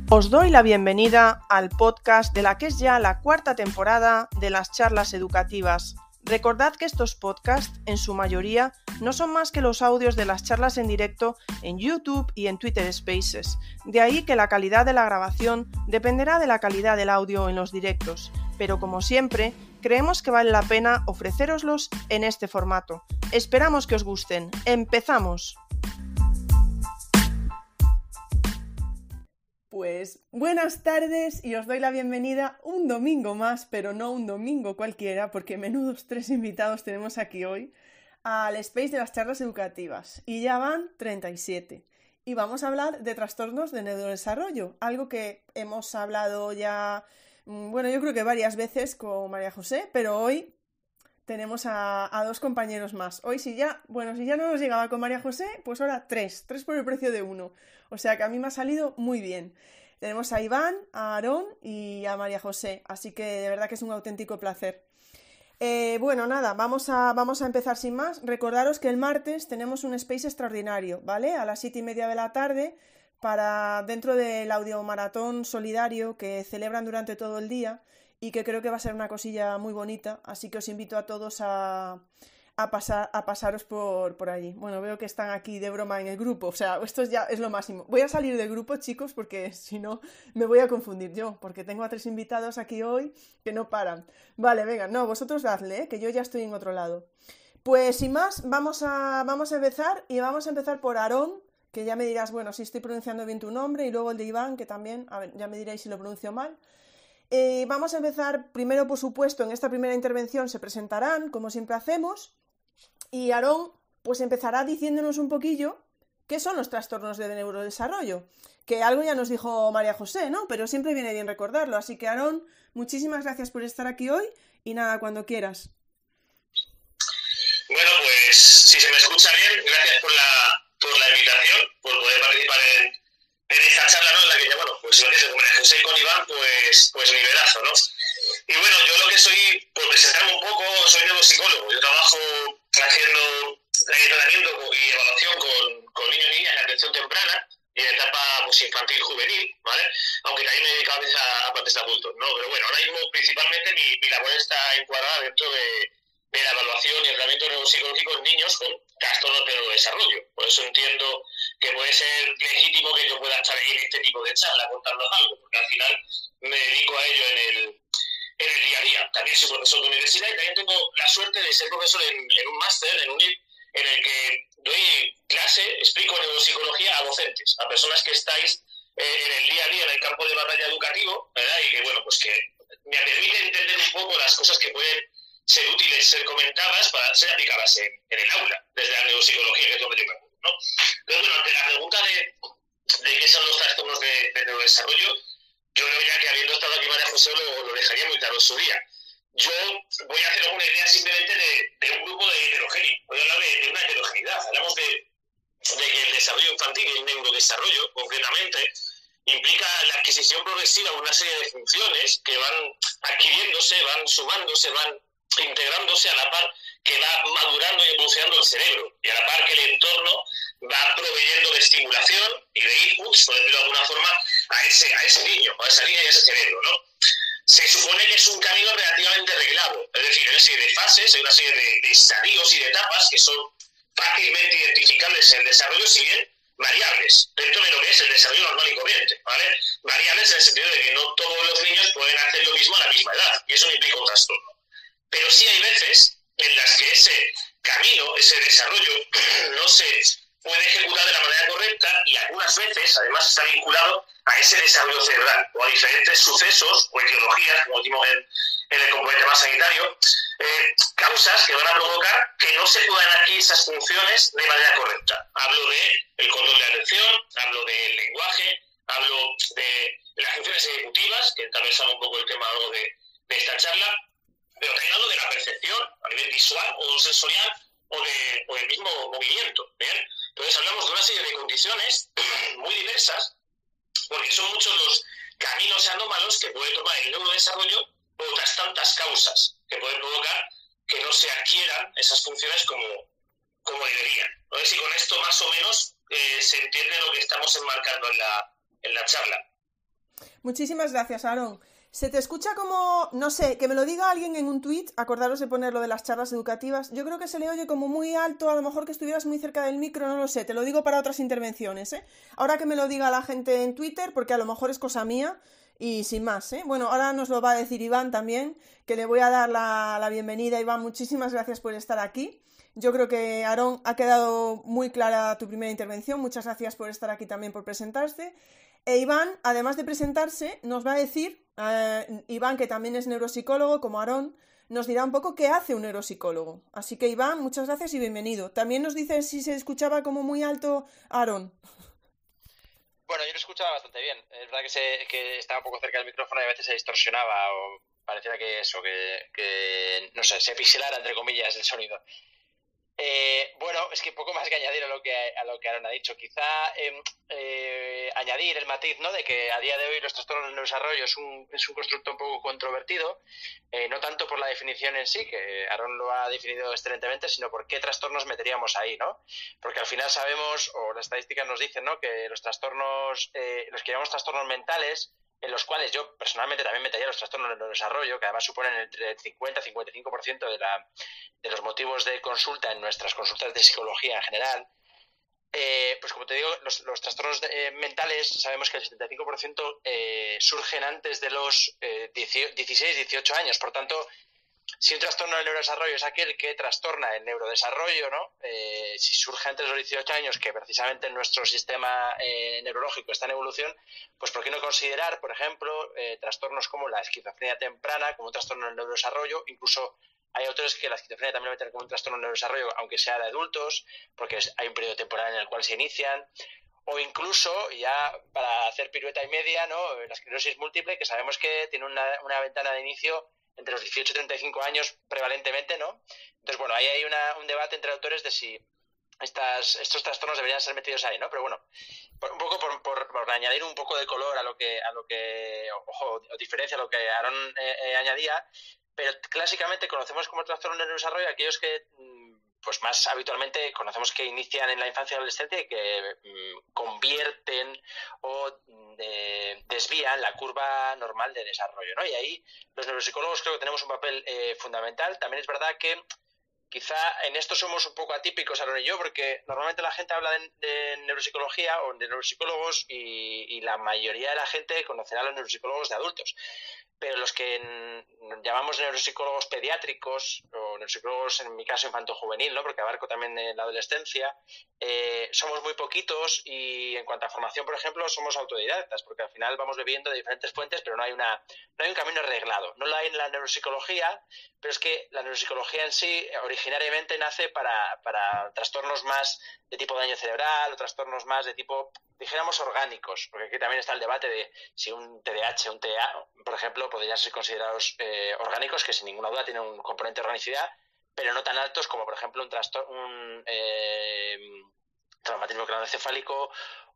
Os doy la bienvenida al podcast de la que es ya la cuarta temporada de las charlas educativas. Recordad que estos podcasts, en su mayoría, no son más que los audios de las charlas en directo en YouTube y en Twitter Spaces. De ahí que la calidad de la grabación dependerá de la calidad del audio en los directos. Pero como siempre, creemos que vale la pena ofrecéroslos en este formato. Esperamos que os gusten. ¡Empezamos! Pues buenas tardes y os doy la bienvenida un domingo más, pero no un domingo cualquiera, porque menudos 3 invitados tenemos aquí hoy, al Space de las charlas educativas. Y ya van 37. Y vamos a hablar de trastornos de neurodesarrollo, algo que hemos hablado ya, yo creo que varias veces con María José, pero hoy tenemos a 2 compañeros más. Hoy si ya no nos llegaba con María José, pues ahora 3 por el precio de 1. O sea que a mí me ha salido muy bien. Tenemos a Iván, a Aarón y a María José, así que de verdad que es un auténtico placer. Vamos a empezar sin más. Recordaros que el martes tenemos un space extraordinario, ¿vale? A las 7:30 de la tarde, dentro del audiomaratón solidario que celebran durante todo el día y que creo que va a ser una cosilla muy bonita, así que os invito a todos a pasaros por allí. Bueno, veo que están aquí de broma en el grupo, o sea, esto ya es lo máximo. Voy a salir del grupo, chicos, porque si no me voy a confundir yo, porque tengo a 3 invitados aquí hoy que no paran. Vale, venga, no, vosotros dadle, que yo ya estoy en otro lado. Pues sin más, vamos a empezar y vamos a empezar por Aarón, que ya me dirás, bueno, si estoy pronunciando bien tu nombre, y luego el de Iván, que también, a ver, ya me diréis si lo pronuncio mal. Vamos a empezar primero, por supuesto, en esta primera intervención se presentarán, como siempre hacemos, y Aarón pues empezará diciéndonos un poquillo qué son los trastornos de neurodesarrollo, que algo ya nos dijo María José, ¿no? Pero siempre viene bien recordarlo, así que Aarón, muchísimas gracias por estar aquí hoy y nada, cuando quieras. Bueno, pues si se me escucha bien, gracias por la invitación, por poder participar en esta charla, ¿no? En la que ya, pues lo que es con María José y con Iván, pues nivelazo, ¿no? Y bueno, yo lo que soy, por presentarme un poco, soy neuropsicólogo. Yo trabajo haciendo tratamiento y evaluación con niños y niñas en atención temprana y en etapa infantil juvenil, ¿vale? Aunque también me he dedicado a veces a partes de adultos, ¿no? Pero bueno, ahora mismo principalmente mi labor está encuadrada dentro de la evaluación y el tratamiento neuropsicológico en niños con trastornos de neurodesarrollo. Por eso entiendo que puede ser legítimo que yo pueda estar en este tipo de charla contándonos algo, porque al final me dedico a ello en el día a día. También soy profesor de universidad y también tengo la suerte de ser profesor en un máster, en UNIR, en el que doy clase, explico neuropsicología a docentes, a personas que estáis en el día a día en el campo de batalla educativo, ¿verdad? Y que, pues que me permite entender un poco las cosas que pueden ser útiles, ser comentadas para ser aplicadas en el aula, desde la neuropsicología, que es donde yo me muevo, ¿no? Pero bueno, ante la pregunta de qué son los trastornos de neurodesarrollo, yo creo ya que habiendo estado aquí María José lo dejaría muy claro en su día. Yo voy a hacer una idea simplemente de un grupo de heterogéneo. Voy a hablar de una heterogeneidad. Hablamos de que el desarrollo infantil y el neurodesarrollo, concretamente, implica la adquisición progresiva de una serie de funciones que van adquiriéndose, van sumándose, van integrándose a la par que va madurando y evolucionando el cerebro y a la par que el entorno va proveyendo de estimulación y de inputs, por decirlo de alguna forma, a ese niño, a esa niña y a ese cerebro, ¿no? Se supone que es un camino relativamente reglado, es decir, hay una serie de fases, hay una serie de estadios y de etapas que son fácilmente identificables en el desarrollo, si bien variables, dentro de lo que es el desarrollo normal y corriente, ¿vale? Variables en el sentido de que no todos los niños pueden hacer lo mismo a la misma edad, y eso no implica un trastorno. Pero sí hay veces en las que ese camino, ese desarrollo, no se puede ejecutar de la manera correcta y algunas veces, además, está vinculado a ese desarrollo cerebral o a diferentes sucesos o etiologías, como decimos en el componente más sanitario, causas que van a provocar que no se puedan adquirir esas funciones de manera correcta. Hablo del control de atención, hablo del lenguaje, hablo de las funciones ejecutivas, que tal vez salga un poco el tema algo de esta charla, pero también hablo de la percepción a nivel visual o sensorial o del mismo movimiento, ¿bien? Entonces hablamos de una serie de condiciones muy diversas, porque son muchos los caminos anómalos que puede tomar el neurodesarrollo por otras tantas causas que pueden provocar que no se adquieran esas funciones como deberían. No sé si con esto más o menos se entiende lo que estamos enmarcando en la charla. Muchísimas gracias, Aaron. Se te escucha como, no sé, que me lo diga alguien en un tuit, acordaros de poner lo de las charlas educativas. Yo creo que se le oye como muy alto, a lo mejor que estuvieras muy cerca del micro, no lo sé, te lo digo para otras intervenciones, ¿eh? Ahora que me lo diga la gente en Twitter, porque a lo mejor es cosa mía, y sin más, ¿eh? Bueno, ahora nos lo va a decir Iván también, que le voy a dar la bienvenida. Iván, muchísimas gracias por estar aquí. Yo creo que, Aaron, ha quedado muy clara tu primera intervención. Muchas gracias por estar aquí también, por presentarse. E Iván, además de presentarse, nos va a decir, Iván, que también es neuropsicólogo, como Aarón, nos dirá un poco qué hace un neuropsicólogo. Así que, Iván, muchas gracias y bienvenido. También nos dice si se escuchaba como muy alto Aarón. Bueno, yo lo escuchaba bastante bien. Es verdad que estaba un poco cerca del micrófono y a veces se distorsionaba o pareciera que no sé, se pixelara, entre comillas, el sonido. Bueno, es que poco más que añadir a lo que Aaron ha dicho. Quizá añadir el matiz, ¿no?, de que a día de hoy los trastornos del neurodesarrollo es un constructo un poco controvertido, no tanto por la definición en sí, que Aaron lo ha definido excelentemente, sino por qué trastornos meteríamos ahí, ¿no? Porque al final sabemos, o las estadísticas nos dicen, ¿no?, que los trastornos, los que llamamos trastornos mentales, en los cuales yo personalmente también metería los trastornos del neurodesarrollo, que además suponen entre el 50 y 55% de los motivos de consulta en nuestras consultas de psicología en general. Pues como te digo, los trastornos mentales sabemos que el 75% surgen antes de los 16, 18 años. Por tanto, si un trastorno del neurodesarrollo es aquel que trastorna el neurodesarrollo, ¿no? Si surge antes de los 18 años, que precisamente nuestro sistema neurológico está en evolución, pues ¿por qué no considerar, por ejemplo, trastornos como la esquizofrenia temprana como un trastorno del neurodesarrollo? Incluso hay autores que la esquizofrenia también lo meten como un trastorno del neurodesarrollo, aunque sea de adultos, porque hay un periodo temporal en el cual se inician. O incluso, ya para hacer pirueta y media, ¿no?, la esclerosis múltiple, que sabemos que tiene una ventana de inicio entre los 18 y 35 años prevalentemente, ¿no? Entonces, bueno, ahí hay un debate entre autores de si estos trastornos deberían ser metidos ahí, ¿no? Pero bueno, un poco por añadir un poco de color a lo que ojo, o diferencia a lo que Aaron añadía, pero clásicamente conocemos como trastorno del neurodesarrollo aquellos que pues más habitualmente conocemos que inician en la infancia y adolescencia y que convierten o desvían la curva normal de desarrollo, ¿no? Y ahí los neuropsicólogos creo que tenemos un papel fundamental. También es verdad que quizá en esto somos un poco atípicos, Aaron y yo, porque normalmente la gente habla de neuropsicología o de neuropsicólogos y la mayoría de la gente conocerá a los neuropsicólogos de adultos. Pero los que llamamos neuropsicólogos pediátricos o neuropsicólogos, en mi caso, infanto-juvenil, ¿no?, porque abarco también la adolescencia, somos muy poquitos y en cuanto a formación, por ejemplo, somos autodidactas, porque al final vamos bebiendo de diferentes fuentes, pero no hay un camino arreglado. No lo hay en la neuropsicología, pero es que la neuropsicología en sí originariamente nace para trastornos más de tipo daño cerebral o trastornos más de tipo, dijéramos, orgánicos, porque aquí también está el debate de si un TDAH o un TEA, por ejemplo, podrían ser considerados orgánicos, que sin ninguna duda tienen un componente de organicidad, pero no tan altos como, por ejemplo, un traumatismo craneoencefálico,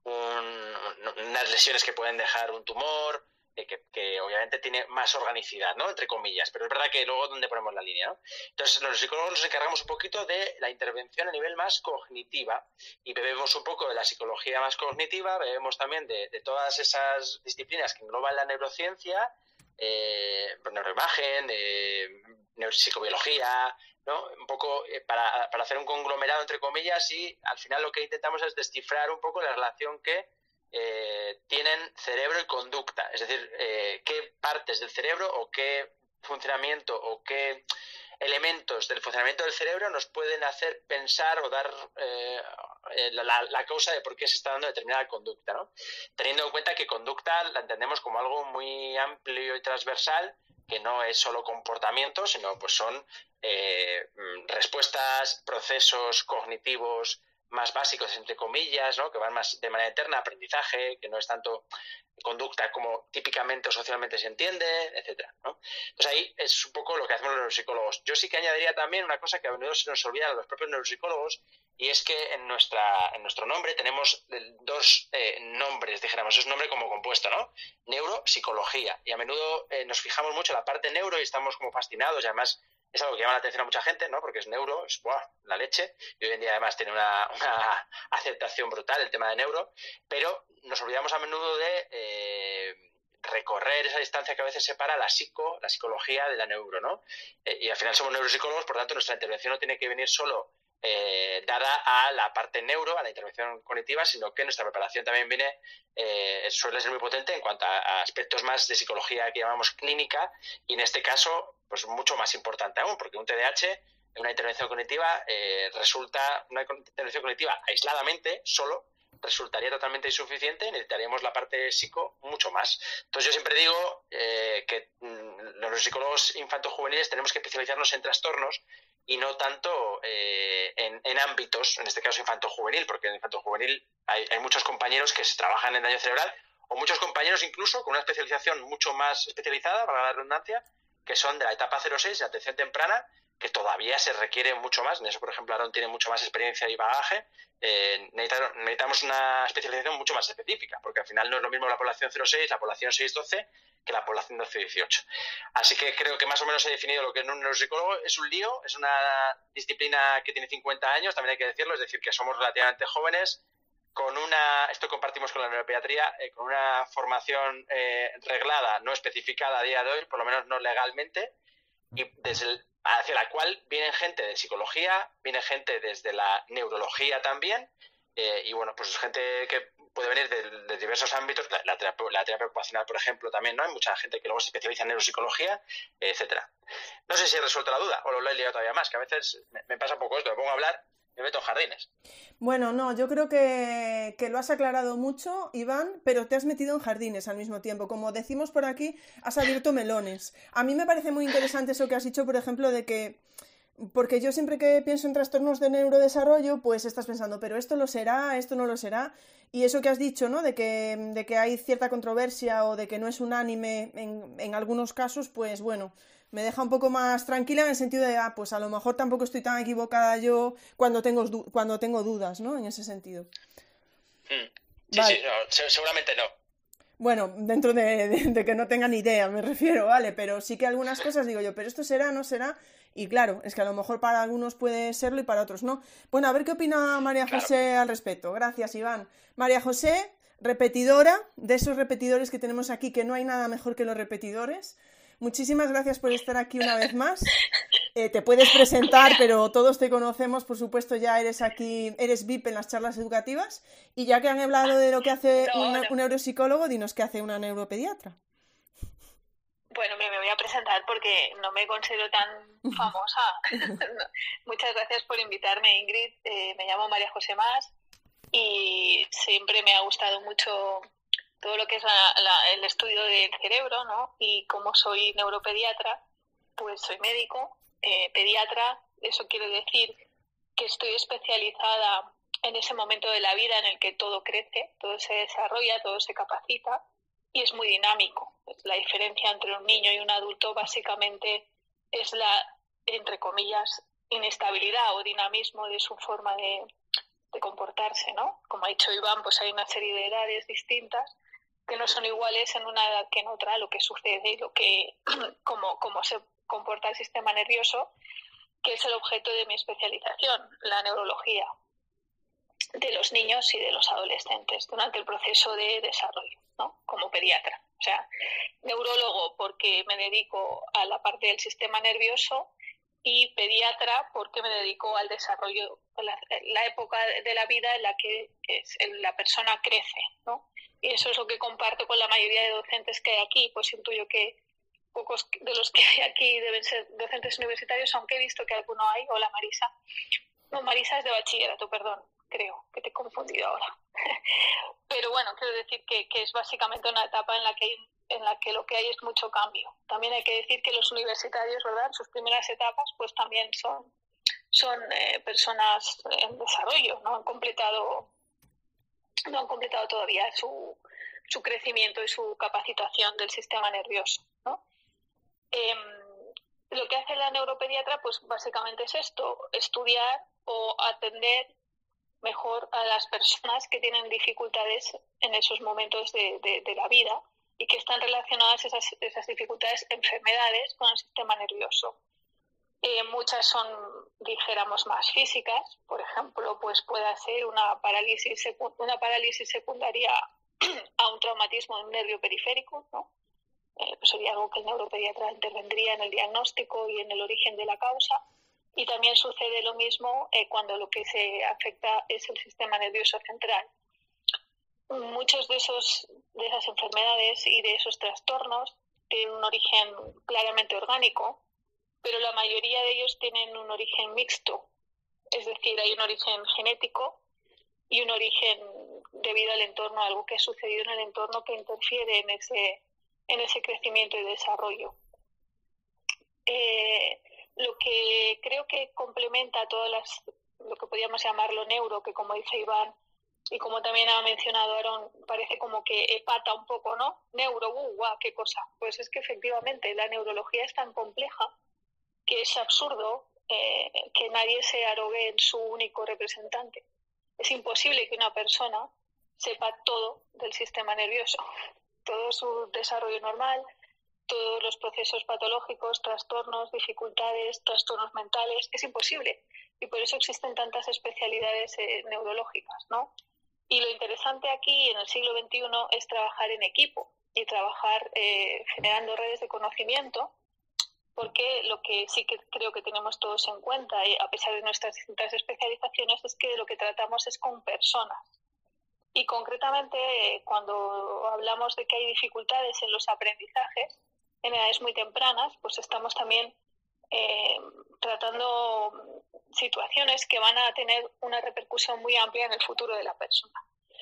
unas lesiones que pueden dejar un tumor, que obviamente tiene más organicidad, ¿no?, entre comillas, pero es verdad que luego donde ponemos la línea, ¿no? Entonces los psicólogos nos encargamos un poquito de la intervención a nivel más cognitiva y bebemos un poco de la psicología más cognitiva, bebemos también de todas esas disciplinas que engloban la neurociencia, neuroimagen, neuropsicobiología, ¿no?, un poco para hacer un conglomerado entre comillas, y al final lo que intentamos es descifrar un poco la relación que tienen cerebro y conducta, es decir, qué partes del cerebro o qué funcionamiento o qué elementos del funcionamiento del cerebro nos pueden hacer pensar o dar la causa de por qué se está dando determinada conducta, ¿no? Teniendo en cuenta que conducta la entendemos como algo muy amplio y transversal, que no es solo comportamiento, sino pues son respuestas, procesos cognitivos más básicos, entre comillas, ¿no?, que van más de manera interna, aprendizaje, que no es tanto conducta como típicamente o socialmente se entiende, etcétera, ¿no? Entonces ahí es un poco lo que hacemos los neuropsicólogos. Yo sí que añadiría también una cosa que a menudo se nos olvida a los propios neuropsicólogos, y es que en nuestro nombre tenemos dos nombres, dijéramos, es un nombre como compuesto, ¿no? Neuropsicología, y a menudo nos fijamos mucho en la parte neuro y estamos como fascinados, y además es algo que llama la atención a mucha gente, ¿no?, porque es neuro, es ¡buah!, la leche, y hoy en día además tiene una aceptación brutal el tema de neuro, pero nos olvidamos a menudo de recorrer esa distancia que a veces separa la psicología de la neuro, ¿no? Y al final somos neuropsicólogos, por lo tanto nuestra intervención no tiene que venir solo dada a la parte neuro, a la intervención cognitiva, sino que nuestra preparación también suele ser muy potente en cuanto a aspectos más de psicología que llamamos clínica, y en este caso pues mucho más importante aún, porque un TDAH, una intervención cognitiva, una intervención cognitiva aisladamente, solo, resultaría totalmente insuficiente, necesitaríamos la parte psico mucho más. Entonces yo siempre digo que los psicólogos infanto-juveniles tenemos que especializarnos en trastornos y no tanto en ámbitos, en este caso infanto-juvenil, porque en infanto-juvenil hay muchos compañeros que trabajan en daño cerebral, o muchos compañeros incluso con una especialización mucho más especializada, para la redundancia, que son de la etapa 0-6, de atención temprana, que todavía se requiere mucho más. En eso, por ejemplo, Aarón tiene mucho más experiencia y bagaje. Necesitamos una especialización mucho más específica, porque al final no es lo mismo la población 0-6, la población 6-12, que la población 12-18. Así que creo que más o menos he definido lo que es un neuropsicólogo. Es un lío, es una disciplina que tiene 50 años, también hay que decirlo, es decir, que somos relativamente jóvenes, esto compartimos con la neuropediatría, con una formación reglada, no especificada a día de hoy, por lo menos no legalmente, y hacia la cual viene gente de psicología, viene gente desde la neurología también, y bueno, pues gente que puede venir de diversos ámbitos, la terapia ocupacional, por ejemplo, también, ¿no? Hay mucha gente que luego se especializa en neuropsicología, etcétera. No sé si he resuelto la duda, o lo he liado todavía más, que a veces me pasa un poco esto, me pongo a hablar, me meto en jardines. Bueno, no, yo creo que lo has aclarado mucho, Iván, pero te has metido en jardines al mismo tiempo. Como decimos por aquí, has abierto melones. A mí me parece muy interesante eso que has dicho, por ejemplo, de que... Porque yo siempre que pienso en trastornos de neurodesarrollo, pues estás pensando, pero esto lo será, esto no lo será. Y eso que has dicho, ¿no? De que hay cierta controversia o de que no es unánime en algunos casos, pues bueno... Me deja un poco más tranquila en el sentido de, pues a lo mejor tampoco estoy tan equivocada yo cuando tengo dudas, ¿no? En ese sentido. Sí, vale. sí, no, seguramente no. Bueno, dentro de que no tenga ni idea, me refiero, ¿vale? Pero sí que algunas cosas digo yo, pero esto será, no será. Y claro, es que a lo mejor para algunos puede serlo y para otros no. Bueno, a ver qué opina María José al respecto. Gracias, Iván. María José, repetidora, de esos repetidores que tenemos aquí, que no hay nada mejor que los repetidores. Muchísimas gracias por estar aquí una vez más. Te puedes presentar, pero todos te conocemos, por supuesto, ya eres VIP en las charlas educativas. Y ya que han hablado de lo que hace un neuropsicólogo, dinos qué hace una neuropediatra. Bueno, me voy a presentar porque no me considero tan famosa. Muchas gracias por invitarme, Ingrid. Me llamo María José Mas y siempre me ha gustado mucho todo lo que es el estudio del cerebro, ¿no? Y como soy neuropediatra, pues soy médico, pediatra. Eso quiere decir que estoy especializada en ese momento de la vida en el que todo crece, todo se desarrolla, todo se capacita y es muy dinámico. La diferencia entre un niño y un adulto básicamente es la, entre comillas, inestabilidad o dinamismo de su forma de comportarse, ¿no? Como ha dicho Iván, pues hay una serie de edades distintas que no son iguales en una edad que en otra, lo que sucede y lo que cómo se comporta el sistema nervioso, que es el objeto de mi especialización, la neurología de los niños y de los adolescentes durante el proceso de desarrollo, ¿no? Como pediatra. O sea, neurólogo porque me dedico a la parte del sistema nervioso y pediatra porque me dedico al desarrollo, la época de la vida en la que la persona crece, ¿no? Y eso es lo que comparto con la mayoría de docentes que hay aquí, pues intuyo que pocos de los que hay aquí deben ser docentes universitarios, aunque he visto que alguno hay. Hola, Marisa. No, Marisa es de bachillerato, perdón, creo que te he confundido ahora. Pero bueno, quiero decir que es básicamente una etapa en la que lo que hay es mucho cambio. También hay que decir que los universitarios, ¿verdad?, en sus primeras etapas, pues también son personas en desarrollo, no han completado todavía su crecimiento y su capacitación del sistema nervioso, ¿no? Lo que hace la neuropediatra, pues básicamente es esto, estudiar o atender mejor a las personas que tienen dificultades en esos momentos de la vida y que están relacionadas esas dificultades, enfermedades con el sistema nervioso. Muchas son, dijéramos, más físicas. Por ejemplo, pues puede ser una parálisis secundaria a a un traumatismo en un nervio periférico, ¿no? Pues sería algo que el neuropediatra intervendría en el diagnóstico y en el origen de la causa. Y también sucede lo mismo cuando lo que se afecta es el sistema nervioso central. Muchos de esas enfermedades y de esos trastornos tienen un origen claramente orgánico, pero la mayoría de ellos tienen un origen mixto. Es decir, hay un origen genético y un origen debido al entorno, algo que ha sucedido en el entorno que interfiere en ese crecimiento y desarrollo. Lo que creo que complementa todas lo que podríamos llamarlo neuro, que como dice Iván y como también ha mencionado Aaron, parece como que empata un poco, ¿no? Neuro, guau, qué cosa. Pues es que efectivamente la neurología es tan compleja que es absurdo que nadie se arrogue en su único representante. Es imposible que una persona sepa todo del sistema nervioso, todo su desarrollo normal, todos los procesos patológicos, trastornos, dificultades, trastornos mentales. Es imposible. Y por eso existen tantas especialidades neurológicas, ¿no? Y lo interesante aquí en el siglo XXI es trabajar en equipo y trabajar generando redes de conocimiento, porque lo que sí que creo que tenemos todos en cuenta, a pesar de nuestras distintas especializaciones, es que lo que tratamos es con personas. Y concretamente, cuando hablamos de que hay dificultades en los aprendizajes, en edades muy tempranas, pues estamos también tratando situaciones que van a tener una repercusión muy amplia en el futuro de la persona.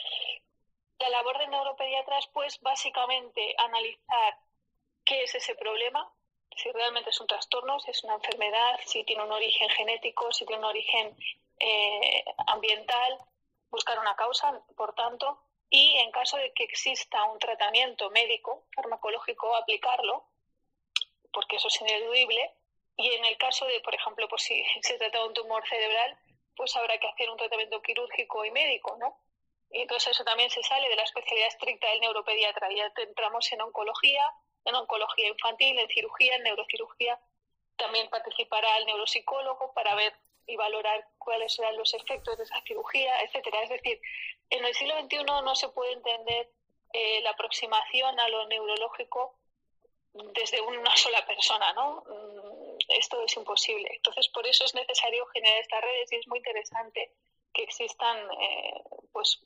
La labor de neuropediatra es, pues, básicamente analizar qué es ese problema, si realmente es un trastorno, si es una enfermedad, si tiene un origen genético, si tiene un origen ambiental, buscar una causa, por tanto, y en caso de que exista un tratamiento médico, farmacológico, aplicarlo, porque eso es ineludible, y en el caso de, por ejemplo, pues si se trata de un tumor cerebral, pues habrá que hacer un tratamiento quirúrgico y médico, ¿no? Y entonces eso también se sale de la especialidad estricta del neuropediatra, ya entramos en oncología infantil, en cirugía, en neurocirugía, también participará el neuropsicólogo para ver y valorar cuáles serán los efectos de esa cirugía, etcétera. Es decir, en el siglo XXI no se puede entender la aproximación a lo neurológico desde una sola persona, ¿no? Esto es imposible. Entonces, por eso es necesario generar estas redes y es muy interesante que existan, pues,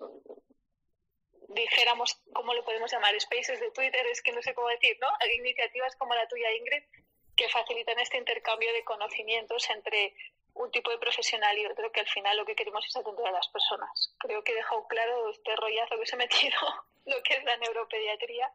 dijéramos, ¿cómo lo podemos llamar? Spaces de Twitter, es que no sé cómo decir, ¿no? Iniciativas como la tuya, Ingrid, que facilitan este intercambio de conocimientos entre un tipo de profesional y otro, que al final lo que queremos es atender a las personas. Creo que he dejado claro este rollazo que se ha metido lo que es la neuropediatría.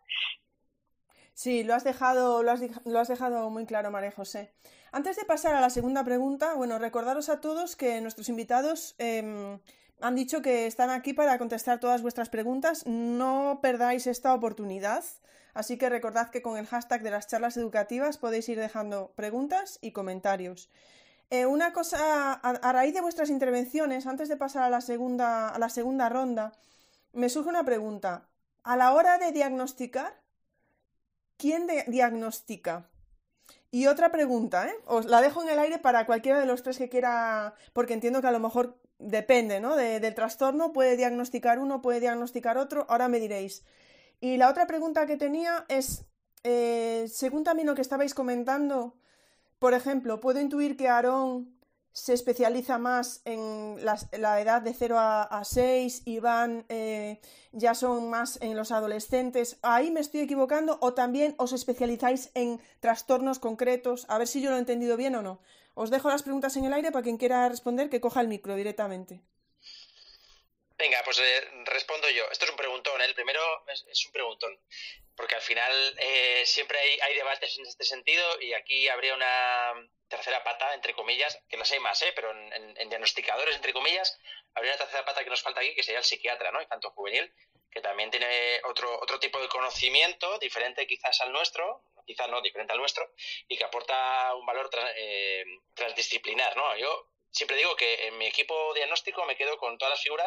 Sí, lo has dejado muy claro, María José. Antes de pasar a la segunda pregunta, bueno, recordaros a todos que nuestros invitados han dicho que están aquí para contestar todas vuestras preguntas. No perdáis esta oportunidad. Así que recordad que con el hashtag de las charlas educativas podéis ir dejando preguntas y comentarios. Una cosa, a raíz de vuestras intervenciones, antes de pasar a la segunda ronda, me surge una pregunta. A la hora de diagnosticar, ¿quién diagnostica? Y otra pregunta, os la dejo en el aire para cualquiera de los tres que quiera, porque entiendo que a lo mejor depende, ¿no? del trastorno, puede diagnosticar uno, puede diagnosticar otro, ahora me diréis. Y la otra pregunta que tenía es, según también lo que estabais comentando, por ejemplo, puedo intuir que Aarón se especializa más en la edad de 0 a 6, Iván ya son más en los adolescentes. ¿Ahí me estoy equivocando o también os especializáis en trastornos concretos? A ver si yo lo he entendido bien o no. Os dejo las preguntas en el aire para quien quiera responder que coja el micro directamente. Venga, pues respondo yo. Esto es un preguntón, ¿eh? El primero es un preguntón, porque al final siempre hay debates en este sentido y aquí habría una tercera pata, entre comillas, que las hay más, pero en diagnosticadores, entre comillas, habría una tercera pata que nos falta aquí, que sería el psiquiatra, ¿no? Infanto-juvenil, que también tiene otro tipo de conocimiento, diferente quizás al nuestro, quizás no, diferente al nuestro, y que aporta un valor transdisciplinar, ¿no? Yo siempre digo que en mi equipo diagnóstico me quedo con todas las figuras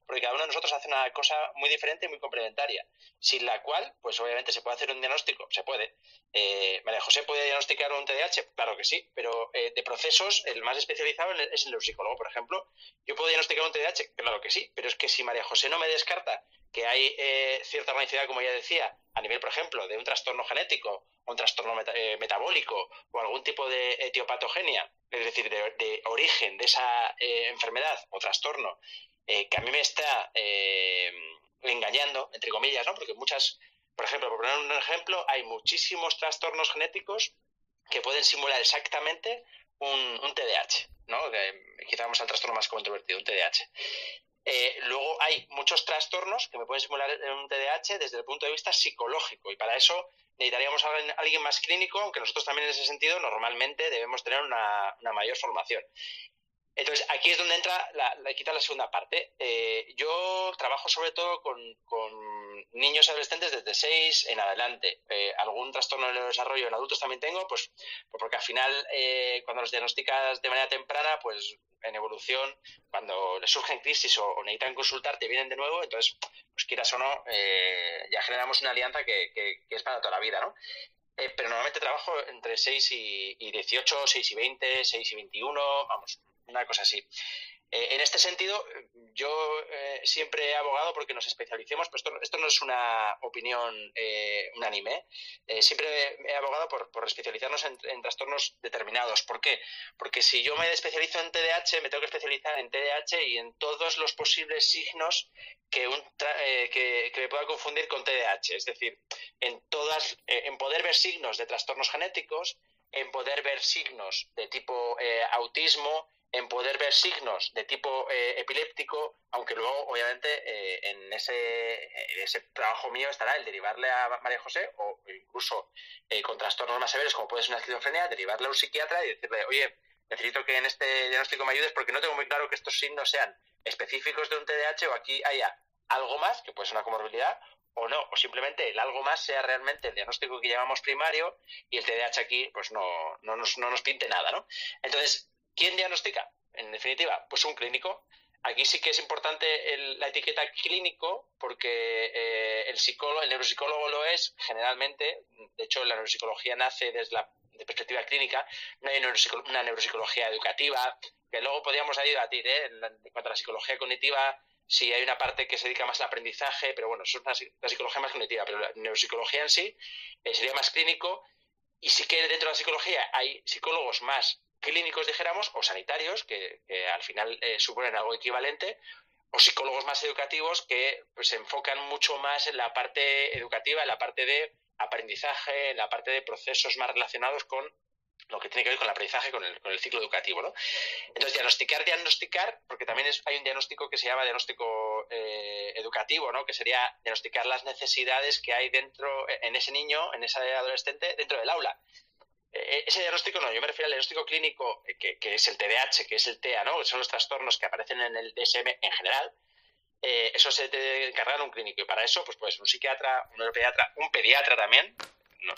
porque cada uno de nosotros hace una cosa muy diferente y muy complementaria, sin la cual, pues obviamente se puede hacer un diagnóstico, se puede. María José puede diagnosticar un TDAH, claro que sí, pero de procesos, el más especializado es el neuropsicólogo, por ejemplo. Yo puedo diagnosticar un TDAH, claro que sí, pero es que si María José no me descarta que hay cierta organicidad, como ya decía, a nivel, por ejemplo, de un trastorno genético, o un trastorno metabólico, o algún tipo de etiopatogenia, es decir, de origen de esa enfermedad o trastorno, que a mí me está engañando, entre comillas, ¿no? Porque muchas, por ejemplo, por poner un ejemplo, hay muchísimos trastornos genéticos que pueden simular exactamente un TDAH, ¿no? Quizá vamos al trastorno más controvertido, un TDAH. Luego hay muchos trastornos que me pueden simular un TDAH desde el punto de vista psicológico, y para eso necesitaríamos a alguien más clínico, aunque nosotros también en ese sentido normalmente debemos tener una mayor formación. Entonces, aquí es donde entra quizá la segunda parte. Yo trabajo sobre todo con niños y adolescentes desde 6 en adelante. Algún trastorno del neurodesarrollo en adultos también tengo, pues porque al final, cuando los diagnosticas de manera temprana, pues en evolución, cuando les surgen crisis o necesitan consultarte, vienen de nuevo, entonces, pues quieras o no, ya generamos una alianza que es para toda la vida, ¿no? Pero normalmente trabajo entre 6 y 18, 6 y 20, 6 y 21, vamos, una cosa así. En este sentido, yo siempre he abogado porque nos especialicemos, pues esto no es una opinión unánime. Siempre he abogado por especializarnos en trastornos determinados. ¿Por qué? Porque si yo me especializo en TDAH, me tengo que especializar en TDAH y en todos los posibles signos que me pueda confundir con TDAH. Es decir, en poder ver signos de trastornos genéticos, en poder ver signos de tipo autismo, en poder ver signos de tipo epiléptico, aunque luego, obviamente, en ese trabajo mío estará el derivarle a María José, o incluso con trastornos más severos, como puede ser una esquizofrenia, derivarle a un psiquiatra y decirle, oye, necesito que en este diagnóstico me ayudes porque no tengo muy claro que estos signos sean específicos de un TDAH o aquí haya algo más, que puede ser una comorbilidad, o no, o simplemente el algo más sea realmente el diagnóstico que llamamos primario y el TDAH aquí pues no nos pinte nada, ¿no? Entonces, ¿quién diagnostica? En definitiva, pues un clínico. Aquí sí que es importante la etiqueta clínico porque el neuropsicólogo lo es generalmente. De hecho, la neuropsicología nace desde la perspectiva clínica. No hay una neuropsicología educativa, que luego podríamos ahí debatir, en cuanto a la psicología cognitiva, sí hay una parte que se dedica más al aprendizaje, pero bueno, eso es la psicología más cognitiva, pero la neuropsicología en sí sería más clínico. Y sí que dentro de la psicología hay psicólogos más clínicos, dijéramos, o sanitarios, que al final suponen algo equivalente, o psicólogos más educativos que pues, se enfocan mucho más en la parte educativa, en la parte de aprendizaje, en la parte de procesos más relacionados con lo que tiene que ver con el aprendizaje, con el ciclo educativo, ¿no? Entonces, diagnosticar, porque también hay un diagnóstico que se llama diagnóstico educativo, ¿no? Que sería diagnosticar las necesidades que hay en ese niño, en ese adolescente, dentro del aula. Ese diagnóstico no, yo me refiero al diagnóstico clínico, que es el TDAH, que es el TEA, ¿no? Que son los trastornos que aparecen en el DSM en general. Eso se debe encargar un clínico, y para eso pues un psiquiatra, un neuropediatra, un pediatra también, ¿no?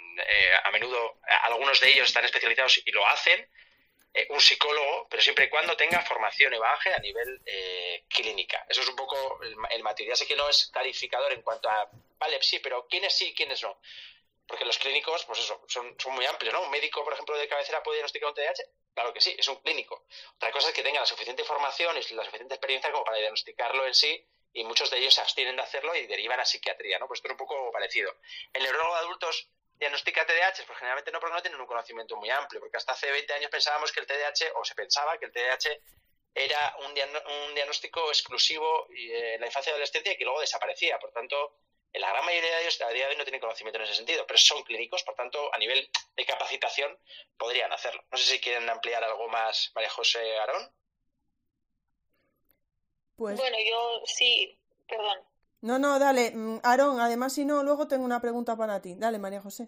A menudo algunos de ellos están especializados y lo hacen, un psicólogo, pero siempre y cuando tenga formación y bagaje a nivel clínica. Eso es un poco el matiz. Ya sé que no es clarificador en cuanto a, vale, sí, pero ¿quiénes sí y quiénes no? Porque los clínicos, pues eso, son muy amplios, ¿no? Un médico, por ejemplo, de cabecera puede diagnosticar un TDAH. Claro que sí, es un clínico. Otra cosa es que tenga la suficiente información y la suficiente experiencia como para diagnosticarlo en sí, y muchos de ellos se abstienen de hacerlo y derivan a psiquiatría, ¿no? Pues esto es un poco parecido. El neurólogo de adultos diagnostica TDAH, pues generalmente no, porque no tienen un conocimiento muy amplio, porque hasta hace 20 años pensábamos que el TDAH, o se pensaba que el TDAH era un diagnóstico exclusivo en la infancia y adolescencia y que luego desaparecía. Por tanto, la gran mayoría de ellos a día de hoy no tienen conocimiento en ese sentido, pero son clínicos, por tanto, a nivel de capacitación podrían hacerlo. No sé si quieren ampliar algo más, María José, Aarón. Pues... Bueno, yo sí, perdón. No, dale, Aarón, además si no, luego tengo una pregunta para ti. Dale, María José.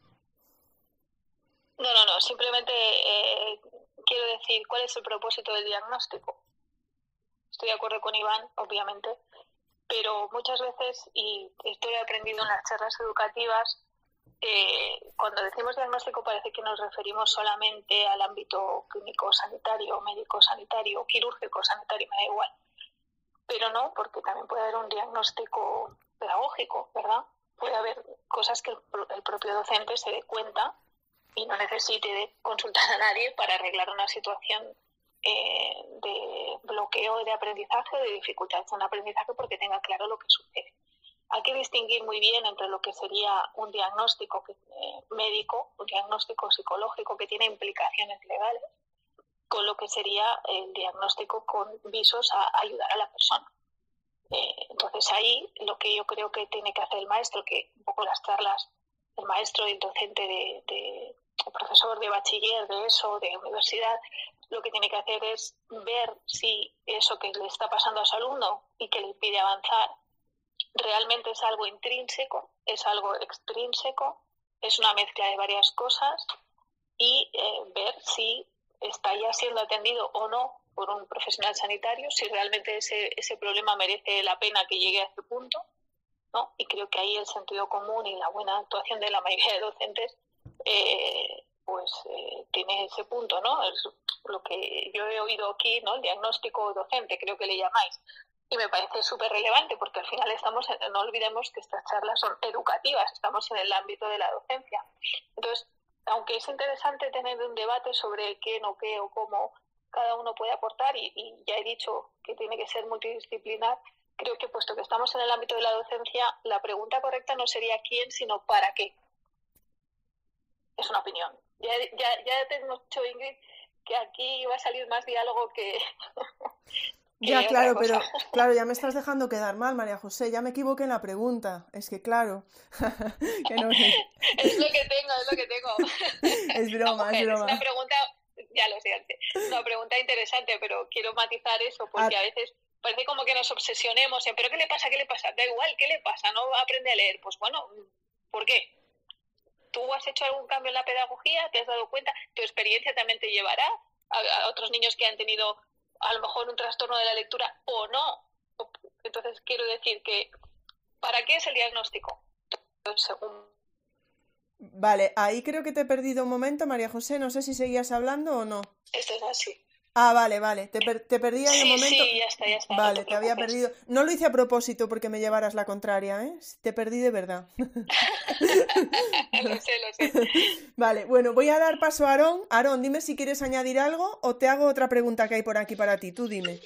No, simplemente quiero decir cuál es el propósito del diagnóstico. Estoy de acuerdo con Iván, obviamente, pero muchas veces, y esto he aprendido en las charlas educativas, cuando decimos diagnóstico parece que nos referimos solamente al ámbito clínico sanitario, médico sanitario, quirúrgico sanitario, me da igual. pero no, porque también puede haber un diagnóstico pedagógico, ¿verdad? Puede haber cosas que el propio docente se dé cuenta y no necesite de consultar a nadie para arreglar una situación de bloqueo de aprendizaje o de dificultad en aprendizaje porque tenga claro lo que sucede. Hay que distinguir muy bien entre lo que sería un diagnóstico médico, un diagnóstico psicológico que tiene implicaciones legales, con lo que sería el diagnóstico con visos a ayudar a la persona. Entonces ahí lo que yo creo que tiene que hacer el maestro, que un poco las charlas del maestro y el docente el profesor de bachiller, de ESO, de universidad, lo que tiene que hacer es ver si eso que le está pasando a su alumno y que le impide avanzar realmente es algo intrínseco, es algo extrínseco, es una mezcla de varias cosas y ver si está ya siendo atendido o no por un profesional sanitario, si realmente ese problema merece la pena que llegue a este punto, ¿no? Y creo que ahí el sentido común y la buena actuación de la mayoría de docentes tiene ese punto, ¿no? Es lo que yo he oído aquí, ¿no? El diagnóstico docente, creo que le llamáis. Y me parece súper relevante porque al final no olvidemos que estas charlas son educativas, estamos en el ámbito de la docencia. Entonces, aunque es interesante tener un debate sobre qué, no qué o cómo cada uno puede aportar, y ya he dicho que tiene que ser multidisciplinar, creo que puesto que estamos en el ámbito de la docencia, la pregunta correcta no sería quién, sino para qué. Es una opinión. Ya te hemos dicho, Ingrid, que aquí va a salir más diálogo que... Ya, claro, pero claro, ya me estás dejando quedar mal, María José, ya me equivoqué en la pregunta, es que claro, que no es... Es lo que tengo. Es broma, mujer, es broma. Es una pregunta, ya lo sé, una pregunta interesante, pero quiero matizar eso, porque a veces parece como que nos obsesionemos en, ¿pero qué le pasa? Da igual, ¿qué le pasa? No aprende a leer. Pues bueno, ¿por qué? ¿Tú has hecho algún cambio en la pedagogía? ¿Te has dado cuenta? ¿Tu experiencia también te llevará a otros niños que han tenido a lo mejor un trastorno de la lectura o no? Entonces quiero decir que ¿para qué es el diagnóstico? Según... Vale, ahí creo que te he perdido un momento, María José, no sé si seguías hablando o no. Esto es así. Ah, vale, te perdí ahí un momento. Sí, ya está. Vale, no te había perdido. No lo hice a propósito porque me llevaras la contraria, ¿eh? Te perdí de verdad. Lo sé. Vale, bueno, voy a dar paso a Aarón. Aarón, dime si quieres añadir algo o te hago otra pregunta que hay por aquí para ti. Tú dime.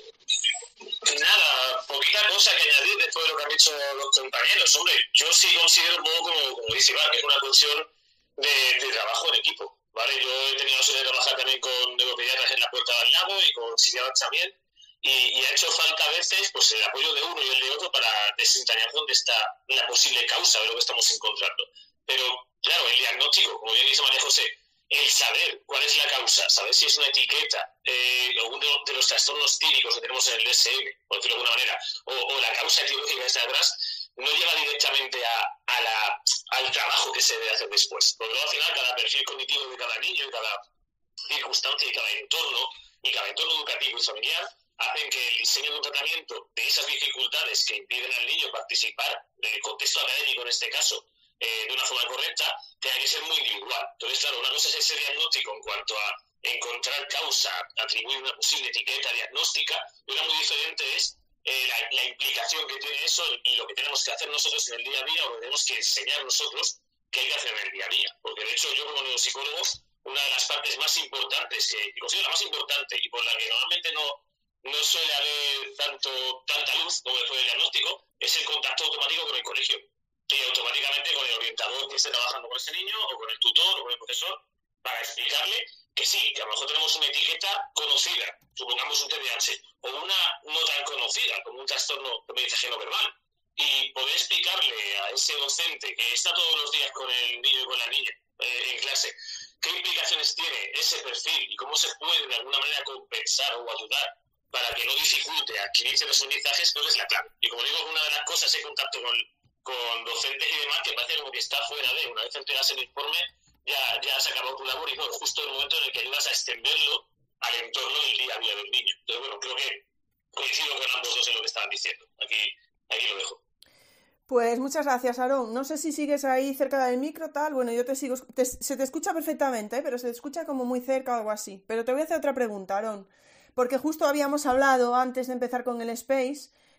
Nada, poquita cosa que añadir después de lo que han dicho los compañeros. Hombre, yo sí considero un poco como dice Iván, que es una cuestión de trabajo en equipo, ¿vale? Yo he tenido la suerte de trabajar también con neuropediatras en la Puerta del Lago y con psiquiatras también, y ha hecho falta a veces pues el apoyo de uno y el de otro para desentrañar dónde está la posible causa de lo que estamos encontrando. Pero, claro, el diagnóstico, como bien dice María José, el saber cuál es la causa, saber si es una etiqueta, alguno de los trastornos típicos que tenemos en el DSM, por decirlo de alguna manera, o la causa etiológica que está detrás, no lleva directamente al trabajo que se debe hacer después. Porque luego al final cada perfil cognitivo de cada niño, y cada circunstancia, y cada entorno educativo y familiar, hacen que el diseño de un tratamiento de esas dificultades que impiden al niño participar del contexto académico en este caso, de una forma correcta, tenga que ser muy individual. Entonces, claro, una cosa es ese diagnóstico en cuanto a encontrar causa, atribuir una posible etiqueta diagnóstica, y una muy diferente es la implicación que tiene eso y lo que tenemos que hacer nosotros en el día a día, o lo que tenemos que enseñar nosotros que hay que hacer en el día a día. Porque de hecho yo como neuropsicólogo, una de las partes más importantes, que considero la más importante y por la que normalmente no suele haber tanta luz como después del diagnóstico, es el contacto automático con el colegio. Y automáticamente con el orientador que esté trabajando con ese niño, o con el tutor, o con el profesor, para explicarle que sí, que a lo mejor tenemos una etiqueta conocida, supongamos un TDAH, o una no tan conocida, como un trastorno de aprendizaje no verbal, y poder explicarle a ese docente que está todos los días con el niño y con la niña en clase, qué implicaciones tiene ese perfil y cómo se puede de alguna manera compensar o ayudar para que no dificulte adquirir ciertos aprendizajes, pues es la clave. Y como digo, una de las cosas es contacto con docentes y demás, que parece como que está fuera de, una vez entregas el informe, ya se acabó tu labor, y no, justo en el momento en el que ayudas a extenderlo al entorno del día a día del niño. Entonces, bueno, creo que coincido con ambos dos en lo que estaban diciendo. Aquí lo dejo. Pues muchas gracias, Aarón. No sé si sigues ahí cerca del micro, tal. Bueno, yo te sigo. Se te escucha perfectamente, ¿eh? Pero se te escucha como muy cerca o algo así. Pero te voy a hacer otra pregunta, Aarón. Porque justo habíamos hablado, antes de empezar con el Space,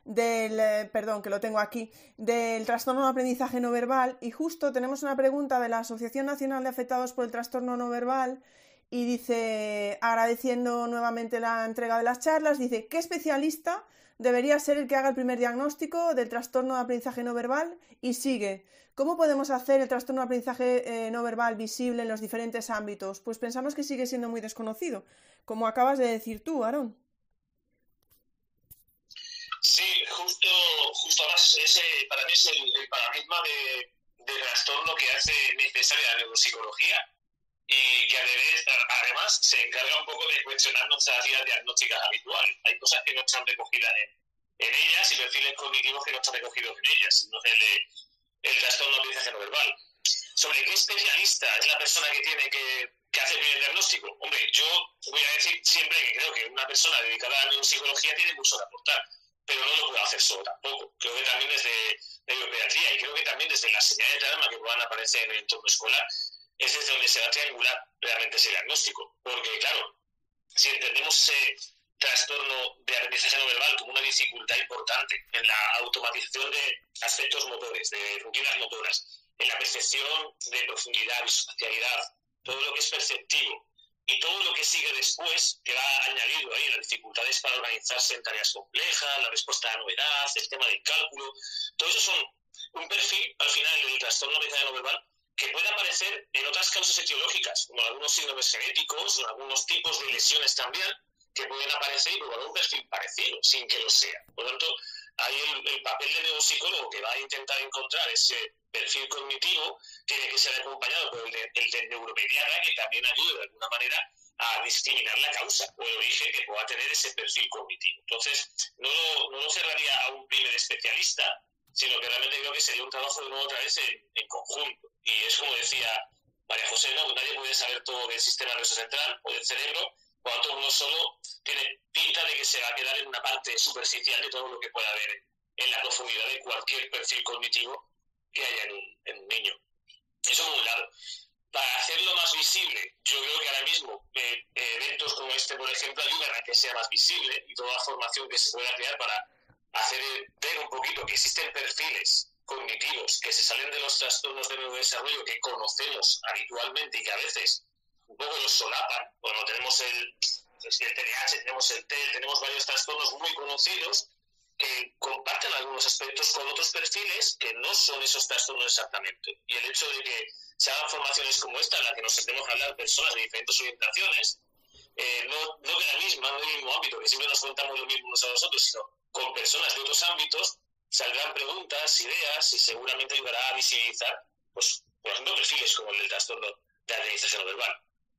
perdón, que lo tengo aquí, del trastorno de aprendizaje no verbal, y justo tenemos una pregunta de la Asociación Nacional de Afectados por el Trastorno No Verbal, y dice, agradeciendo nuevamente la entrega de las charlas, dice, ¿qué especialista debería ser el que haga el primer diagnóstico del trastorno de aprendizaje no verbal? Y sigue, ¿cómo podemos hacer el trastorno de aprendizaje no verbal visible en los diferentes ámbitos? Pues pensamos que sigue siendo muy desconocido, como acabas de decir tú, Aarón. Sí, justo además, para mí es el paradigma de trastorno que hace necesaria la neuropsicología y que además se encarga un poco de cuestionar nuestras guías diagnósticas habituales. Hay cosas que no están recogidas en ellas y perfiles cognitivos que no están recogidos en ellas, no el trastorno de aprendizaje no verbal. ¿Sobre qué especialista es la persona que tiene que hacer bien el diagnóstico? Hombre, yo voy a decir siempre que creo que una persona dedicada a la neuropsicología tiene mucho que aportar, pero no lo puedo hacer solo tampoco. Creo que también desde neuropediatría y creo que también desde las señales de alarma que puedan aparecer en el entorno escolar es desde donde se va a triangular realmente ese diagnóstico. Porque, claro, si entendemos ese trastorno de aprendizaje no verbal como una dificultad importante en la automatización de aspectos motores, de rutinas motoras, en la percepción de profundidad, visualidad, todo lo que es perceptivo y todo lo que sigue después, que va añadido ahí, las dificultades para organizarse en tareas complejas, la respuesta a la novedad, el tema del cálculo, todo eso son un perfil, al final, del trastorno de aprendizaje no verbal que puede aparecer en otras causas etiológicas, como algunos síndromes genéticos o algunos tipos de lesiones también, que pueden aparecer y probar un perfil parecido, sin que lo sea. Por lo tanto, ahí el papel del neuropsicólogo que va a intentar encontrar ese perfil cognitivo tiene que ser acompañado por el del neuropediatra, que también ayude de alguna manera a discriminar la causa o el origen que pueda tener ese perfil cognitivo. Entonces, no lo cerraría a un primer especialista, sino que realmente creo que sería un trabajo de nuevo otra vez en conjunto. Y es como decía María José, ¿no? Nadie puede saber todo del sistema nervioso central o del cerebro, cuando uno solo tiene pinta de que se va a quedar en una parte superficial de todo lo que pueda haber en la profundidad de cualquier perfil cognitivo que haya en un niño. Eso por un lado. Para hacerlo más visible, yo creo que ahora mismo eventos como este, por ejemplo, ayudan a que sea más visible y toda la formación que se pueda crear para hacer ver un poquito que existen perfiles cognitivos que se salen de los trastornos de neurodesarrollo que conocemos habitualmente y que a veces un poco los solapan. Bueno, tenemos el TDAH, tenemos el TEL, tenemos varios trastornos muy conocidos que comparten algunos aspectos con otros perfiles que no son esos trastornos exactamente. Y el hecho de que se hagan formaciones como esta, en la que nos sentemos a hablar personas de diferentes orientaciones, no de la misma, no del mismo ámbito, que siempre nos contamos lo mismo unos a los otros, sino con personas de otros ámbitos, saldrán preguntas, ideas y seguramente ayudará a visibilizar, pues, por ejemplo, perfiles como el del trastorno de aprendizaje no verbal.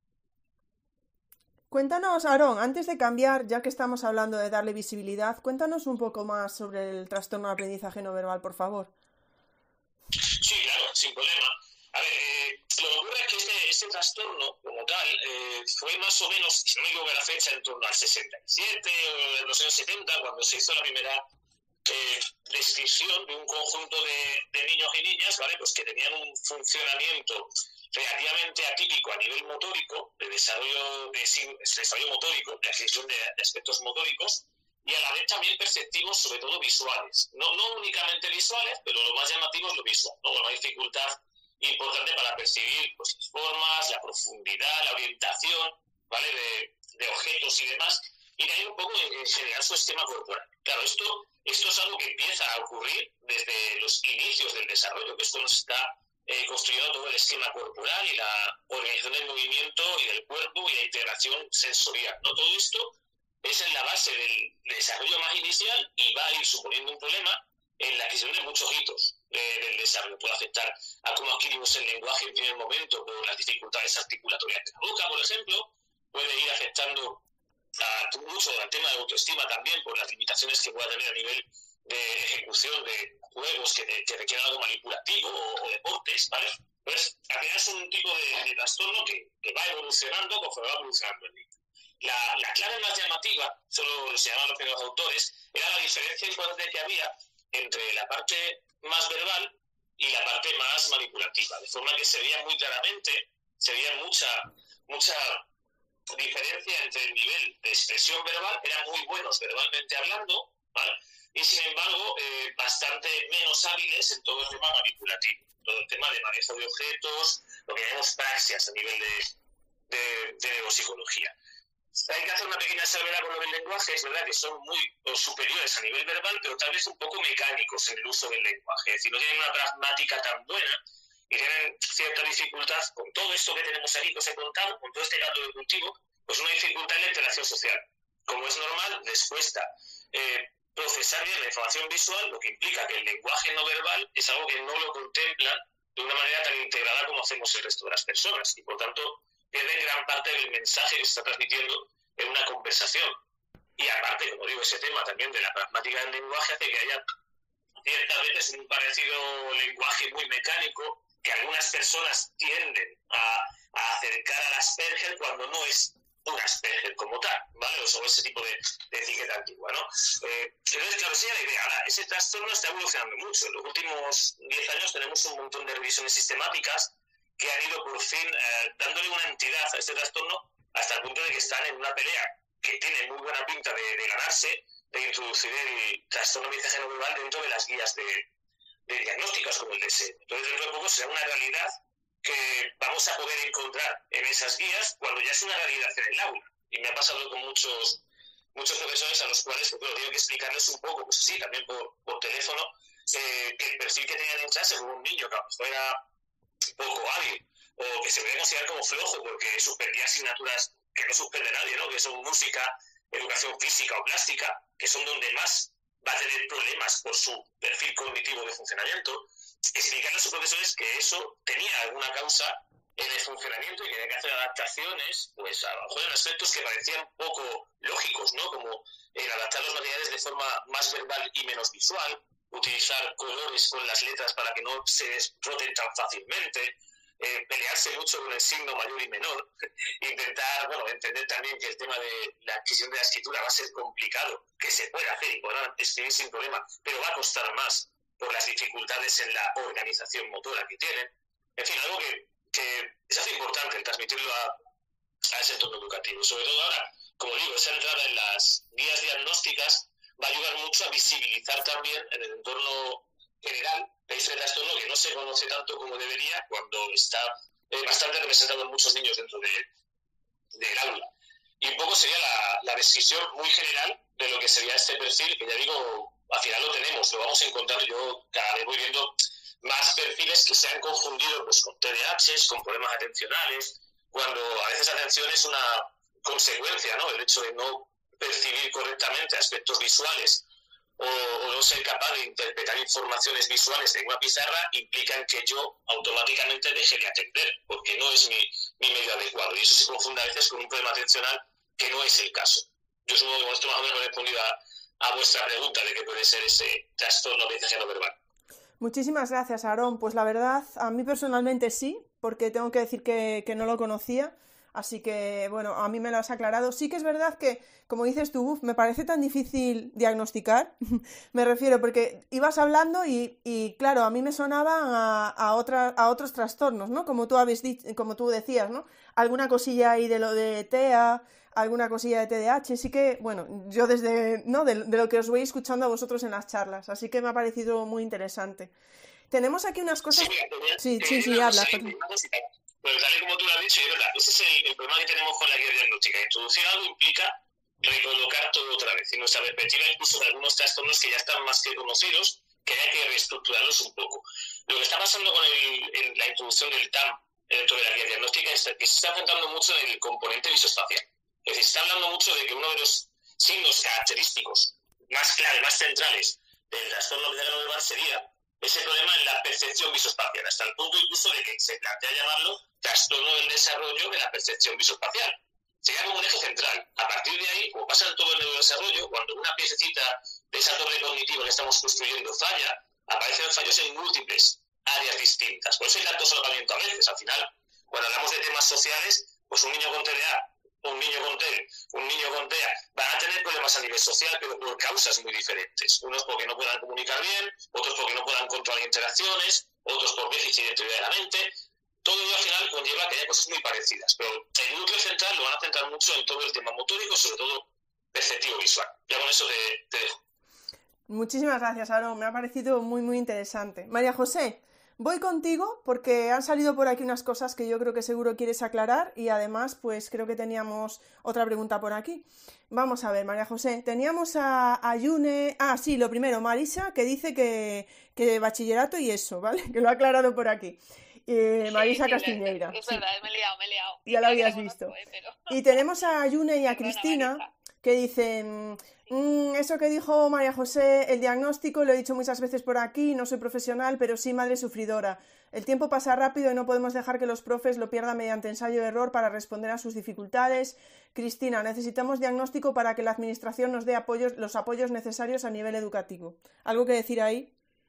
Cuéntanos, Aarón, antes de cambiar, ya que estamos hablando de darle visibilidad, cuéntanos un poco más sobre el trastorno de aprendizaje no verbal, por favor. Sí, claro, sin problema. A ver, lo que ocurre es que este trastorno, como tal, fue más o menos, si no me equivoco la fecha, en torno al 67 o en los años 70, cuando se hizo la primera descripción de un conjunto de niños y niñas, ¿vale? Pues que tenían un funcionamiento relativamente atípico a nivel motórico, de desarrollo motórico, de adquisición de aspectos motóricos, y a la vez también perceptivos, sobre todo visuales. No únicamente visuales, pero lo más llamativo es lo visual, ¿no? Una dificultad importante para percibir, pues, las formas, la profundidad, la orientación, ¿vale? De objetos y demás, y de ahí un poco en generar su esquema corporal. Claro, esto es algo que empieza a ocurrir desde los inicios del desarrollo, que es cuando se está construyendo todo el esquema corporal y la organización del movimiento y del cuerpo y la integración sensorial, ¿no? Todo esto es en la base del desarrollo más inicial y va a ir suponiendo un problema en la adquisición de muchos hitos del desarrollo. Puede afectar a cómo adquirimos el lenguaje en primer momento por las dificultades articulatorias de la boca, por ejemplo. Puede ir afectando mucho al tema de autoestima también por las limitaciones que pueda tener a nivel de ejecución de juegos que requieran algo manipulativo o deportes, ¿vale? Pues al final es un tipo de trastorno que va evolucionando conforme va evolucionando el niño. La clave más llamativa, solo lo señalaban los primeros autores, era la diferencia importante que había entre la parte más verbal y la parte más manipulativa, de forma que se veía muy claramente, se veía mucha diferencia entre el nivel de expresión verbal, eran muy buenos verbalmente hablando, ¿vale? y sin embargo bastante menos hábiles en todo el tema manipulativo, todo el tema de manejo de objetos, lo que llamamos praxias a nivel de neuropsicología. Hay que hacer una pequeña salvedad con lo del lenguaje, es verdad que son muy superiores a nivel verbal, pero tal vez un poco mecánicos en el uso del lenguaje, es decir, no tienen una pragmática tan buena y tienen cierta dificultad con todo esto que tenemos aquí que os he contado, con todo este caldo de cultivo, pues una dificultad en la interacción social. Como es normal, les cuesta procesar bien la información visual, lo que implica que el lenguaje no verbal es algo que no lo contemplan de una manera tan integrada como hacemos el resto de las personas, y por tanto pierden gran parte del mensaje que se está transmitiendo en una conversación. Y aparte, como digo, ese tema también de la pragmática del lenguaje hace que haya ciertas veces un parecido lenguaje muy mecánico que algunas personas tienden a acercar al Asperger cuando no es un Asperger como tal, ¿vale? O sobre ese tipo de etiqueta antigua, ¿no? Entonces, claro, esa es la idea. Ahora, ese trastorno está evolucionando mucho. En los últimos 10 años tenemos un montón de revisiones sistemáticas que han ido por fin dándole una entidad a este trastorno hasta el punto de que están en una pelea que tiene muy buena pinta de ganarse, de introducir el trastorno aprendizaje no verbal dentro de las guías de diagnósticas como el DSM. Entonces, dentro de poco será una realidad que vamos a poder encontrar en esas guías cuando ya es una realidad en el aula. Y me ha pasado con muchos profesores a los cuales tengo que explicarles un poco, pues sí, también por teléfono, que el perfil que tenían en clase como un niño que a lo mejor era poco hábil o que se podía considerar como flojo porque suspendía asignaturas que no suspende nadie, ¿no? Que son música, educación física o plástica, que son donde más va a tener problemas por su perfil cognitivo de funcionamiento, explicarle a sus profesores que eso tenía alguna causa en el funcionamiento y que había que hacer adaptaciones, pues a lo mejor en aspectos que parecían poco lógicos, ¿no? Como el adaptar los materiales de forma más verbal y menos visual, utilizar colores con las letras para que no se roten tan fácilmente, pelearse mucho con el signo mayor y menor, intentar, entender también que el tema de la adquisición de la escritura va a ser complicado, que se puede hacer y podrán escribir sin problema, pero va a costar más por las dificultades en la organización motora que tienen. En fin, algo que es algo importante el transmitirlo a ese entorno educativo. Sobre todo ahora, como digo, esa entrada en las guías diagnósticas va a ayudar mucho a visibilizar también en el entorno general ese trastorno que no se conoce tanto como debería cuando está bastante representado en muchos niños dentro del aula. Y un poco sería la descripción muy general de lo que sería este perfil, que ya digo, al final lo tenemos, lo vamos a encontrar. Yo cada vez voy viendo más perfiles que se han confundido pues, con TDAHs, con problemas atencionales, cuando a veces la atención es una consecuencia, ¿no? El hecho de no percibir correctamente aspectos visuales o no ser capaz de interpretar informaciones visuales en una pizarra implican que yo automáticamente deje de atender, porque no es mi medio adecuado. Y eso se confunde a veces con un problema atencional que no es el caso. Yo supongo que con esto más o menos he respondido a vuestra pregunta de qué puede ser ese trastorno de aprendizaje no verbal. Muchísimas gracias, Aarón. Pues la verdad, a mí personalmente sí, porque tengo que decir que no lo conocía. Así que, bueno, a mí me lo has aclarado. Sí que es verdad que, como dices tú, me parece tan difícil diagnosticar. Me refiero, porque ibas hablando y claro, a mí me sonaban a otros trastornos, ¿no? Como tú decías, ¿no? Alguna cosilla ahí de lo de TEA, alguna cosilla de TDAH. Sí que, bueno, yo de lo que os voy escuchando a vosotros en las charlas. Así que me ha parecido muy interesante. Tenemos aquí unas cosas... Sí, habla. Pues tal y como tú lo has dicho, es verdad, ese es el problema que tenemos con la guía diagnóstica. Introducir algo implica recolocar todo otra vez. Y nuestra perspectiva incluso de algunos trastornos que ya están más que conocidos, que hay que reestructurarlos un poco. Lo que está pasando con la introducción del TAM dentro de la guía diagnóstica es que se está centrando mucho en el componente visoespacial. Es decir, se está hablando mucho de que uno de los signos característicos más clave, más centrales del trastorno no verbal sería ese problema en la percepción visoespacial, hasta el punto incluso de que se plantea llamarlo trastorno del desarrollo de la percepción visoespacial. Sería como un eje central. A partir de ahí, como pasa en todo el neurodesarrollo, cuando una piececita de esa torre cognitiva que estamos construyendo falla, aparecen fallos en múltiples áreas distintas. Por eso hay tanto solapamiento a veces. Al final, cuando hablamos de temas sociales, pues un niño con TDA, un niño con TEA, un niño con TEA, van a tener problemas a nivel social, pero por causas muy diferentes. Unos porque no puedan comunicar bien, otros porque no puedan controlar interacciones, otros por déficit de teoría de la mente. Todo ello al final conlleva que haya cosas muy parecidas, pero el núcleo central lo van a centrar mucho en todo el tema motórico, sobre todo perceptivo visual. Ya con eso te dejo. Muchísimas gracias, Aarón. Me ha parecido muy, muy interesante. María José, voy contigo porque han salido por aquí unas cosas que yo creo que seguro quieres aclarar y además, pues creo que teníamos otra pregunta por aquí. Vamos a ver, María José, teníamos a Yune... Ah, sí, lo primero, Marisa, que dice que bachillerato y eso, ¿vale? Que lo ha aclarado por aquí. Marisa Castiñeira. Es verdad, me he liado. Ya lo habías visto. Pero... Y tenemos a Yune y a Perdona, Cristina, Marisa. que dicen... eso que dijo María José, el diagnóstico, lo he dicho muchas veces por aquí, no soy profesional, pero sí madre sufridora. El tiempo pasa rápido y no podemos dejar que los profes lo pierdan mediante ensayo y error para responder a sus dificultades. Cristina, necesitamos diagnóstico para que la administración nos dé los apoyos necesarios a nivel educativo. ¿Algo que decir ahí?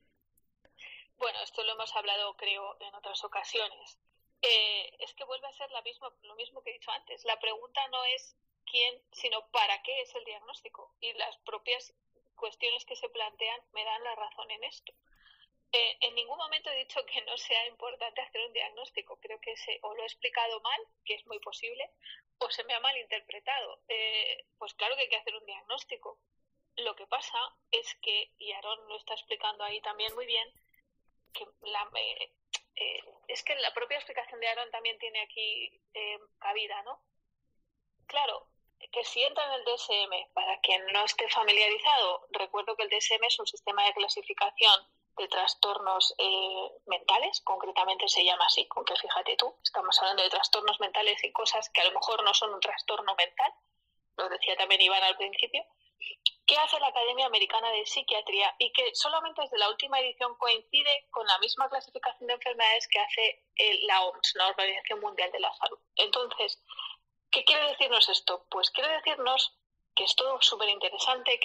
Bueno, esto lo hemos hablado, creo, en otras ocasiones. Es que vuelve a ser lo mismo que he dicho antes. La pregunta no es quién, sino para qué es el diagnóstico. Y las propias cuestiones que se plantean me dan la razón en esto. En ningún momento he dicho que no sea importante hacer un diagnóstico. Creo que o lo he explicado mal, que es muy posible, o se me ha malinterpretado. Pues claro que hay que hacer un diagnóstico. Lo que pasa es que, y Aarón lo está explicando ahí también muy bien, que es que la propia explicación de Aarón también tiene aquí cabida, ¿no? Claro, que si entra en el DSM, para quien no esté familiarizado, recuerdo que el DSM es un sistema de clasificación de trastornos mentales, concretamente se llama así, aunque fíjate tú, estamos hablando de trastornos mentales y cosas que a lo mejor no son un trastorno mental, lo decía también Iván al principio. ¿Qué hace la Academia Americana de Psiquiatría? Y que solamente desde la última edición coincide con la misma clasificación de enfermedades que hace la OMS, la Organización Mundial de la Salud. Entonces, ¿qué quiere decirnos esto? Pues quiere decirnos que es todo súper interesante,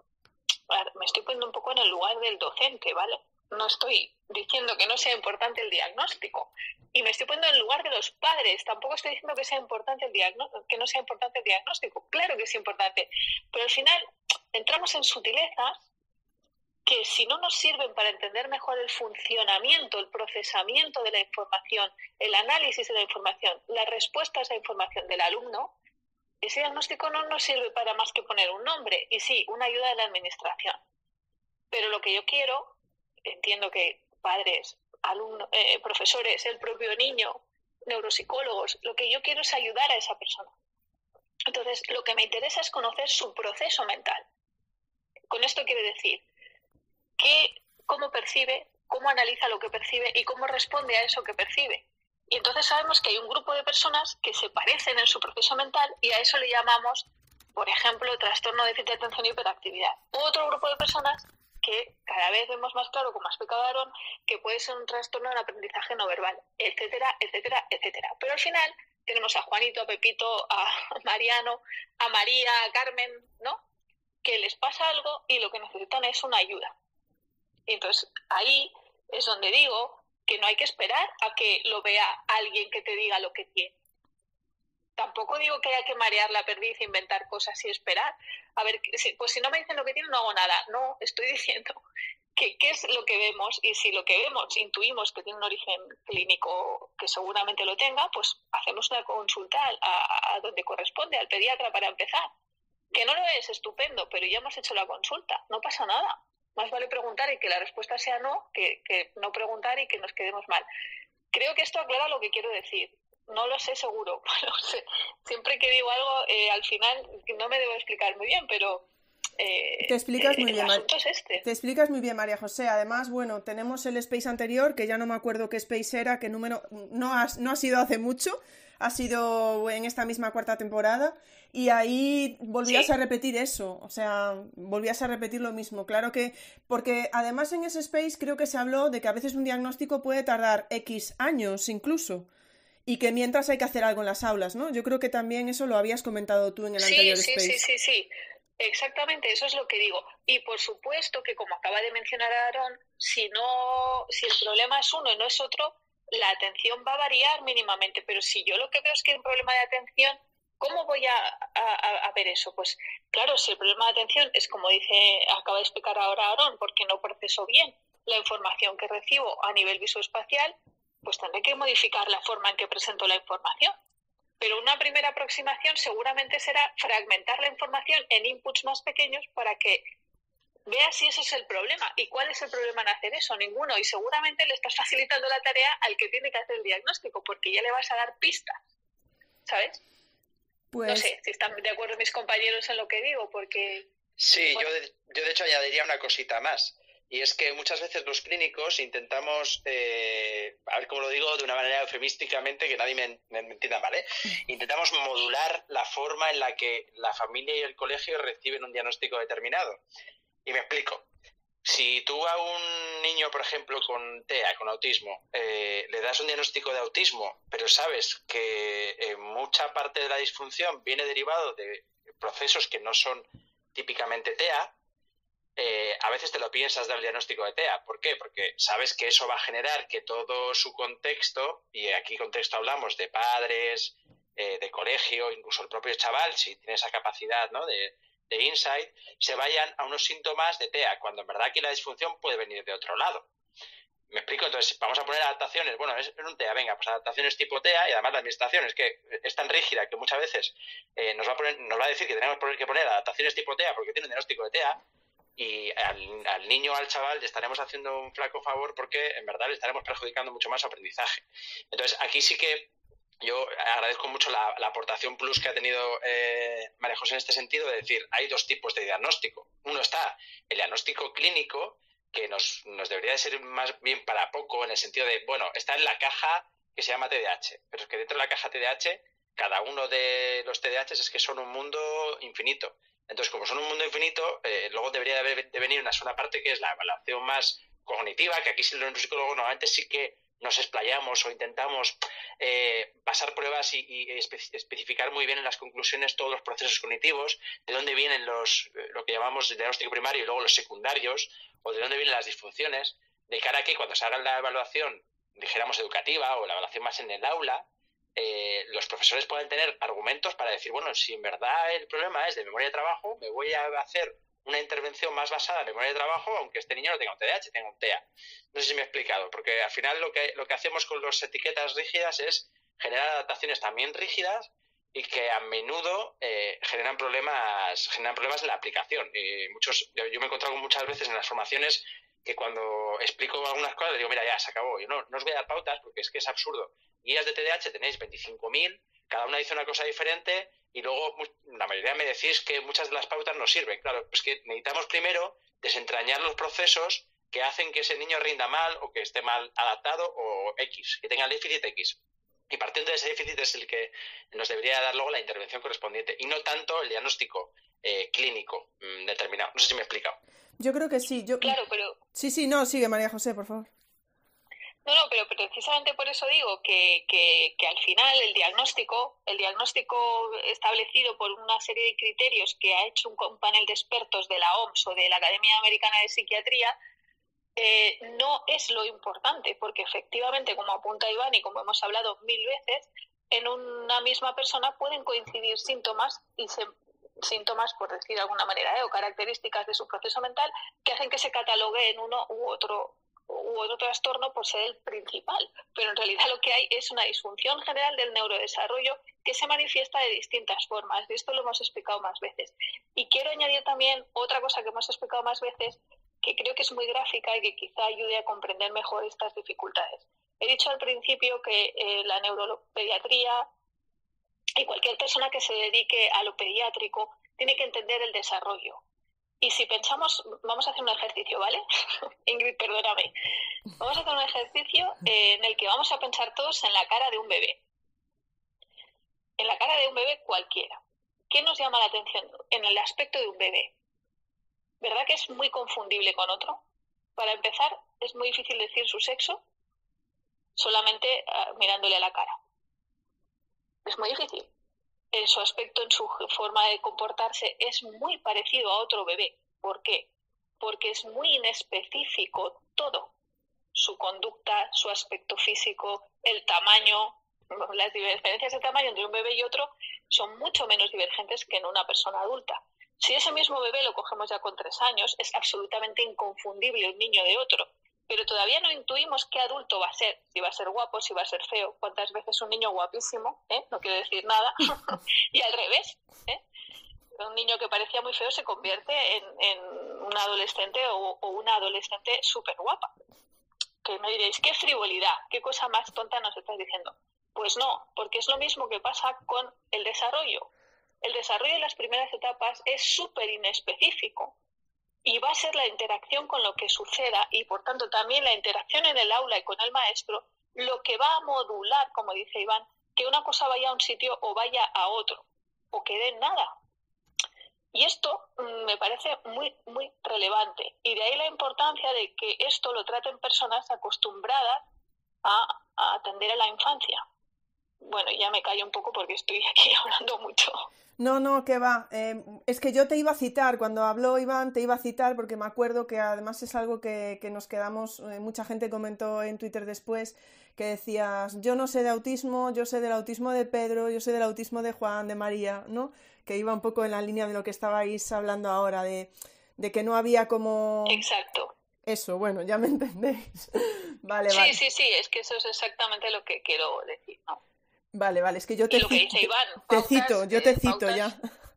me estoy poniendo un poco en el lugar del docente, ¿vale? No estoy diciendo que no sea importante el diagnóstico. Y me estoy poniendo en el lugar de los padres. Tampoco estoy diciendo que sea importante que no sea importante el diagnóstico. Claro que es importante. Pero al final entramos en sutilezas que si no nos sirven para entender mejor el funcionamiento, el procesamiento de la información, el análisis de la información, la respuesta a esa información del alumno, ese diagnóstico no nos sirve para más que poner un nombre y sí, una ayuda de la administración. Pero lo que yo quiero, entiendo que padres, alumnos, profesores, el propio niño, neuropsicólogos, lo que yo quiero es ayudar a esa persona. Entonces, lo que me interesa es conocer su proceso mental. Con esto quiero decir cómo percibe, cómo analiza lo que percibe y cómo responde a eso que percibe. Y entonces sabemos que hay un grupo de personas que se parecen en su proceso mental y a eso le llamamos, por ejemplo, trastorno de déficit de atención y hiperactividad. Otro grupo de personas que cada vez vemos más claro, como ha explicado Aarón, que puede ser un trastorno del aprendizaje no verbal, etcétera, etcétera, etcétera. Pero al final tenemos a Juanito, a Pepito, a Mariano, a María, a Carmen, ¿no? Que les pasa algo y lo que necesitan es una ayuda. Y entonces ahí es donde digo que no hay que esperar a que lo vea alguien que te diga lo que tiene. Tampoco digo que haya que marear la perdiz, inventar cosas y esperar. A ver, pues si no me dicen lo que tiene, no hago nada. No, estoy diciendo que qué es lo que vemos y si lo que vemos intuimos que tiene un origen clínico que seguramente lo tenga, pues hacemos una consulta a donde corresponde, al pediatra para empezar. Que no lo es, estupendo, pero ya hemos hecho la consulta, no pasa nada. Más vale preguntar y que la respuesta sea no, que no preguntar y que nos quedemos mal. Creo que esto aclara lo que quiero decir. No lo sé seguro. No sé. Siempre que digo algo, al final no me debo explicar muy bien, pero te explicas muy bien, Te explicas muy bien, María José. Además, bueno, tenemos el Space anterior, que ya no me acuerdo qué Space era, qué número... No ha sido hace mucho, ha sido en esta misma cuarta temporada. Y ahí volvías a repetir eso, o sea, volvías a repetir lo mismo. Claro que, porque además en ese Space creo que se habló de que a veces un diagnóstico puede tardar X años incluso, y que mientras hay que hacer algo en las aulas, ¿no? Yo creo que también eso lo habías comentado tú en el anterior Space. Sí, exactamente, eso es lo que digo. Y por supuesto que, como acaba de mencionar Aarón, si el problema es uno y no es otro, la atención va a variar mínimamente, pero si yo lo que veo es que hay un problema de atención, ¿cómo voy a ver eso? Pues claro, si el problema de atención es como acaba de explicar ahora Aarón, porque no proceso bien la información que recibo a nivel visoespacial, pues tendré que modificar la forma en que presento la información. Pero una primera aproximación seguramente será fragmentar la información en inputs más pequeños para que vea si ese es el problema. ¿Y cuál es el problema en hacer eso? Ninguno. Y seguramente le estás facilitando la tarea al que tiene que hacer el diagnóstico, porque ya le vas a dar pistas, ¿sabes? Pues... No sé si están de acuerdo mis compañeros en lo que digo, porque... Sí, bueno, yo de hecho añadiría una cosita más. Y es que muchas veces los clínicos intentamos, a ver cómo lo digo de una manera eufemísticamente que nadie me entienda mal, intentamos modular la forma en la que la familia y el colegio reciben un diagnóstico determinado. Y me explico. Si tú a un niño, por ejemplo, con TEA, con autismo, le das un diagnóstico de autismo, pero sabes que mucha parte de la disfunción viene derivado de procesos que no son típicamente TEA, a veces te lo piensas del diagnóstico de TEA. ¿Por qué? Porque sabes que eso va a generar que todo su contexto, y aquí contexto hablamos de padres, de colegio, incluso el propio chaval, si tiene esa capacidad, ¿no?, de insight, se vayan a unos síntomas de TEA, cuando en verdad aquí la disfunción puede venir de otro lado. ¿Me explico? Entonces, vamos a poner adaptaciones. Bueno, es un TEA, venga, pues adaptaciones tipo TEA, y además la administración es que es tan rígida que muchas veces nos va a decir que tenemos que poner adaptaciones tipo TEA porque tiene un diagnóstico de TEA, y al niño, al chaval, le estaremos haciendo un flaco favor porque en verdad le estaremos perjudicando mucho más su aprendizaje. Entonces, aquí sí que yo agradezco mucho la aportación plus que ha tenido María José en este sentido, de decir, hay dos tipos de diagnóstico. Uno está el diagnóstico clínico, que nos debería de ser más bien para poco, en el sentido de, bueno, está en la caja que se llama TDAH, pero es que dentro de la caja TDAH, cada uno de los TDAH es que son un mundo infinito. Entonces, como son un mundo infinito, luego debería de venir una segunda parte que es la evaluación más cognitiva, que aquí los psicólogos normalmente sí que nos explayamos o intentamos pasar pruebas y especificar muy bien en las conclusiones todos los procesos cognitivos, de dónde vienen lo que llamamos el diagnóstico primario y luego los secundarios, o de dónde vienen las disfunciones, de cara a que cuando se haga la evaluación, dijéramos, educativa o la evaluación más en el aula, los profesores pueden tener argumentos para decir, bueno, si en verdad el problema es de memoria de trabajo, me voy a hacer una intervención más basada en memoria de trabajo, aunque este niño no tenga un TDAH, tenga un TEA. No sé si me he explicado, porque al final lo que hacemos con las etiquetas rígidas es generar adaptaciones también rígidas y que a menudo generan problemas en la aplicación. Y yo me he encontrado muchas veces en las formaciones que cuando explico algunas cosas, digo, mira, ya, se acabó. Yo no os voy a dar pautas porque es que es absurdo. Guías de TDAH tenéis 25.000, cada una dice una cosa diferente y luego la mayoría me decís que muchas de las pautas no sirven. Claro, pues que necesitamos primero desentrañar los procesos que hacen que ese niño rinda mal o que esté mal adaptado o X, que tenga el déficit X. Y partiendo de ese déficit es el que nos debería dar luego la intervención correspondiente y no tanto el diagnóstico clínico determinado. No sé si me he explicado. Yo creo que sí. Claro, pero... Sí, no, sigue María José, por favor. No, pero precisamente por eso digo que al final el diagnóstico establecido por una serie de criterios que ha hecho un panel de expertos de la OMS o de la Academia Americana de Psiquiatría, no es lo importante, porque efectivamente, como apunta Iván y como hemos hablado 1000 veces, en una misma persona pueden coincidir síntomas, por decir de alguna manera, o características de su proceso mental que hacen que se catalogue en uno u otro trastorno por ser el principal, pero en realidad lo que hay es una disfunción general del neurodesarrollo que se manifiesta de distintas formas, y esto lo hemos explicado más veces. Y quiero añadir también otra cosa que hemos explicado más veces, que creo que es muy gráfica y que quizá ayude a comprender mejor estas dificultades. He dicho al principio que la neuropediatría y cualquier persona que se dedique a lo pediátrico tiene que entender el desarrollo. Y si pensamos, vamos a hacer un ejercicio, ¿vale? Ingrid, perdóname. Vamos a hacer un ejercicio en el que vamos a pensar todos en la cara de un bebé. En la cara de un bebé cualquiera. ¿Qué nos llama la atención en el aspecto de un bebé? ¿Verdad que es muy confundible con otro? Para empezar, es muy difícil decir su sexo solamente mirándole a la cara. Es muy difícil. En su aspecto, en su forma de comportarse, es muy parecido a otro bebé. ¿Por qué? Porque es muy inespecífico todo. Su conducta, su aspecto físico, el tamaño, las diferencias de tamaño entre un bebé y otro son mucho menos divergentes que en una persona adulta. Si ese mismo bebé lo cogemos ya con 3 años, es absolutamente inconfundible un niño de otro. Pero todavía no intuimos qué adulto va a ser, si va a ser guapo, si va a ser feo. ¿Cuántas veces un niño guapísimo, no quiero decir nada, y al revés, un niño que parecía muy feo se convierte en un adolescente o una adolescente súper guapa. Que me diréis, qué frivolidad, qué cosa más tonta nos estás diciendo. Pues no, porque es lo mismo que pasa con el desarrollo. El desarrollo en las primeras etapas es súper inespecífico y va a ser la interacción con lo que suceda y, por tanto, también la interacción en el aula y con el maestro lo que va a modular, como dice Iván, que una cosa vaya a un sitio o vaya a otro, o quede en nada. Y esto me parece muy, muy relevante. Y de ahí la importancia de que esto lo traten personas acostumbradas a atender a la infancia. Bueno, ya me callo un poco porque estoy aquí hablando mucho. No, que va. Es que yo te iba a citar, cuando habló Iván, te iba a citar porque me acuerdo que además es algo que nos quedamos, mucha gente comentó en Twitter después, que decías, yo no sé de autismo, yo sé del autismo de Pedro, yo sé del autismo de Juan, de María, ¿no? Que iba un poco en la línea de lo que estabais hablando ahora, de que no había como... Exacto. Eso, bueno, ya me entendéis. Vale. Sí, es que eso es exactamente lo que quiero decir, ¿no? Vale, es que yo te cito, ya.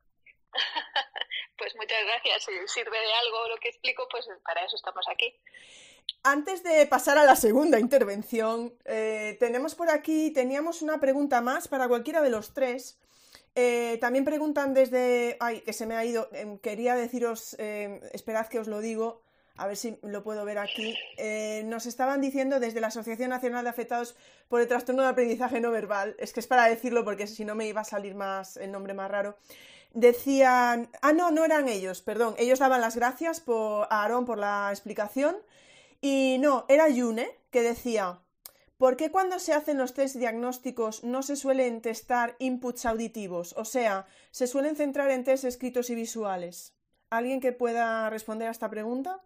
Pues muchas gracias. Si sirve de algo lo que explico, pues para eso estamos aquí. Antes de pasar a la segunda intervención, teníamos una pregunta más para cualquiera de los tres. También preguntan desde... Ay, que se me ha ido. Quería deciros, esperad que os lo digo, a ver si lo puedo ver aquí. Nos estaban diciendo desde la Asociación Nacional de Afectados por el Trastorno de Aprendizaje No Verbal, es que es para decirlo porque si no me iba a salir más el nombre más raro. Decían... no eran ellos, perdón. Ellos daban las gracias a Aarón por la explicación. Y no, era Yune, que decía... ¿Por qué cuando se hacen los test diagnósticos no se suelen testar inputs auditivos? O sea, ¿se suelen centrar en test escritos y visuales? ¿Alguien que pueda responder a esta pregunta?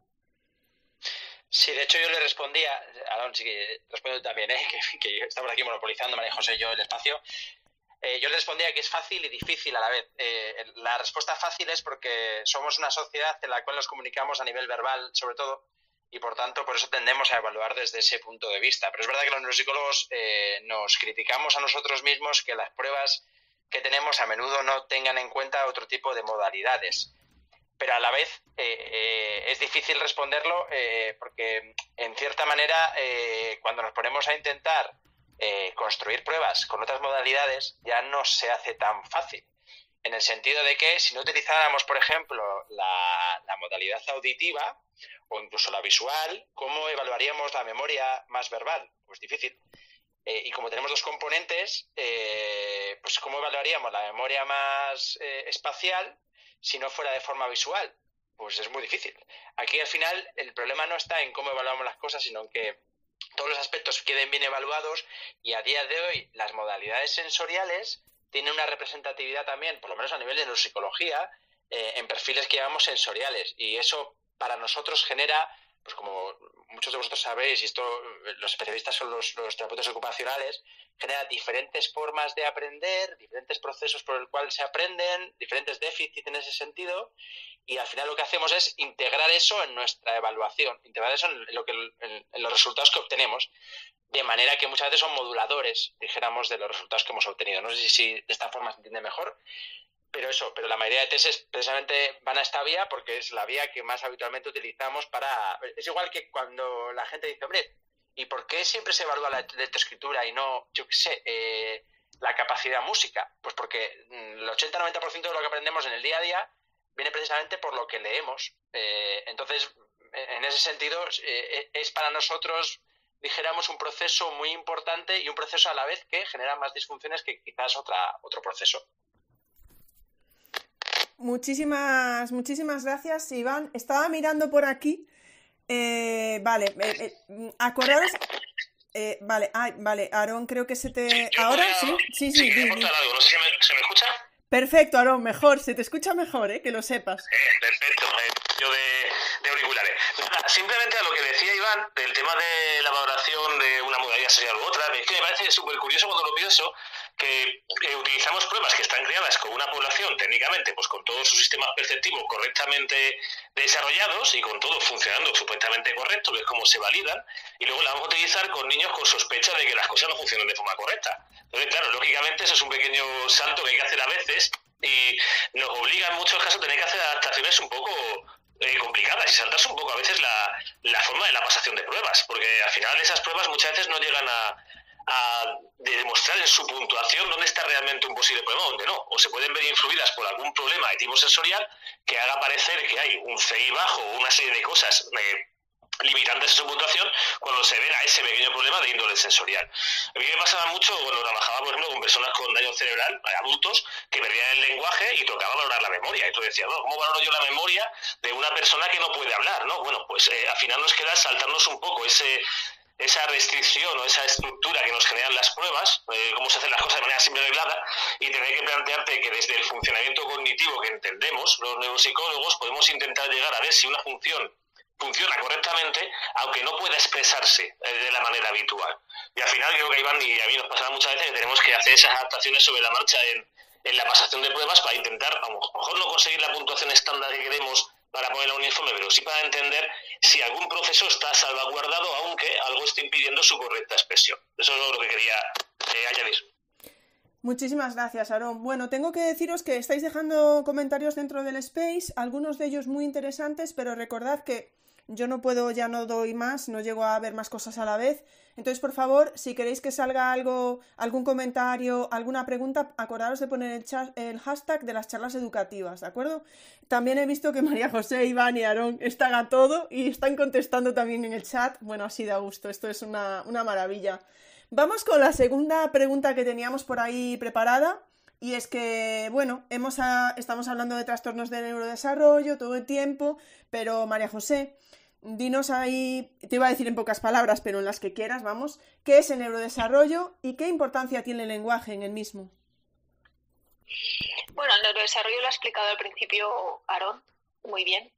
Sí, de hecho yo le respondía, Aarón sí que responde también, que estamos aquí monopolizando, María José y yo, el espacio. Yo le respondía que es fácil y difícil a la vez. La respuesta fácil es porque somos una sociedad en la cual nos comunicamos a nivel verbal, sobre todo, y por tanto por eso tendemos a evaluar desde ese punto de vista. Pero es verdad que los neuropsicólogos nos criticamos a nosotros mismos que las pruebas que tenemos a menudo no tengan en cuenta otro tipo de modalidades. Pero a la vez es difícil responderlo porque en cierta manera cuando nos ponemos a intentar construir pruebas con otras modalidades ya no se hace tan fácil. En el sentido de que si no utilizáramos, por ejemplo, la modalidad auditiva o incluso la visual, ¿cómo evaluaríamos la memoria más verbal? Pues difícil. Y como tenemos dos componentes, pues ¿cómo evaluaríamos la memoria más espacial si no fuera de forma visual? Pues es muy difícil. Aquí al final el problema no está en cómo evaluamos las cosas, sino en que todos los aspectos queden bien evaluados y a día de hoy las modalidades sensoriales tienen una representatividad también, por lo menos a nivel de neuropsicología, en perfiles que llamamos sensoriales. Y eso para nosotros genera, pues como muchos de vosotros sabéis, y esto los especialistas son los terapeutas ocupacionales, genera diferentes formas de aprender, diferentes procesos por el cual se aprenden, diferentes déficits en ese sentido, y al final lo que hacemos es integrar eso en nuestra evaluación, integrar eso en los resultados que obtenemos, de manera que muchas veces son moduladores, dijéramos, de los resultados que hemos obtenido. No sé si de esta forma se entiende mejor, pero la mayoría de tests precisamente van a esta vía porque es la vía que más habitualmente utilizamos para... Es igual que cuando la gente dice, hombre, ¿y por qué siempre se evalúa la lectoescritura y no, yo qué sé, la capacidad música? Pues porque el 80-90% de lo que aprendemos en el día a día viene precisamente por lo que leemos. Entonces, en ese sentido, es para nosotros, dijéramos, un proceso muy importante y un proceso a la vez que genera más disfunciones que quizás otro proceso. Muchísimas gracias, Iván. Estaba mirando por aquí. Vale, acordaros. Vale, Aarón, creo que se te... ¿Ahora? Sí. Algo. No sé si se me escucha. Perfecto, Aarón, mejor. Se te escucha mejor, que lo sepas. Perfecto. Yo de auriculares. Simplemente a lo que decía Iván, del tema de la valoración de una modalidad sensorial u otra, es que me parece súper curioso cuando lo pienso, que utilizamos pruebas que están creadas con una población técnicamente, pues con todos sus sistemas perceptivos correctamente desarrollados y con todo funcionando supuestamente correcto, que es como se validan, y luego la vamos a utilizar con niños con sospecha de que las cosas no funcionan de forma correcta. Entonces, claro, lógicamente eso es un pequeño salto que hay que hacer a veces y nos obliga en muchos casos a tener que hacer adaptaciones un poco complicadas y saltarse un poco a veces la forma de la pasación de pruebas, porque al final esas pruebas muchas veces no llegan a demostrar en su puntuación dónde está realmente un posible problema o dónde no, o se pueden ver influidas por algún problema de tipo sensorial que haga parecer que hay un CI bajo o una serie de cosas limitantes en su puntuación cuando se ven a ese pequeño problema de índole sensorial. A mí me pasaba mucho cuando trabajaba, por ejemplo, con personas con daño cerebral, adultos, que perdían el lenguaje y tocaba valorar la memoria. Y tú decías, bueno, ¿cómo valoro yo la memoria de una persona que no puede hablar, ¿no? Bueno, pues al final nos queda saltarnos un poco esa restricción o esa estructura que nos generan las pruebas, cómo se hacen las cosas de manera simple y reglada, y tener que plantearte que desde el funcionamiento cognitivo que entendemos los neuropsicólogos podemos intentar llegar a ver si una función funciona correctamente, aunque no pueda expresarse de la manera habitual. Y al final creo que a Iván y a mí nos pasaba muchas veces que tenemos que hacer esas adaptaciones sobre la marcha en la pasación de pruebas para intentar, a lo mejor no conseguir la puntuación estándar que queremos para ponerla un informe, pero sí para entender si algún proceso está salvaguardado, aunque algo esté impidiendo su correcta expresión. Eso es lo que quería añadir. Muchísimas gracias, Aarón. Bueno, tengo que deciros que estáis dejando comentarios dentro del Space, algunos de ellos muy interesantes, pero recordad que yo no puedo, ya no doy más, no llego a ver más cosas a la vez. Entonces, por favor, si queréis que salga algo, algún comentario, alguna pregunta, acordaros de poner el hashtag de las charlas educativas, ¿de acuerdo? También he visto que María José, Iván y Aarón están a todo y están contestando también en el chat. Bueno, así da gusto, esto es una maravilla. Vamos con la segunda pregunta que teníamos por ahí preparada. Y es que, bueno, estamos hablando de trastornos de neurodesarrollo todo el tiempo, pero María José, dinos ahí, te iba a decir en pocas palabras, pero en las que quieras, vamos, ¿qué es el neurodesarrollo y qué importancia tiene el lenguaje en el mismo? Bueno, el neurodesarrollo lo ha explicado al principio Aarón muy bien.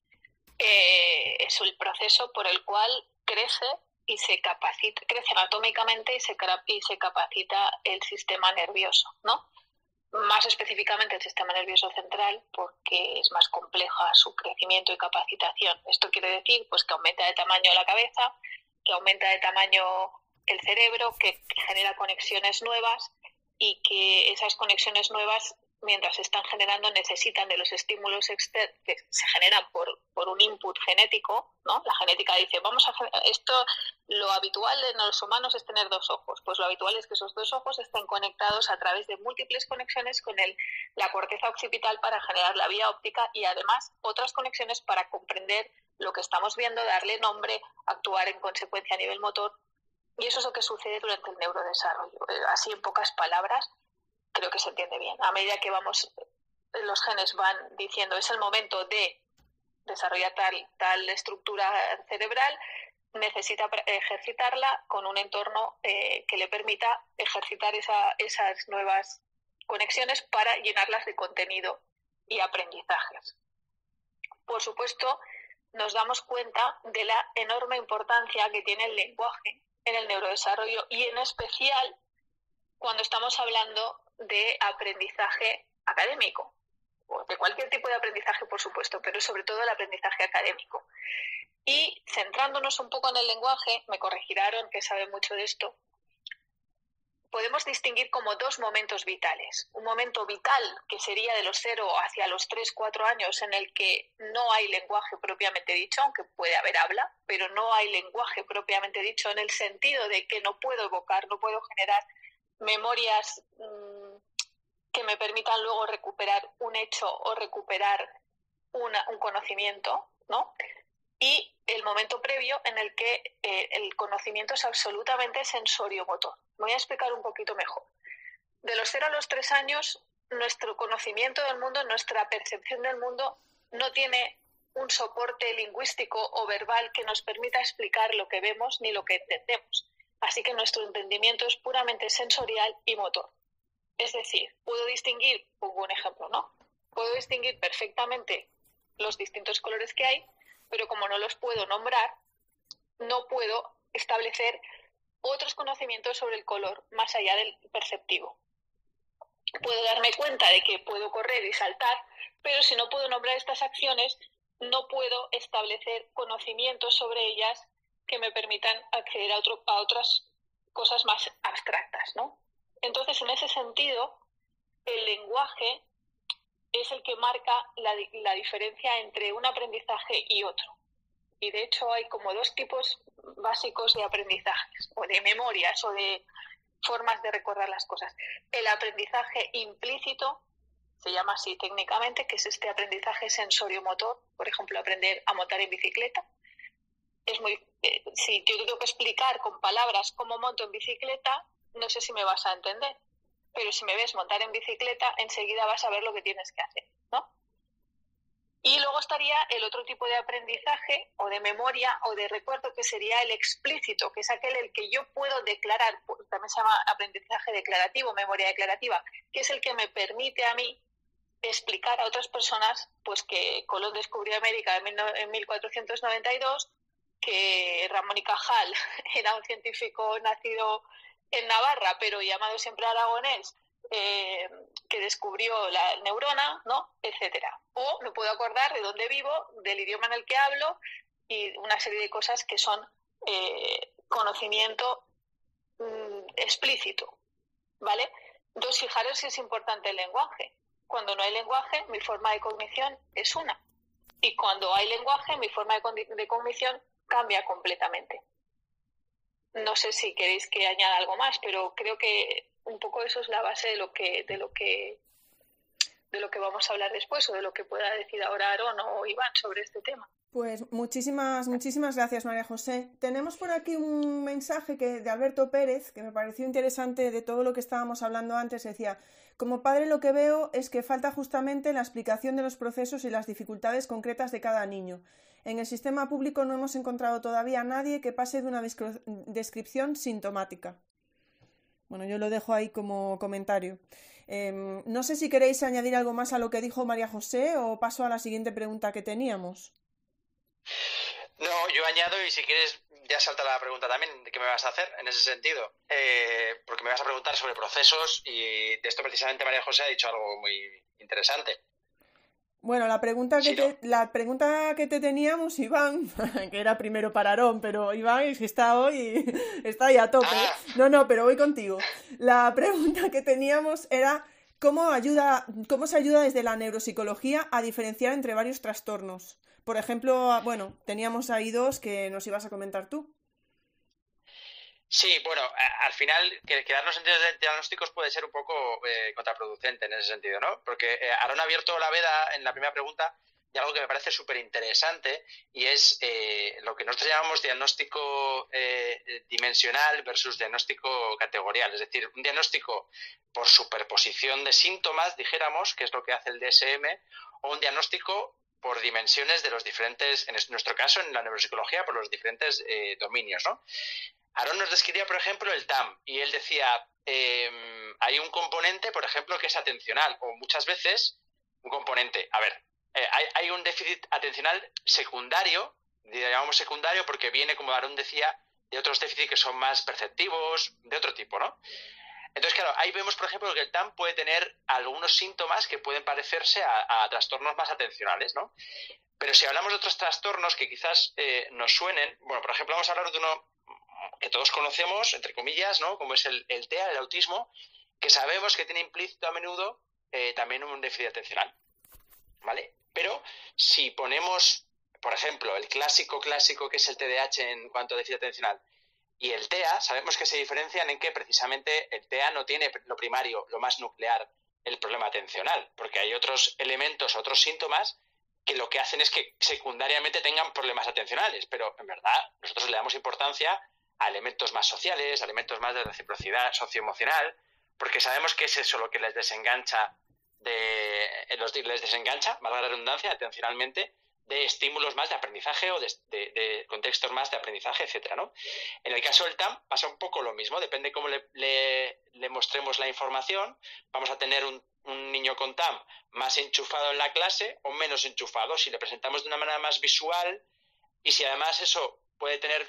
Es el proceso por el cual crece y se capacita, crece anatómicamente y se capacita el sistema nervioso, ¿no? Más específicamente el sistema nervioso central, porque es más compleja su crecimiento y capacitación. Esto quiere decir pues que aumenta de tamaño la cabeza, que aumenta de tamaño el cerebro, que genera conexiones nuevas y que esas conexiones nuevas, mientras se están generando, necesitan de los estímulos externos que se generan por un input genético, ¿no? La genética dice, esto, lo habitual en los humanos es tener 2 ojos. Pues lo habitual es que esos 2 ojos estén conectados a través de múltiples conexiones con la corteza occipital para generar la vía óptica y además otras conexiones para comprender lo que estamos viendo, darle nombre, actuar en consecuencia a nivel motor. Y eso es lo que sucede durante el neurodesarrollo. Así en pocas palabras, creo que se entiende bien. A medida que los genes van diciendo es el momento de desarrollar tal estructura cerebral, necesita ejercitarla con un entorno que le permita ejercitar esas nuevas conexiones para llenarlas de contenido y aprendizajes. Por supuesto, nos damos cuenta de la enorme importancia que tiene el lenguaje en el neurodesarrollo y en especial cuando estamos hablando de aprendizaje académico, o de cualquier tipo de aprendizaje, por supuesto, pero sobre todo el aprendizaje académico. Y centrándonos un poco en el lenguaje, me corregirán que sabe mucho de esto, podemos distinguir como 2 momentos vitales. Un momento vital, que sería de los 0 hacia los 3-4 años, en el que no hay lenguaje propiamente dicho, aunque puede haber habla, pero no hay lenguaje propiamente dicho en el sentido de que no puedo evocar, no puedo generar memorias que me permitan luego recuperar un hecho o recuperar un conocimiento, ¿no? Y el momento previo en el que el conocimiento es absolutamente sensorio-motor. Me voy a explicar un poquito mejor. De los 0 a los 3 años, nuestro conocimiento del mundo, nuestra percepción del mundo no tiene un soporte lingüístico o verbal que nos permita explicar lo que vemos ni lo que entendemos. Así que nuestro entendimiento es puramente sensorial y motor. Es decir, puedo distinguir, pongo un ejemplo, ¿no? Puedo distinguir perfectamente los distintos colores que hay, pero como no los puedo nombrar, no puedo establecer otros conocimientos sobre el color más allá del perceptivo. puedo darme cuenta de que puedo correr y saltar, pero si no puedo nombrar estas acciones, no puedo establecer conocimientos sobre ellas que me permitan acceder a otras cosas más abstractas, ¿no? Entonces, en ese sentido, el lenguaje es el que marca la diferencia entre un aprendizaje y otro. Y de hecho hay como dos tipos básicos de aprendizajes, o de memorias, o de formas de recordar las cosas. El aprendizaje implícito, se llama así técnicamente, que es este aprendizaje sensorio-motor, por ejemplo, aprender a montar en bicicleta. Si yo tengo que explicar con palabras cómo monto en bicicleta, no sé si me vas a entender, pero si me ves montar en bicicleta, enseguida vas a ver lo que tienes que hacer, ¿no? Y luego estaría el otro tipo de aprendizaje, o de memoria, o de recuerdo, que sería el explícito, que es aquel el que yo puedo declarar, también se llama aprendizaje declarativo, memoria declarativa, que es el que me permite a mí explicar a otras personas pues que Colón descubrió América en 1492, que Ramón y Cajal era un científico nacido en Navarra, pero llamado siempre aragonés, que descubrió la neurona, ¿no? Etcétera. O me puedo acordar de dónde vivo, del idioma en el que hablo y una serie de cosas que son conocimiento explícito, ¿vale? Entonces, fijaros si es importante el lenguaje. Cuando no hay lenguaje, mi forma de cognición es una. Y cuando hay lenguaje, mi forma de cognición cambia completamente. No sé si queréis que añada algo más, pero creo que un poco eso es la base de lo que vamos a hablar después, o de lo que pueda decir ahora Aarón o Iván sobre este tema. Pues muchísimas gracias, María José. Tenemos por aquí un mensaje de Alberto Pérez, que me pareció interesante de todo lo que estábamos hablando antes. Decía: como padre, lo que veo es que falta justamente la explicación de los procesos y las dificultades concretas de cada niño. En el sistema público no hemos encontrado todavía a nadie que pase de una descripción sintomática. Bueno, yo lo dejo ahí como comentario. No sé si queréis añadir algo más a lo que dijo María José, o paso a la siguiente pregunta que teníamos. No, yo añado, y si quieres ya salta la pregunta también de qué me vas a hacer en ese sentido, porque me vas a preguntar sobre procesos, y de esto precisamente María José ha dicho algo muy interesante. Bueno, la pregunta que te teníamos, Iván, que era primero para Aarón, pero Iván es que está ahí a tope. No, pero voy contigo. La pregunta que teníamos era cómo se ayuda desde la neuropsicología a diferenciar entre varios trastornos. Por ejemplo, bueno, teníamos ahí dos que nos ibas a comentar tú. Sí, bueno, al final quedarnos en diagnósticos puede ser un poco contraproducente en ese sentido, ¿no? Porque Aarón ha abierto la veda en la primera pregunta de algo que me parece súper interesante, y es lo que nosotros llamamos diagnóstico dimensional versus diagnóstico categorial. Es decir, un diagnóstico por superposición de síntomas, dijéramos, que es lo que hace el DSM, o un diagnóstico por dimensiones de los diferentes, en nuestro caso, en la neuropsicología, por los diferentes dominios, ¿no? Aarón nos describía, por ejemplo, el TAM, y él decía, hay un componente, por ejemplo, que es atencional, o muchas veces un componente, hay un déficit atencional secundario, llamamos secundario porque viene, como Aarón decía, de otros déficits que son más perceptivos, de otro tipo, ¿no? Entonces, claro, ahí vemos, por ejemplo, que el TAM puede tener algunos síntomas que pueden parecerse a trastornos más atencionales, ¿no? Pero si hablamos de otros trastornos que quizás nos suenen, bueno, por ejemplo, vamos a hablar de uno que todos conocemos, entre comillas, ¿no? Como es el TEA, el autismo, que sabemos que tiene implícito a menudo también un déficit atencional, ¿vale? Pero si ponemos, por ejemplo, el clásico que es el TDAH en cuanto a déficit atencional, y el TEA, sabemos que se diferencian en que precisamente el TEA no tiene lo primario, lo más nuclear, el problema atencional, porque hay otros elementos, otros síntomas que lo que hacen es que secundariamente tengan problemas atencionales, pero en verdad nosotros le damos importancia a elementos más sociales, a elementos más de reciprocidad socioemocional, porque sabemos que es eso lo que les desengancha, valga la redundancia, atencionalmente, de estímulos más de aprendizaje o de contextos más de aprendizaje, etcétera, ¿no? En el caso del TAM pasa un poco lo mismo, depende cómo le mostremos la información. Vamos a tener un niño con TAM más enchufado en la clase o menos enchufado, si le presentamos de una manera más visual, y si además eso puede tener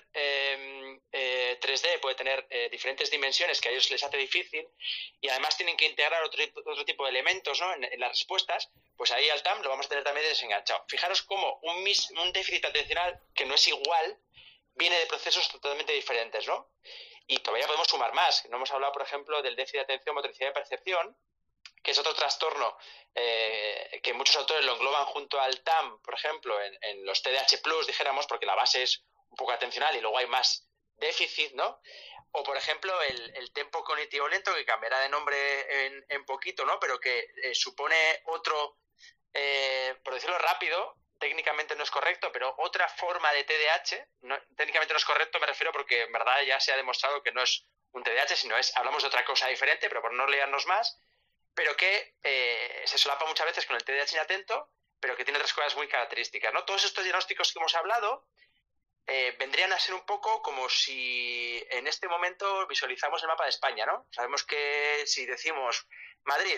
3D, puede tener diferentes dimensiones que a ellos les hace difícil, y además tienen que integrar otro tipo de elementos, ¿no? en las respuestas, pues ahí al TAM lo vamos a tener también desenganchado. Fijaros cómo un déficit atencional que no es igual viene de procesos totalmente diferentes, ¿no? Y todavía podemos sumar más. No hemos hablado, por ejemplo, del déficit de atención, motricidad y percepción, que es otro trastorno que muchos autores lo engloban junto al TAM, por ejemplo, en los TDAH+, dijéramos, porque la base es un poco atencional y luego hay más déficit, ¿no? O, por ejemplo, el tempo cognitivo lento, que cambiará de nombre en poquito, ¿no? Pero que supone otro, por decirlo rápido, técnicamente no es correcto, pero otra forma de TDAH, técnicamente no es correcto, me refiero porque en verdad ya se ha demostrado que no es un TDAH, sino hablamos de otra cosa diferente, pero por no liarnos más, pero que se solapa muchas veces con el TDAH inatento, pero que tiene otras cosas muy características, ¿no? Todos estos diagnósticos que hemos hablado vendrían a ser un poco como si en este momento visualizamos el mapa de España, ¿no? Sabemos que si decimos Madrid,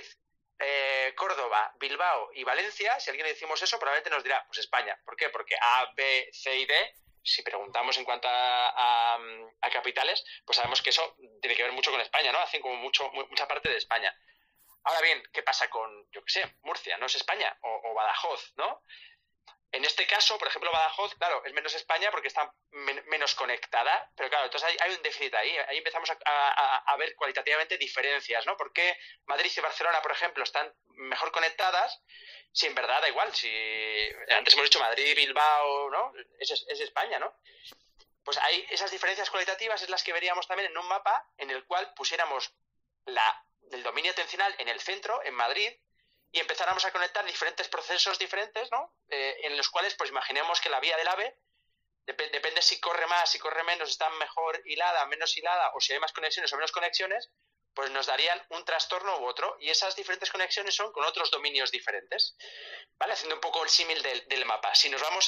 Córdoba, Bilbao y Valencia, si a alguien le decimos eso, probablemente nos dirá, pues España. ¿Por qué? Porque A, B, C y D, si preguntamos en cuanto a capitales, pues sabemos que eso tiene que ver mucho con España, ¿no? Hacen como mucha parte de España. Ahora bien, ¿qué pasa con, yo qué sé, Murcia? ¿No es España? O Badajoz, ¿no? En este caso, por ejemplo, Badajoz, claro, es menos España porque está menos conectada, pero claro, entonces hay un déficit ahí. Ahí empezamos a ver cualitativamente diferencias, ¿no? ¿Por qué Madrid y Barcelona, por ejemplo, están mejor conectadas? Si en verdad da igual, si antes hemos dicho Madrid, Bilbao, ¿no? Es España, ¿no? Pues hay esas diferencias cualitativas es las que veríamos también en un mapa en el cual pusiéramos el dominio atencional en el centro, en Madrid, y empezáramos a conectar diferentes procesos diferentes, ¿no? En los cuales, pues imaginemos que la vía del AVE, depende si corre más, si corre menos, está mejor hilada, menos hilada, o si hay más conexiones o menos conexiones, pues nos darían un trastorno u otro, y esas diferentes conexiones son con otros dominios diferentes, ¿vale? Haciendo un poco el símil del mapa. Si nos vamos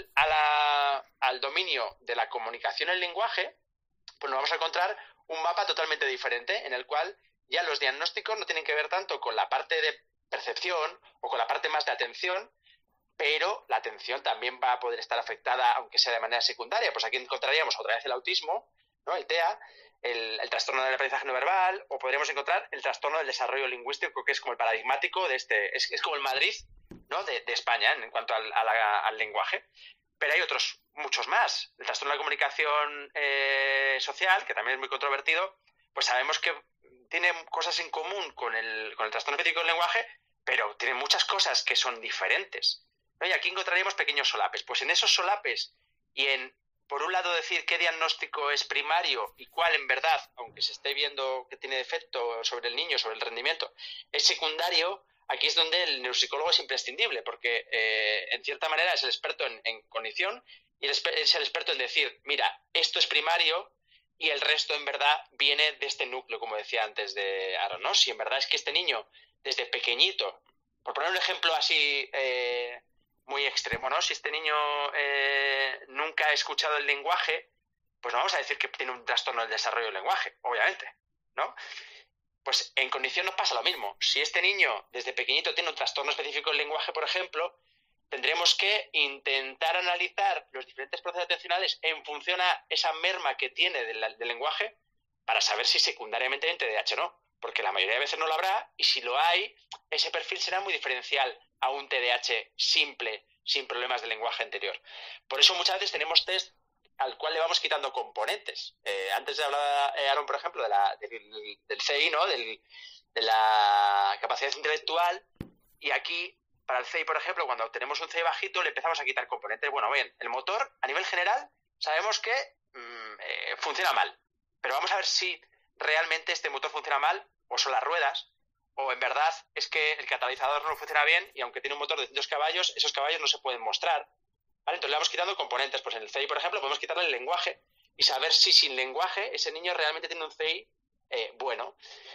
al dominio de la comunicación en lenguaje, pues nos vamos a encontrar un mapa totalmente diferente, en el cual ya los diagnósticos no tienen que ver tanto con la parte de percepción o con la parte más de atención, pero la atención también va a poder estar afectada, aunque sea de manera secundaria. Pues aquí encontraríamos otra vez el autismo, ¿no? El TEA, el trastorno del aprendizaje no verbal, o podríamos encontrar el trastorno del desarrollo lingüístico, que es como el paradigmático de es como el Madrid, ¿no? de España en cuanto al lenguaje. Pero hay otros, muchos más. El trastorno de la comunicación social, que también es muy controvertido, pues sabemos que tiene cosas en común con el trastorno específico del lenguaje, pero tiene muchas cosas que son diferentes, ¿no? Y aquí encontraríamos pequeños solapes. Pues en esos solapes y por un lado, decir qué diagnóstico es primario y cuál en verdad, aunque se esté viendo que tiene efecto sobre el niño, sobre el rendimiento, es secundario, aquí es donde el neuropsicólogo es imprescindible, porque en cierta manera es el experto en cognición y es el experto en decir, mira, esto es primario y el resto en verdad viene de este núcleo, como decía antes de Aaron, ¿no? Si en verdad es que este niño, desde pequeñito, por poner un ejemplo así muy extremo, ¿no? Si este niño nunca ha escuchado el lenguaje, pues no vamos a decir que tiene un trastorno del desarrollo del lenguaje, obviamente, ¿no? Pues en cognición nos pasa lo mismo. Si este niño desde pequeñito tiene un trastorno específico del lenguaje, por ejemplo, tendremos que intentar analizar los diferentes procesos atencionales en función a esa merma que tiene del lenguaje para saber si secundariamente hay TDAH o no, porque la mayoría de veces no lo habrá, y si lo hay, ese perfil será muy diferencial a un TDAH simple, sin problemas de lenguaje anterior. Por eso muchas veces tenemos test al cual le vamos quitando componentes. Antes de hablar, Aaron, por ejemplo, del CI, ¿no? De la capacidad intelectual, y aquí, para el CI, por ejemplo, cuando tenemos un CI bajito, le empezamos a quitar componentes. Bueno, bien, el motor, a nivel general, sabemos que funciona mal, pero vamos a ver si realmente este motor funciona mal, o son las ruedas, o en verdad es que el catalizador no funciona bien y aunque tiene un motor de 200 caballos, esos caballos no se pueden mostrar, ¿vale? Entonces le vamos quitando componentes. Pues en el CI, por ejemplo, podemos quitarle el lenguaje y saber si sin lenguaje ese niño realmente tiene un CI bueno.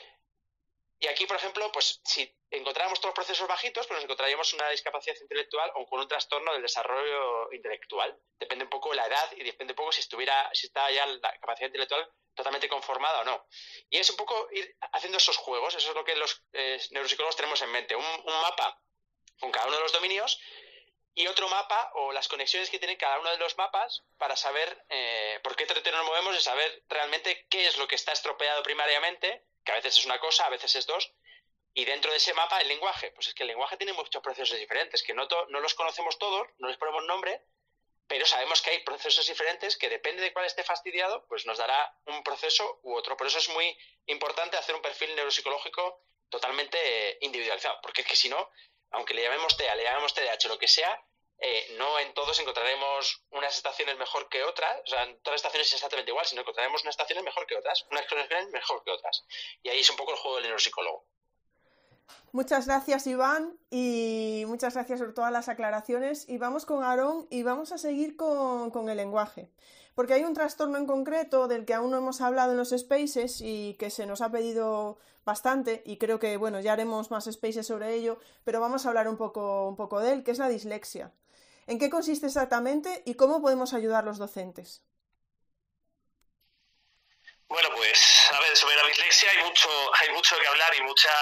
Y aquí, por ejemplo, pues si encontráramos todos los procesos bajitos, pues nos encontraríamos una discapacidad intelectual o con un trastorno del desarrollo intelectual. Depende un poco de la edad y depende un poco si está ya la capacidad intelectual totalmente conformada o no. Y es un poco ir haciendo esos juegos. Eso es lo que los neuropsicólogos tenemos en mente. Un mapa con cada uno de los dominios y otro mapa o las conexiones que tienen cada uno de los mapas para saber por qué territorio nos movemos y saber realmente qué es lo que está estropeado primariamente, que a veces es una cosa, a veces es dos, y dentro de ese mapa el lenguaje. Pues es que el lenguaje tiene muchos procesos diferentes, que no los conocemos todos, no les ponemos nombre, pero sabemos que hay procesos diferentes que depende de cuál esté fastidiado, pues nos dará un proceso u otro. Por eso es muy importante hacer un perfil neuropsicológico totalmente individualizado, porque es que si no, aunque le llamemos TEA, le llamemos TDAH, lo que sea, no en todos encontraremos unas estaciones mejor que otras, o sea, en todas las estaciones es exactamente igual, sino encontraremos unas estaciones mejor que otras, unas conexiones mejor que otras. Y ahí es un poco el juego del neuropsicólogo. Muchas gracias, Iván, y muchas gracias por todas las aclaraciones. Y vamos con Aarón y vamos a seguir con el lenguaje. Porque hay un trastorno en concreto del que aún no hemos hablado en los spaces y que se nos ha pedido bastante, y creo que, bueno, ya haremos más spaces sobre ello, pero vamos a hablar un poco de él, que es la dislexia. ¿En qué consiste exactamente y cómo podemos ayudar los docentes? Bueno, pues, a ver, sobre la dislexia hay mucho que hablar y mucho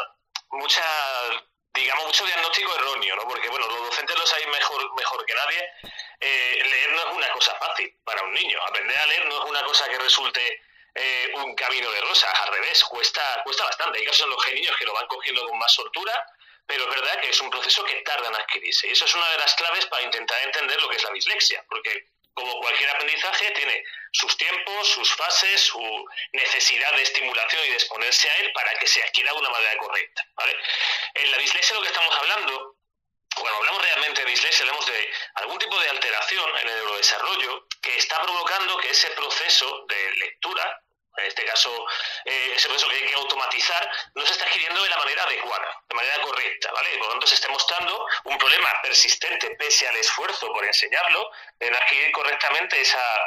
diagnóstico erróneo, ¿no? Porque, bueno, los docentes lo sabéis mejor que nadie. Leer no es una cosa fácil para un niño. Aprender a leer no es una cosa que resulte un camino de rosas. Al revés, cuesta bastante. Hay casos en los que hay niños que lo van cogiendo con más soltura, pero es verdad que es un proceso que tarda en adquirirse. Y eso es una de las claves para intentar entender lo que es la dislexia, porque como cualquier aprendizaje tiene sus tiempos, sus fases, su necesidad de estimulación y de exponerse a él para que se adquiera de una manera correcta, ¿vale? En la dislexia lo que estamos hablando, cuando hablamos realmente de dislexia, hablamos de algún tipo de alteración en el neurodesarrollo que está provocando que ese proceso de lectura, en este caso ese proceso que hay que automatizar, no se está adquiriendo de la manera adecuada, de manera correcta, ¿vale? Por lo tanto, se está mostrando un problema persistente pese al esfuerzo por enseñarlo, en adquirir correctamente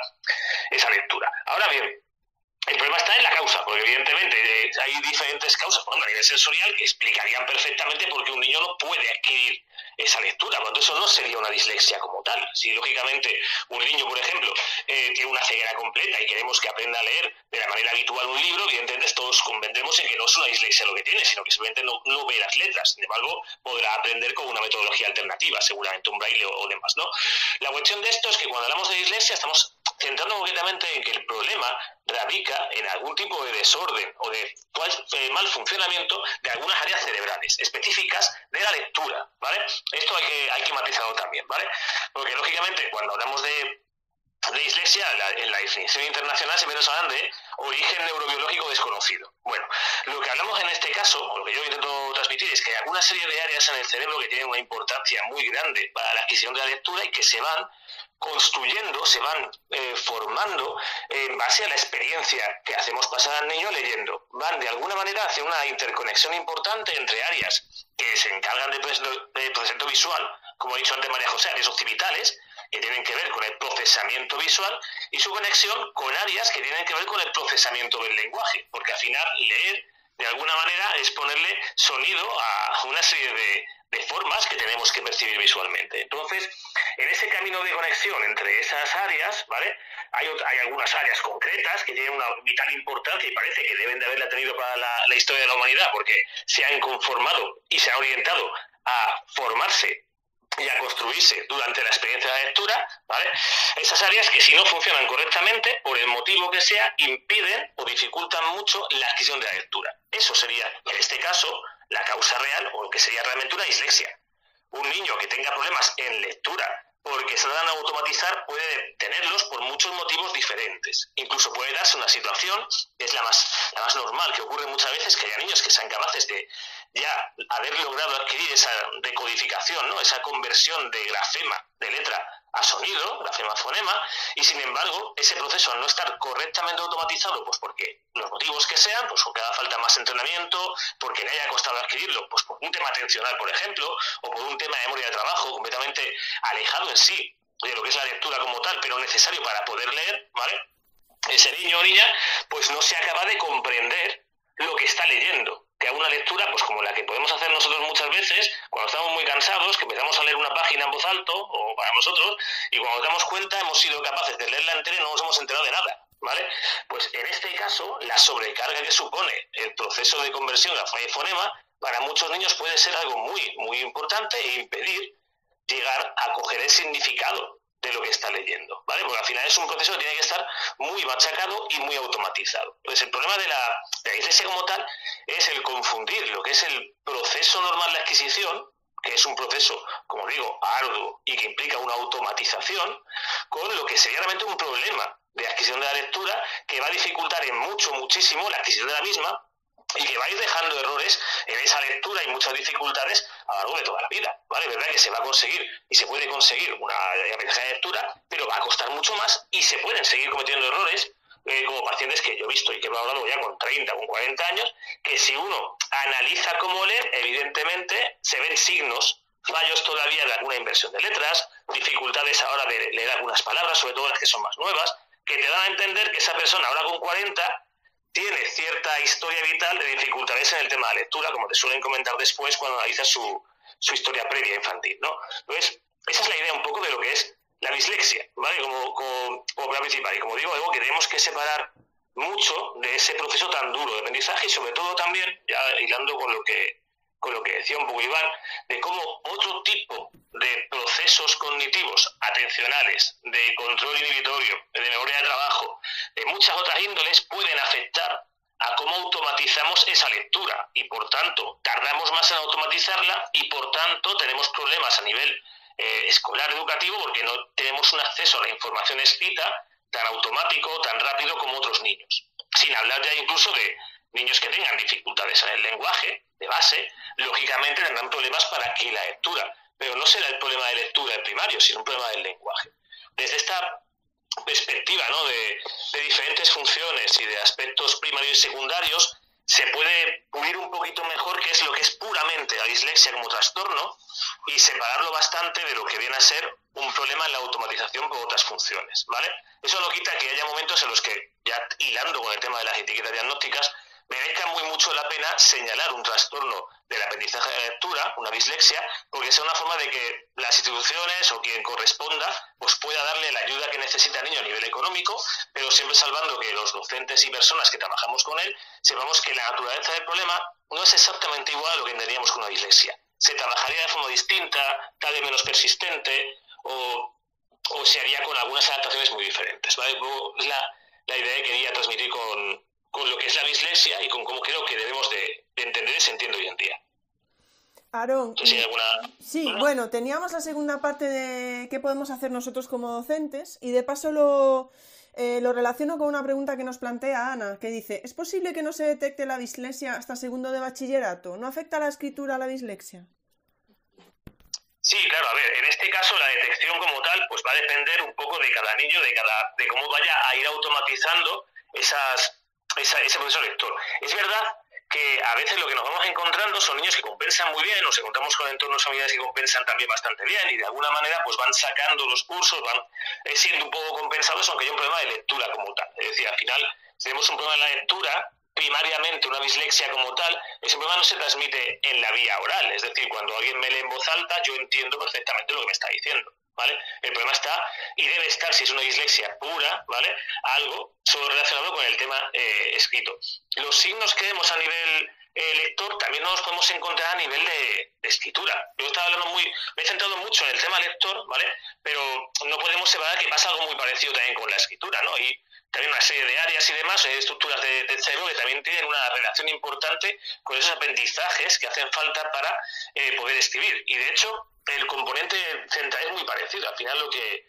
esa lectura. Ahora bien, el problema está en la causa, porque evidentemente hay diferentes causas, por ejemplo, a nivel sensorial, que explicarían perfectamente por qué un niño no puede adquirir esa lectura. Por lo tanto, eso no sería una dislexia como tal. Si, lógicamente, un niño, por ejemplo, tiene una ceguera completa y queremos que aprenda a leer de la manera habitual un libro, evidentemente todos convendremos en que no es una dislexia lo que tiene, sino que simplemente no ve las letras. Sin embargo, podrá aprender con una metodología alternativa, seguramente un braille o demás, ¿no? La cuestión de esto es que cuando hablamos de dislexia estamos centrando concretamente en que el problema radica en algún tipo de desorden o de mal funcionamiento de algunas áreas cerebrales específicas de la lectura, ¿vale? Esto hay que matizarlo también, ¿vale? Porque, lógicamente, cuando hablamos de dislexia, en la definición internacional siempre nos hablan de origen neurobiológico desconocido. Bueno, lo que hablamos en este caso, o lo que yo intento transmitir, es que hay alguna serie de áreas en el cerebro que tienen una importancia muy grande para la adquisición de la lectura y que se van construyendo, se van formando en base a la experiencia que hacemos pasar al niño leyendo. Van de alguna manera hacia una interconexión importante entre áreas que se encargan de procesamiento visual, como ha dicho antes María José, áreas occipitales, que tienen que ver con el procesamiento visual, y su conexión con áreas que tienen que ver con el procesamiento del lenguaje, porque al final leer de alguna manera es ponerle sonido a una serie de formas que tenemos que percibir visualmente. Entonces, en ese camino de conexión entre esas áreas, ¿vale? Hay algunas áreas concretas que tienen una vital importancia y parece que deben de haberla tenido para la historia de la humanidad, porque se han conformado y se han orientado a formarse y a construirse durante la experiencia de la lectura, ¿vale? Esas áreas que, si no funcionan correctamente, por el motivo que sea, impiden o dificultan mucho la adquisición de la lectura. Eso sería, en este caso, la causa real, o lo que sería realmente una dislexia. Un niño que tenga problemas en lectura porque se lo dan a automatizar puede tenerlos por muchos motivos diferentes. Incluso puede darse una situación, que es la más normal, que ocurre muchas veces, que haya niños que sean capaces de ya haber logrado adquirir esa decodificación, ¿no? Esa conversión de grafema, de letra a sonido, grafema-fonema, y sin embargo ese proceso al no estar correctamente automatizado, pues porque los motivos que sean, pues porque haga falta más entrenamiento, porque le haya costado adquirirlo, pues por un tema atencional, por ejemplo, o por un tema de memoria de trabajo completamente alejado en sí de lo que es la lectura como tal, pero necesario para poder leer, ¿vale? Ese niño o niña pues no se acaba de comprender lo que está leyendo, que a una lectura, pues como la que podemos hacer nosotros muchas veces, cuando estamos muy cansados, que empezamos a leer una página en voz alto, o para nosotros, y cuando nos damos cuenta hemos sido capaces de leerla entera y no nos hemos enterado de nada, ¿vale? Pues en este caso, la sobrecarga que supone el proceso de conversión de fonema, para muchos niños puede ser algo muy, muy importante e impedir llegar a coger el significado de lo que está leyendo, ¿vale? Porque al final es un proceso que tiene que estar muy machacado y muy automatizado. Entonces, el problema de la dislexia como tal es el confundir lo que es el proceso normal de adquisición, que es un proceso, como digo, arduo y que implica una automatización, con lo que sería realmente un problema de adquisición de la lectura que va a dificultar muchísimo la adquisición de la misma, y que va a ir dejando errores en esa lectura y muchas dificultades a lo largo de toda la vida, ¿vale? Es verdad que se va a conseguir y se puede conseguir una aprendizaje de lectura, pero va a costar mucho más y se pueden seguir cometiendo errores, como pacientes que yo he visto y que he hablado ya con 30, con 40 años, que si uno analiza cómo leer, evidentemente se ven signos, fallos todavía de alguna inversión de letras, dificultades ahora de leer algunas palabras, sobre todo las que son más nuevas, que te dan a entender que esa persona ahora con 40 tiene cierta historia vital de dificultades en el tema de la lectura, como te suelen comentar después cuando analizas su historia previa infantil, ¿no? Entonces, esa es la idea un poco de lo que es la dislexia, ¿vale? Como problema principal. Y como digo, algo que tenemos que separar mucho de ese proceso tan duro de aprendizaje y sobre todo también, ya hilando con lo que decía un poco Iván, de cómo otro tipo de procesos cognitivos atencionales, de control inhibitorio, de memoria de trabajo, de muchas otras índoles pueden afectar a cómo automatizamos esa lectura y por tanto tardamos más en automatizarla y por tanto tenemos problemas a nivel escolar educativo porque no tenemos un acceso a la información escrita tan automático, tan rápido como otros niños. Sin hablar ya incluso de niños que tengan dificultades en el lenguaje de base, lógicamente tendrán problemas para adquirir la lectura, pero no será el problema de lectura el primario, sino un problema del lenguaje. Desde esta perspectiva, ¿no?, de diferentes funciones y de aspectos primarios y secundarios, se puede pulir un poquito mejor qué es lo que es puramente la dislexia como trastorno y separarlo bastante de lo que viene a ser un problema en la automatización por otras funciones, ¿vale? Eso no quita que haya momentos en los que, ya hilando con el tema de las etiquetas diagnósticas, merezca muy mucho la pena señalar un trastorno del aprendizaje de la lectura, una dislexia, porque es una forma de que las instituciones o quien corresponda pues pueda darle la ayuda que necesita al niño a nivel económico, pero siempre salvando que los docentes y personas que trabajamos con él sepamos que la naturaleza del problema no es exactamente igual a lo que entendíamos con una dislexia. Se trabajaría de forma distinta, tal vez menos persistente, o se haría con algunas adaptaciones muy diferentes, ¿vale? Es la idea que quería transmitir con lo que es la dislexia y con cómo creo que debemos de entender ese entiendo hoy en día. Aarón, ¿Sí, alguna... sí, bueno, teníamos la segunda parte de qué podemos hacer nosotros como docentes y de paso lo relaciono con una pregunta que nos plantea Ana, que dice, ¿es posible que no se detecte la dislexia hasta segundo de bachillerato? ¿No afecta la escritura a la dislexia? Sí, claro, a ver, en este caso la detección como tal pues va a depender un poco de cada niño, de cómo vaya a ir automatizando ese proceso lector. Es verdad que a veces lo que nos vamos encontrando son niños que compensan muy bien, nos encontramos con entornos familiares que compensan también bastante bien y de alguna manera pues van sacando los cursos, van siendo un poco compensados, aunque hay un problema de lectura como tal. Es decir, al final, si tenemos un problema en la lectura, primariamente una dislexia como tal, ese problema no se transmite en la vía oral, es decir, cuando alguien me lee en voz alta, yo entiendo perfectamente lo que me está diciendo, ¿vale? El problema está, y debe estar, si es una dislexia pura, ¿vale?, algo solo relacionado con el tema escrito. Los signos que vemos a nivel lector también no los podemos encontrar a nivel de escritura. Yo estaba hablando me he centrado mucho en el tema lector, ¿vale?, pero no podemos separar que pasa algo muy parecido también con la escritura, ¿no? Y también una serie de áreas y demás, estructuras del cerebro que también tienen una relación importante con esos aprendizajes que hacen falta para poder escribir. Y de hecho, el componente central es muy parecido. Al final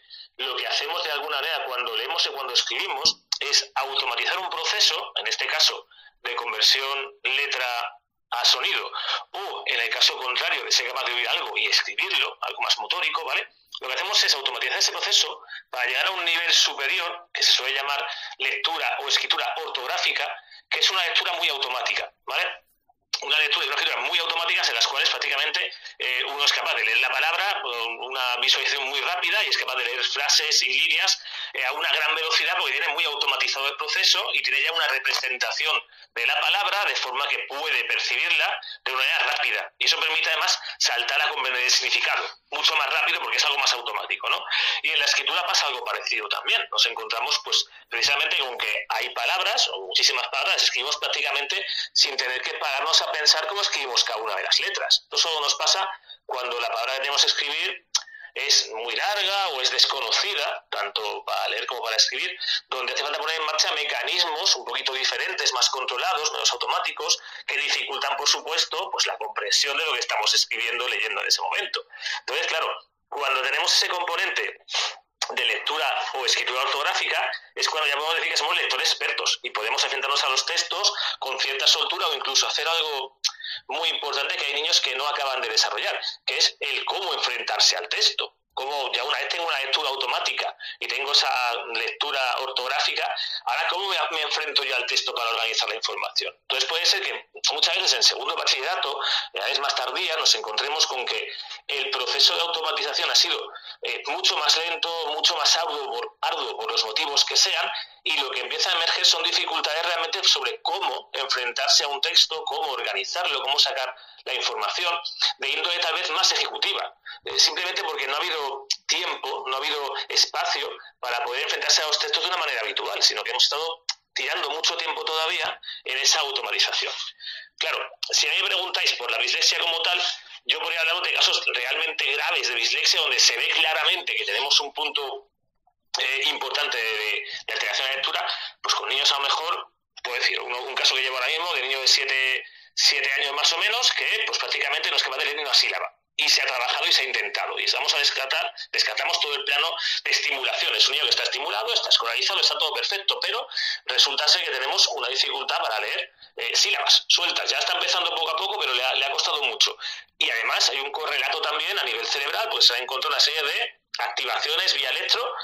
lo que hacemos de alguna manera cuando leemos y cuando escribimos es automatizar un proceso, en este caso de conversión letra a sonido, o en el caso contrario de ser capaz de oír algo y escribirlo, algo más motórico, ¿vale? Lo que hacemos es automatizar ese proceso para llegar a un nivel superior, que se suele llamar lectura o escritura ortográfica, que es una lectura muy automática, ¿vale? Una lectura y una escritura muy automáticas en las cuales prácticamente uno es capaz de leer la palabra, una visualización muy rápida y es capaz de leer frases y líneas a una gran velocidad porque tiene muy automatizado el proceso y tiene ya una representación de la palabra de forma que puede percibirla de una manera rápida. Y eso permite además saltar a comprender el significado mucho más rápido porque es algo más automático, ¿no? Y en la escritura pasa algo parecido también. Nos encontramos pues precisamente con que hay palabras o muchísimas palabras, escribimos prácticamente sin tener que pararnos a pensar cómo escribimos cada una de las letras. Esto solo nos pasa cuando la palabra que tenemos que escribir es muy larga o es desconocida, tanto para leer como para escribir, donde hace falta poner en marcha mecanismos un poquito diferentes, más controlados, menos automáticos, que dificultan, por supuesto, pues la comprensión de lo que estamos escribiendo o leyendo en ese momento. Entonces, claro, cuando tenemos ese componente de lectura o escritura ortográfica, es cuando ya podemos decir que somos lectores expertos y podemos enfrentarnos a los textos con cierta soltura o incluso hacer algo muy importante que hay niños que no acaban de desarrollar, que es el cómo enfrentarse al texto. Como ya una vez tengo una lectura automática y tengo esa lectura ortográfica, ahora cómo me enfrento yo al texto para organizar la información. Entonces puede ser que muchas veces en segundo bachillerato, en edades más tardías, nos encontremos con que el proceso de automatización ha sido mucho más lento, mucho más arduo por los motivos que sean, y lo que empieza a emerger son dificultades realmente sobre cómo enfrentarse a un texto, cómo organizarlo, cómo sacar la información de índole tal vez más ejecutiva, simplemente porque no ha habido tiempo, no ha habido espacio para poder enfrentarse a los textos de una manera habitual, sino que hemos estado tirando mucho tiempo todavía en esa automatización. Claro, si a mí me preguntáis por la dislexia como tal, yo podría hablar de casos realmente graves de dislexia donde se ve claramente que tenemos un punto importante de alteración de lectura, pues con niños a lo mejor, puedo decir, un caso que llevo ahora mismo de niño de 7 años más o menos, que pues prácticamente no es capaz de leer ni una sílaba. Y se ha trabajado y se ha intentado. Y vamos a descartamos todo el plano de estimulación. Es un niño que está estimulado, está escolarizado, está todo perfecto, pero resulta ser que tenemos una dificultad para leer sílabas sueltas. Ya está empezando poco a poco, pero le ha costado mucho. Y además hay un correlato también a nivel cerebral, pues se ha encontrado una serie de activaciones vía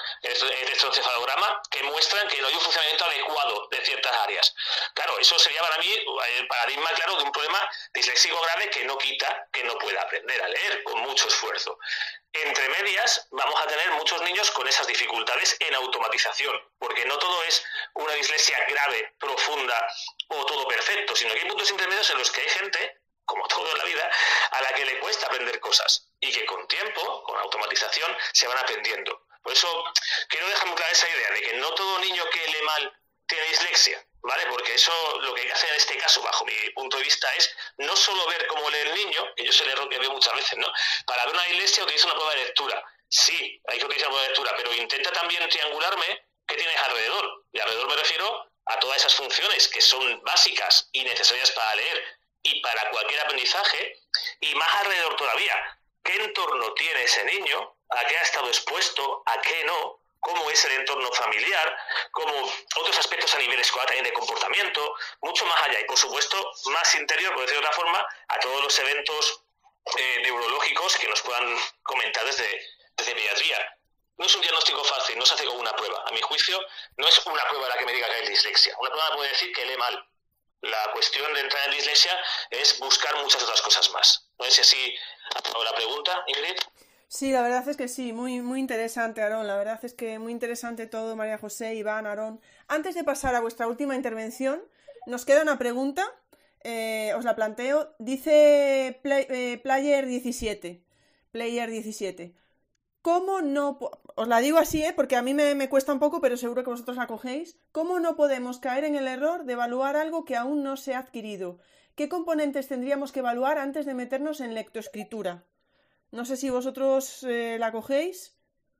electroencefalograma que muestran que no hay un funcionamiento adecuado de ciertas áreas. Claro, eso sería para mí el paradigma claro de un problema disléxico grave que no quita que no pueda aprender a leer con mucho esfuerzo. Entre medias vamos a tener muchos niños con esas dificultades en automatización, porque no todo es una dislexia grave, profunda o todo perfecto, sino que hay puntos intermedios en los que hay gente, como todo en la vida, a la que le cuesta aprender cosas y que con tiempo, con automatización, se van aprendiendo. Por eso quiero dejar muy clara esa idea de que no todo niño que lee mal tiene dislexia, ¿vale? Porque eso lo que hay que hacer en este caso, bajo mi punto de vista, es no solo ver cómo lee el niño, que yo es el error que veo muchas veces, ¿no? Para ver una dislexia utiliza una prueba de lectura. Sí, hay que utilizar una prueba de lectura, pero intenta también triangularme qué tienes alrededor. Y alrededor me refiero a todas esas funciones que son básicas y necesarias para leer y para cualquier aprendizaje, y más alrededor todavía, qué entorno tiene ese niño, a qué ha estado expuesto, a qué no, cómo es el entorno familiar, como otros aspectos a nivel escolar también de comportamiento, mucho más allá, y por supuesto más interior, por decirlo de otra forma, a todos los eventos neurológicos que nos puedan comentar desde pediatría. No es un diagnóstico fácil, no se hace con una prueba. A mi juicio, no es una prueba la que me diga que hay dislexia. Una prueba puede decir que lee mal. La cuestión de entrar en dislexia es buscar muchas otras cosas más. No sé si así hago la pregunta, Ingrid. Sí, la verdad es que sí, muy, muy interesante, Aarón. La verdad es que muy interesante todo, María José, Iván, Aarón. Antes de pasar a vuestra última intervención, nos queda una pregunta, os la planteo. Dice Player 17. ¿Cómo no... Os la digo así, porque a mí me cuesta un poco, pero seguro que vosotros la cogéis. ¿Cómo no podemos caer en el error de evaluar algo que aún no se ha adquirido? ¿Qué componentes tendríamos que evaluar antes de meternos en lectoescritura? No sé si vosotros la cogéis.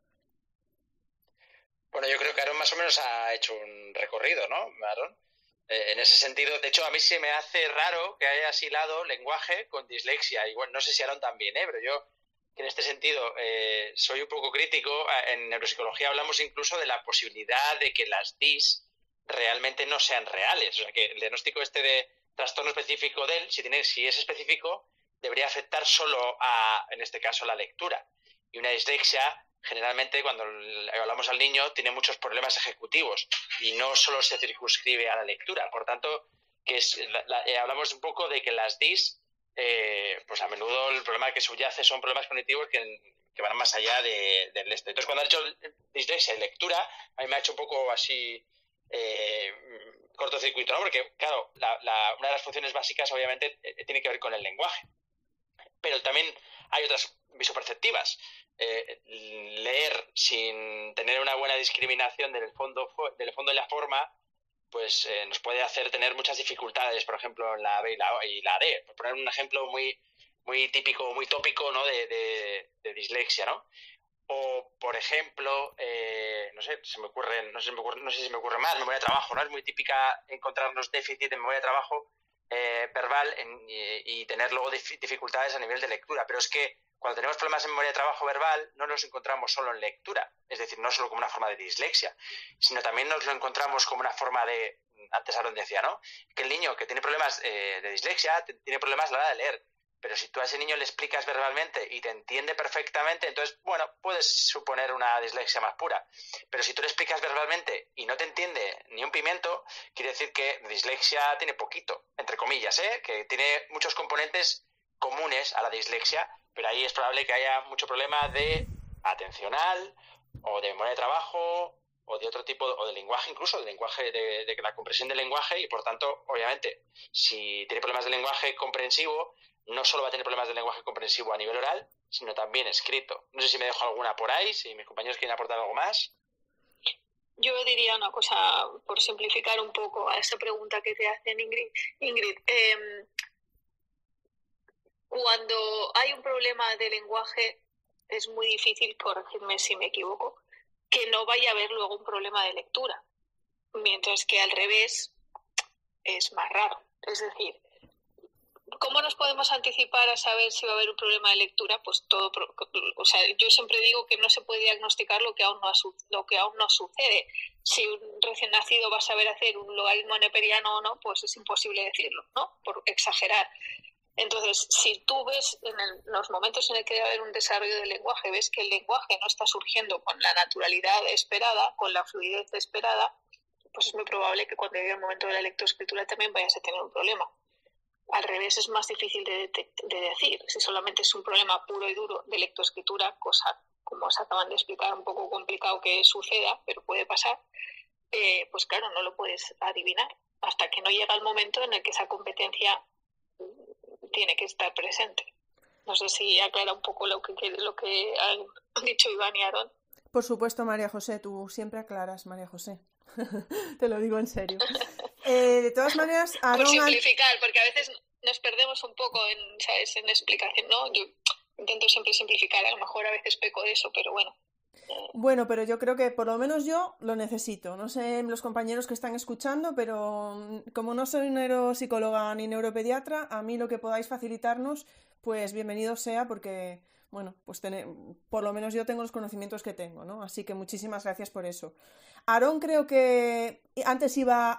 Bueno, yo creo que Aarón más o menos ha hecho un recorrido, ¿no, Aarón? En ese sentido, de hecho, a mí se me hace raro que haya asilado lenguaje con dislexia. Y bueno, no sé si Aarón también, pero yo... En este sentido, soy un poco crítico. En neuropsicología hablamos incluso de la posibilidad de que las DIS realmente no sean reales. O sea, que el diagnóstico de trastorno específico de él, si es específico, debería afectar solo a, en este caso, la lectura. Y una dislexia, generalmente, cuando hablamos al niño, tiene muchos problemas ejecutivos y no solo se circunscribe a la lectura. Por tanto, hablamos un poco de que las DIS... pues a menudo el problema que subyace son problemas cognitivos que van más allá del esto. Entonces, cuando ha hecho dislexia y lectura, a mí me ha hecho un poco así cortocircuito, ¿no? Porque, claro, una de las funciones básicas, obviamente, tiene que ver con el lenguaje. Pero también hay otras visoperceptivas. Leer sin tener una buena discriminación del fondo y la forma, pues nos puede hacer tener muchas dificultades, por ejemplo, en la B y la D. Por poner un ejemplo muy, muy típico, muy tópico, ¿no? de dislexia, ¿no? O, por ejemplo, no sé si me ocurre más, memoria de trabajo, ¿no? Es muy típica encontrarnos déficit en memoria de trabajo verbal y tener luego dificultades a nivel de lectura. Pero es que cuando tenemos problemas en memoria de trabajo verbal no los encontramos solo en lectura, es decir, no solo como una forma de dislexia, sino también nos lo encontramos como una forma de, antes Aaron decía, ¿no? Que el niño que tiene problemas de dislexia tiene problemas a la hora de leer. Pero si tú a ese niño le explicas verbalmente y te entiende perfectamente, entonces, bueno, puedes suponer una dislexia más pura. Pero si tú le explicas verbalmente y no te entiende ni un pimiento, quiere decir que dislexia tiene poquito, entre comillas, que tiene muchos componentes comunes a la dislexia, pero ahí es probable que haya mucho problema de atencional o de memoria de trabajo o de otro tipo, o de lenguaje incluso, de lenguaje, de la comprensión del lenguaje, y por tanto, obviamente, si tiene problemas de lenguaje comprensivo, no solo va a tener problemas de lenguaje comprensivo a nivel oral, sino también escrito. No sé si me dejo alguna por ahí, si mis compañeros quieren aportar algo más. Yo diría una cosa, por simplificar un poco a esa pregunta que te hacen, Ingrid. Cuando hay un problema de lenguaje, es muy difícil, corregirme si me equivoco, que no vaya a haber luego un problema de lectura. Mientras que al revés es más raro. Es decir, ¿cómo nos podemos anticipar a saber si va a haber un problema de lectura? Pues todo, o sea, yo siempre digo que no se puede diagnosticar lo que aún no sucede. Si un recién nacido va a saber hacer un logaritmo neperiano o no, pues es imposible decirlo, ¿no? Por exagerar. Entonces, si tú ves en los momentos en el que debe haber un desarrollo del lenguaje, ves que el lenguaje no está surgiendo con la naturalidad esperada, con la fluidez esperada, pues es muy probable que cuando llegue el momento de la lectoescritura también vayas a tener un problema. Al revés es más difícil de decir. Si solamente es un problema puro y duro de lectoescritura, cosa, como os acaban de explicar, un poco complicado que suceda, pero puede pasar, pues claro, no lo puedes adivinar hasta que no llega el momento en el que esa competencia tiene que estar presente. No sé si aclara un poco lo que han dicho Iván y Aaron. Por supuesto, María José, tú siempre aclaras, María José. Te lo digo en serio. De todas maneras, Aaron... Por simplificar, porque a veces nos perdemos un poco en explicación, ¿no? Yo intento siempre simplificar, a lo mejor a veces peco de eso, pero bueno. Bueno, pero yo creo que por lo menos yo lo necesito. No sé los compañeros que están escuchando, pero como no soy neuropsicóloga ni neuropediatra, a mí lo que podáis facilitarnos, pues bienvenido sea, porque, bueno, pues por lo menos yo tengo los conocimientos que tengo, ¿no? Así que muchísimas gracias por eso. Aarón creo que antes iba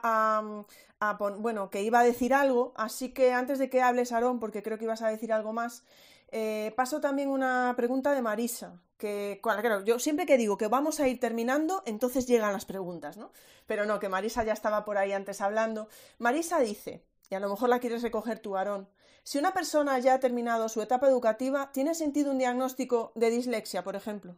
que iba a decir algo, así que antes de que hables, Aarón, porque creo que ibas a decir algo más, paso también una pregunta de Marisa, que claro, yo siempre que digo que vamos a ir terminando, entonces llegan las preguntas, ¿no? Pero no, que Marisa ya estaba por ahí antes hablando. Marisa dice, y a lo mejor la quieres recoger tú, Aarón, si una persona ya ha terminado su etapa educativa, ¿tiene sentido un diagnóstico de dislexia, por ejemplo?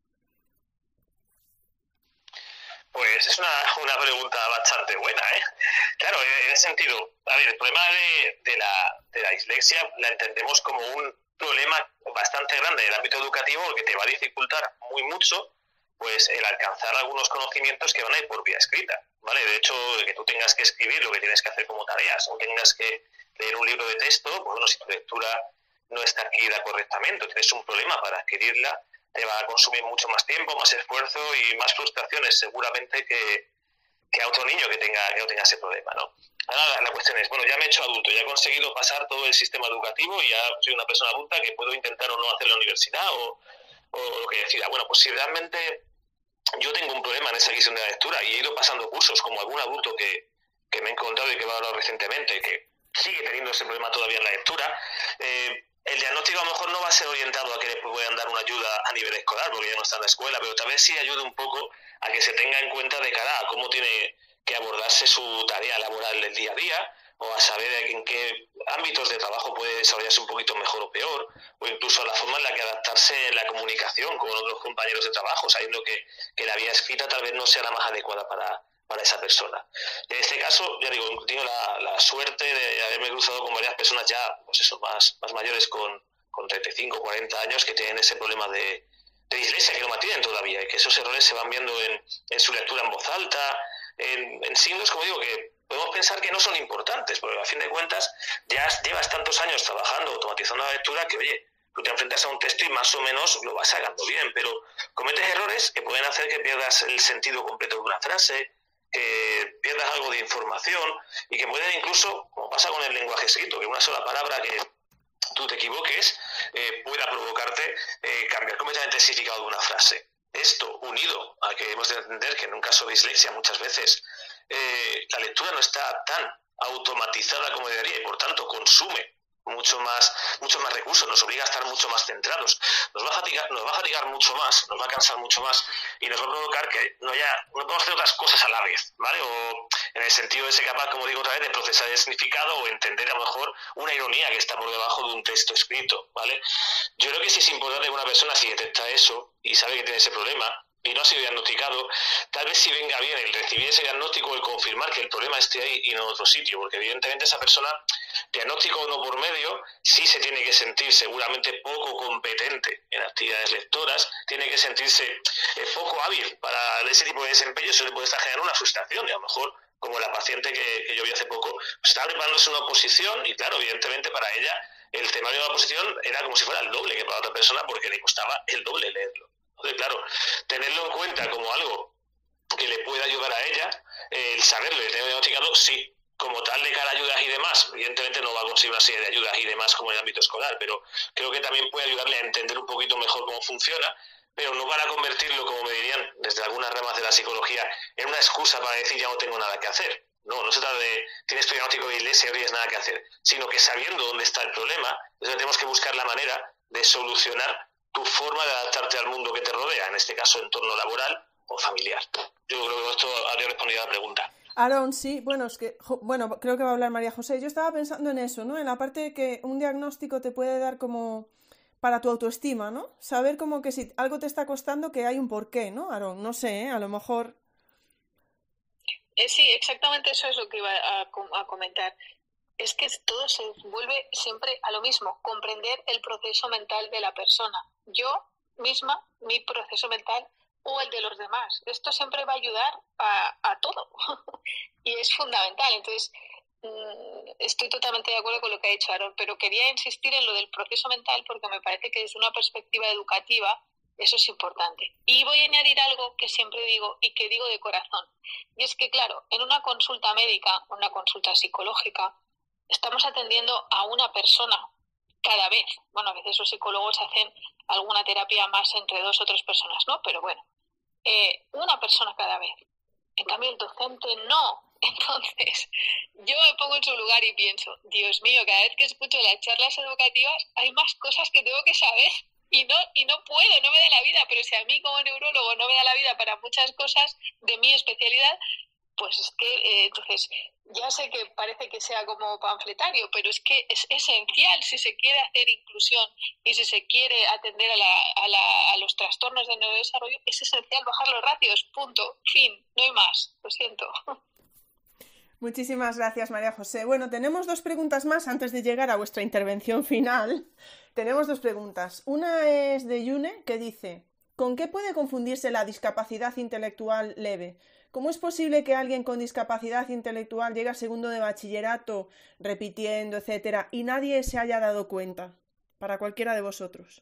Pues es una pregunta bastante buena, ¿eh? Claro, en ese sentido, a ver, el problema de la dislexia la entendemos como un problema bastante grande en el ámbito educativo que te va a dificultar mucho pues el alcanzar algunos conocimientos que van a ir por vía escrita, ¿vale? De hecho, que tú tengas que escribir lo que tienes que hacer como tareas o tengas que leer un libro de texto, pues bueno, si tu lectura no está adquirida correctamente o tienes un problema para adquirirla, te va a consumir mucho más tiempo, más esfuerzo y más frustraciones seguramente que a otro niño que no tenga ese problema, ¿no? Ahora la cuestión es, bueno, ya me he hecho adulto, ya he conseguido pasar todo el sistema educativo y ya soy una persona adulta que puedo intentar o no hacer la universidad o lo que decida. Bueno, pues si realmente yo tengo un problema en esa visión de la lectura y he ido pasando cursos como algún adulto que me he encontrado y que me ha hablado recientemente, que sigue teniendo ese problema todavía en la lectura, el diagnóstico a lo mejor no va a ser orientado a que le puedan dar una ayuda a nivel escolar, porque ya no está en la escuela, pero tal vez sí ayude un poco a que se tenga en cuenta de cara a cómo tiene que abordarse su tarea laboral del día a día, o a saber en qué ámbitos de trabajo puede desarrollarse un poquito mejor o peor, o incluso la forma en la que adaptarse en la comunicación con otros compañeros de trabajo, sabiendo que la vía escrita tal vez no sea la más adecuada para esa persona. En este caso, ya digo, he tenido la suerte de haberme cruzado con varias personas ya, pues eso, más mayores con 35, 40 años que tienen ese problema de dislexia, que lo mantienen todavía, y que esos errores se van viendo en su lectura en voz alta, en signos, como digo, que podemos pensar que no son importantes, porque a fin de cuentas ya llevas tantos años trabajando, automatizando la lectura, que oye, tú te enfrentas a un texto y más o menos lo vas sacando bien, pero cometes errores que pueden hacer que pierdas el sentido completo de una frase, que pierdas algo de información y que pueden incluso, como pasa con el lenguaje escrito, que una sola palabra que tú te equivoques pueda provocarte cambiar completamente el significado de una frase. Esto, unido a que hemos de entender que en un caso de dislexia muchas veces la lectura no está tan automatizada como debería y por tanto consume mucho más recursos, nos obliga a estar mucho más centrados, nos va a fatigar mucho más, nos va a cansar mucho más y nos va a provocar que no podemos hacer otras cosas a la vez, ¿vale? O en el sentido de ser capaz, como digo otra vez, de procesar el significado o entender a lo mejor una ironía que está por debajo de un texto escrito, ¿vale? Yo creo que sí es importante que una persona si detecta eso y sabe que tiene ese problema y no ha sido diagnosticado, tal vez sí venga bien el recibir ese diagnóstico, el confirmar que el problema esté ahí y no en otro sitio, porque evidentemente esa persona, diagnóstico o no por medio, sí se tiene que sentir seguramente poco competente en actividades lectoras, tiene que sentirse poco hábil para ese tipo de desempeño, eso le puede estar generando una frustración y a lo mejor como la paciente que yo vi hace poco, pues estaba preparándose una oposición y claro, evidentemente para ella el temario de la oposición era como si fuera el doble que para otra persona porque le costaba el doble leerlo. Entonces, claro, tenerlo en cuenta como algo que le pueda ayudar a ella, el saberlo y el tener diagnosticado, sí, como tal de cara a ayudas y demás, evidentemente no va a conseguir una serie de ayudas y demás como en el ámbito escolar, pero creo que también puede ayudarle a entender un poquito mejor cómo funciona, pero no para convertirlo, como me dirían desde algunas ramas de la psicología, en una excusa para decir ya no tengo nada que hacer. No se trata de tienes tu diagnóstico de dislexia y no tienes nada que hacer, sino que sabiendo dónde está el problema, entonces tenemos que buscar la manera de solucionar tu forma de adaptarte al mundo que te rodea, en este caso entorno laboral o familiar. Yo creo que esto habría respondido a la pregunta. Aaron, sí, bueno, creo que va a hablar María José. Yo estaba pensando en eso, ¿no? En la parte de que un diagnóstico te puede dar como para tu autoestima, ¿no? Saber como que si algo te está costando que hay un porqué, ¿no, Aaron? No sé, a lo mejor... Sí, exactamente eso es lo que iba a comentar. Es que todo se vuelve siempre a lo mismo, comprender el proceso mental de la persona. Yo misma, mi proceso mental o el de los demás. Esto siempre va a ayudar a todo y es fundamental. Entonces, estoy totalmente de acuerdo con lo que ha dicho Aaron, pero quería insistir en lo del proceso mental porque me parece que desde una perspectiva educativa eso es importante. Y voy a añadir algo que siempre digo y que digo de corazón. Y es que, claro, en una consulta médica, una consulta psicológica, estamos atendiendo a una persona cada vez. Bueno, a veces los psicólogos hacen alguna terapia más entre 2 o 3 personas, ¿no? Pero bueno, una persona cada vez. En cambio, el docente no. Entonces, yo me pongo en su lugar y pienso, Dios mío, cada vez que escucho las charlas educativas hay más cosas que tengo que saber y no puedo, no me da la vida. Pero si a mí como neurólogo no me da la vida para muchas cosas de mi especialidad, pues es que entonces ya sé que parece que sea como panfletario, pero es que es esencial si se quiere hacer inclusión y si se quiere atender a los trastornos de neurodesarrollo, es esencial bajar los ratios, punto, fin, no hay más, lo siento. Muchísimas gracias, María José. Bueno, tenemos 2 preguntas más antes de llegar a vuestra intervención final. Tenemos 2 preguntas. Una es de Yune, que dice: ¿con qué puede confundirse la discapacidad intelectual leve? ¿Cómo es posible que alguien con discapacidad intelectual llegue a segundo de bachillerato repitiendo, etcétera, y nadie se haya dado cuenta? Para cualquiera de vosotros.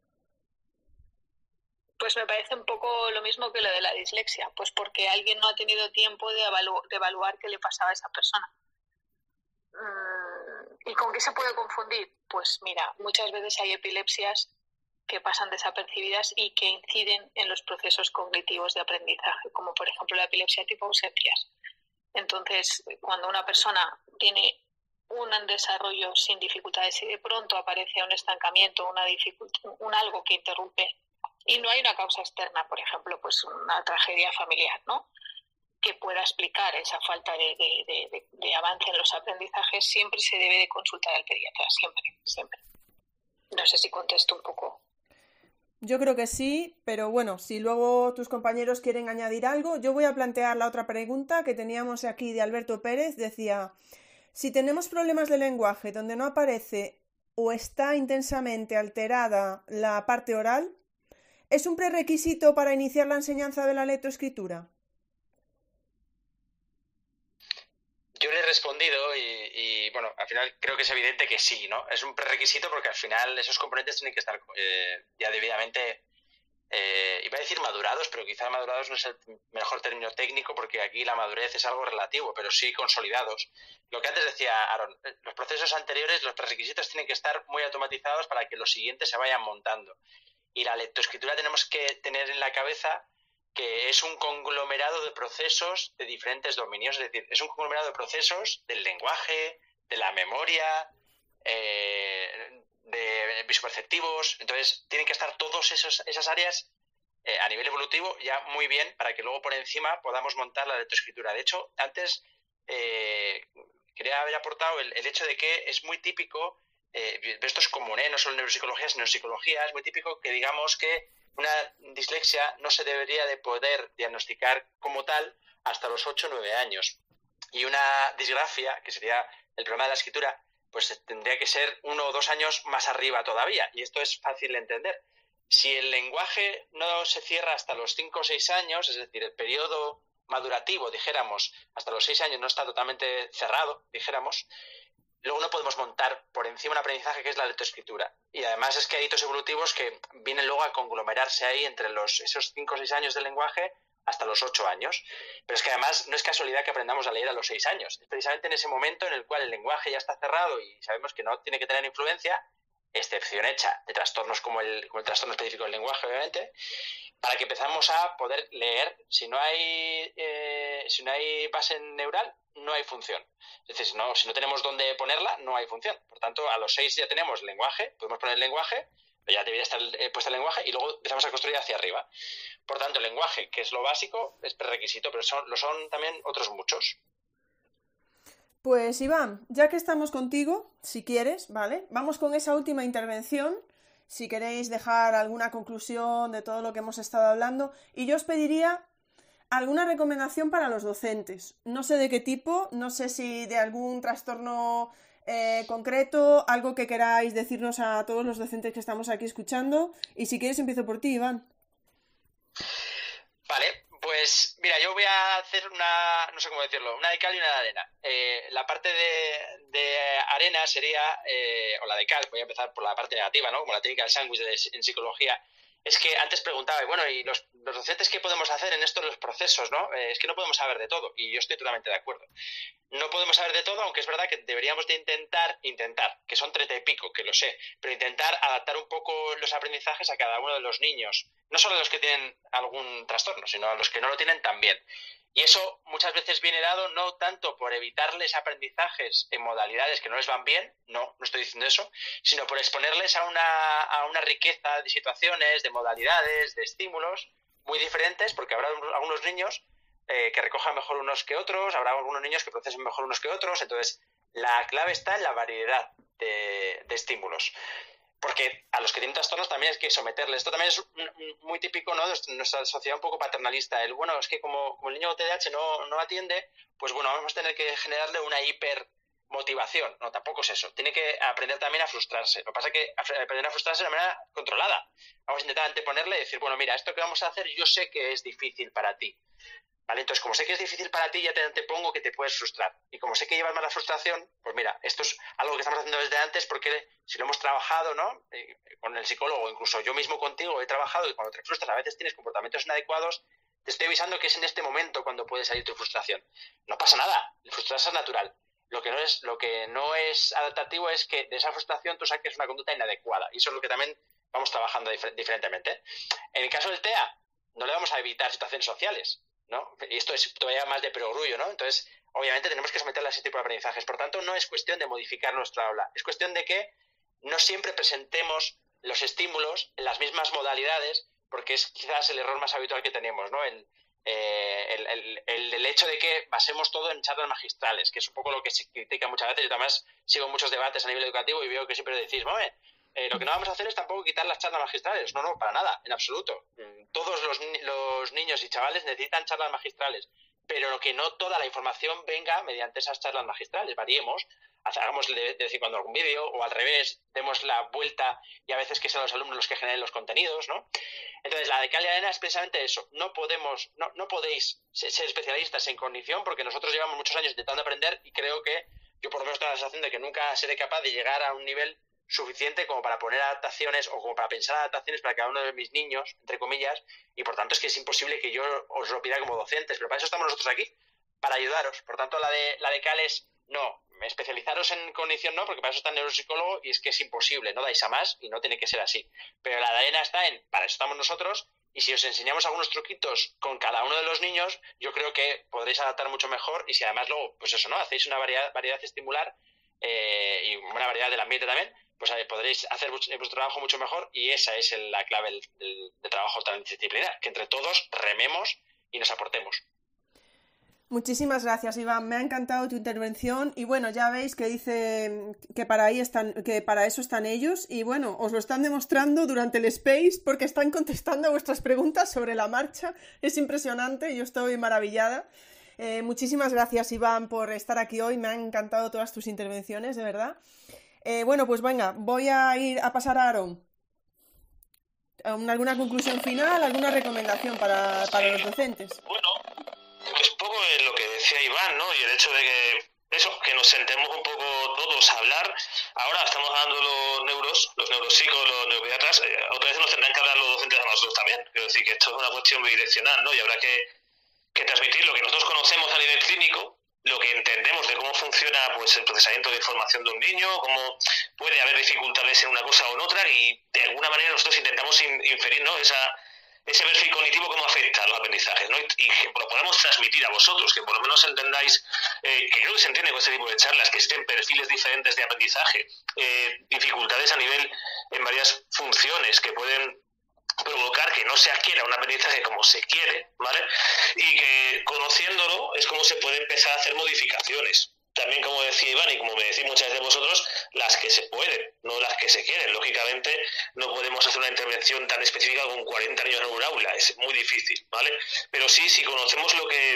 Pues me parece un poco lo mismo que lo de la dislexia, pues porque alguien no ha tenido tiempo de evaluar qué le pasaba a esa persona. ¿Y con qué se puede confundir? Pues mira, muchas veces hay epilepsias que pasan desapercibidas y que inciden en los procesos cognitivos de aprendizaje, como por ejemplo la epilepsia tipo ausencias. Entonces, cuando una persona tiene un desarrollo sin dificultades y de pronto aparece un estancamiento, un algo que interrumpe, y no hay una causa externa, por ejemplo, pues una tragedia familiar, ¿no?, que pueda explicar esa falta de avance en los aprendizajes, siempre se debe de consultar al pediatra, siempre. No sé si contesto un poco. Yo creo que sí, pero bueno, si luego tus compañeros quieren añadir algo, yo voy a plantear la otra pregunta que teníamos aquí de Alberto Pérez. Decía: si tenemos problemas de lenguaje donde no aparece o está intensamente alterada la parte oral, ¿es un prerequisito para iniciar la enseñanza de la lectoescritura? yo le he respondido y, bueno, al final creo que es evidente que sí, ¿no? Es un prerequisito porque al final esos componentes tienen que estar ya debidamente, iba a decir madurados, pero quizá madurados no es el mejor término técnico porque aquí la madurez es algo relativo, pero sí consolidados. Lo que antes decía Aaron, los procesos anteriores, los prerequisitos tienen que estar muy automatizados para que los siguientes se vayan montando. Y la lectoescritura tenemos que tener en la cabeza que es un conglomerado de procesos de diferentes dominios, es decir, es un conglomerado de procesos del lenguaje, de la memoria, de visoperceptivos. Entonces, tienen que estar todas esas áreas a nivel evolutivo ya muy bien para que luego por encima podamos montar la lectoescritura. De hecho, antes quería haber aportado el hecho de que es muy típico, esto es común, no solo en neuropsicología, sino en psicología, es muy típico que digamos que una dislexia no se debería de poder diagnosticar como tal hasta los 8 o 9 años. Y una disgrafia, que sería el problema de la escritura, pues tendría que ser 1 o 2 años más arriba todavía. Y esto es fácil de entender. Si el lenguaje no se cierra hasta los 5 o 6 años, es decir, el periodo madurativo, dijéramos, hasta los 6 años no está totalmente cerrado, dijéramos, luego no podemos montar por encima un aprendizaje que es la lectoescritura. Y además es que hay hitos evolutivos que vienen luego a conglomerarse ahí entre esos 5 o 6 años del lenguaje hasta los 8 años. Pero es que además no es casualidad que aprendamos a leer a los 6 años. Es precisamente en ese momento en el cual el lenguaje ya está cerrado y sabemos que no tiene que tener influencia, excepción hecha de trastornos como el trastorno específico del lenguaje, obviamente, para que empezamos a poder leer. Si no hay base neural, no hay función. Es decir, si no tenemos dónde ponerla, no hay función. Por tanto, a los 6 ya tenemos lenguaje, podemos poner el lenguaje, pero ya debería estar puesto el lenguaje y luego empezamos a construir hacia arriba. Por tanto, el lenguaje, que es lo básico, es prerequisito, pero lo son también otros muchos. Pues Iván, ya que estamos contigo, si quieres, ¿vale? Vamos con esa última intervención, si queréis dejar alguna conclusión de todo lo que hemos estado hablando, y yo os pediría alguna recomendación para los docentes. No sé de qué tipo, no sé si de algún trastorno concreto, algo que queráis decirnos a todos los docentes que estamos aquí escuchando, y si quieres empiezo por ti, Iván. Vale, pues mira, yo voy a hacer no sé cómo decirlo, una de cal y una de arena. La parte de arena sería, o la de cal, voy a empezar por la parte negativa, ¿no? Como la técnica del sándwich en psicología. Es que antes preguntaba, bueno, ¿y los docentes qué podemos hacer en esto de los procesos, no? Es que no podemos saber de todo, y yo estoy totalmente de acuerdo. No podemos saber de todo, aunque es verdad que deberíamos de intentar, que son 30 y pico, que lo sé, pero intentar adaptar un poco los aprendizajes a cada uno de los niños. No solo a los que tienen algún trastorno, sino a los que no lo tienen también. Y eso muchas veces viene dado no tanto por evitarles aprendizajes en modalidades que no les van bien, no estoy diciendo eso, sino por exponerles a una riqueza de situaciones, de modalidades, de estímulos muy diferentes, porque habrá algunos niños que recojan mejor unos que otros, habrá algunos niños que procesen mejor unos que otros. Entonces, la clave está en la variedad de estímulos. Porque a los que tienen trastornos también hay que someterles. Esto también es muy típico, ¿no?, de nuestra sociedad un poco paternalista. Bueno, es que como el niño TDAH no atiende, pues bueno, vamos a tener que generarle una hipermotivación. No, tampoco es eso. Tiene que aprender también a frustrarse. Lo que pasa es que aprender a frustrarse de manera controlada. Vamos a intentar anteponerle y decir, bueno, mira, esto que vamos a hacer yo sé que es difícil para ti. ¿Vale? Entonces, como sé que es difícil para ti, ya te antepongo que te puedes frustrar. Y como sé que llevas más la frustración, pues mira, esto es algo que estamos haciendo desde antes, porque si lo hemos trabajado, ¿no?, con el psicólogo, incluso yo mismo contigo he trabajado, y cuando te frustras a veces tienes comportamientos inadecuados, te estoy avisando que es en este momento cuando puede salir tu frustración. No pasa nada, el frustrarse es natural. Lo que no es adaptativo es que de esa frustración tú saques una conducta inadecuada. Y eso es lo que también vamos trabajando diferentemente. En el caso del TEA, no le vamos a evitar situaciones sociales, ¿no? Y esto es todavía más de perogrullo, ¿no? Entonces, obviamente tenemos que someterle a ese tipo de aprendizajes. Por tanto, no es cuestión de modificar nuestra aula. Es cuestión de que no siempre presentemos los estímulos en las mismas modalidades, porque es quizás el error más habitual que tenemos, ¿no? El hecho de que basemos todo en charlas magistrales, que es un poco lo que se critica muchas veces. Yo también sigo muchos debates a nivel educativo y veo que siempre decís, lo que no vamos a hacer es tampoco quitar las charlas magistrales. No, para nada, en absoluto. Todos los niños y chavales necesitan charlas magistrales, pero que no toda la información venga mediante esas charlas magistrales. Variemos. hagamos de vez en cuando algún vídeo, o al revés, demos la vuelta y a veces que sean los alumnos los que generen los contenidos, ¿no? Entonces, la de cal y arena es precisamente eso. No podéis ser especialistas en cognición, porque nosotros llevamos muchos años intentando aprender y creo que yo por lo menos tengo la sensación de que nunca seré capaz de llegar a un nivel suficiente como para poner adaptaciones o como para pensar adaptaciones para cada uno de mis niños, entre comillas, y por tanto es que es imposible que yo os lo pida como docentes, pero para eso estamos nosotros aquí, para ayudaros. Por tanto, la de cal es, no, especializaros en cognición no, porque para eso está el neuropsicólogo y es que es imposible, no dais a más y no tiene que ser así. Pero la de arena está en, para eso estamos nosotros, y si os enseñamos algunos truquitos con cada uno de los niños, yo creo que podréis adaptar mucho mejor, y si además luego, pues eso, ¿no? Hacéis una variedad estimular y una variedad del ambiente también, pues podréis hacer vuestro trabajo mucho mejor, y esa es la clave del trabajo transdisciplinar, que entre todos rememos y nos aportemos. Muchísimas gracias, Iván. Me ha encantado tu intervención y bueno, ya veis que dice que para eso están ellos y bueno, os lo están demostrando durante el Space porque están contestando a vuestras preguntas sobre la marcha. Es impresionante, yo estoy maravillada. Muchísimas gracias, Iván, por estar aquí hoy. Me han encantado todas tus intervenciones, de verdad. Bueno, pues venga, voy a ir a pasar a Aarón. ¿Alguna conclusión final, alguna recomendación para los docentes? Bueno, pues poco es lo que decía Iván, ¿no? Y el hecho de que nos sentemos un poco todos a hablar. Ahora estamos hablando los neuropsicólogos, los neuropediatras, otra vez nos tendrán que hablar los docentes a nosotros también. Quiero decir que esto es una cuestión bidireccional, ¿no? Y habrá que transmitir lo que nosotros conocemos a nivel clínico, lo que entendemos de cómo funciona pues el procesamiento de información de un niño, cómo puede haber dificultades en una cosa o en otra, y de alguna manera nosotros intentamos inferir, ¿no? Ese perfil cognitivo, cómo afecta a los aprendizajes, ¿no? Y que lo podamos transmitir a vosotros, que por lo menos entendáis, que creo que se entiende con este tipo de charlas, que existen perfiles diferentes de aprendizaje, dificultades a nivel en varias funciones que pueden provocar que no se adquiera un aprendizaje como se quiere, ¿vale? Y que conociéndolo es como se puede empezar a hacer modificaciones. También, como decía Iván, y como me decís muchas veces vosotros, las que se pueden, no las que se quieren. Lógicamente, no podemos hacer una intervención tan específica con 40 niños en un aula, es muy difícil, ¿vale? Pero sí, si conocemos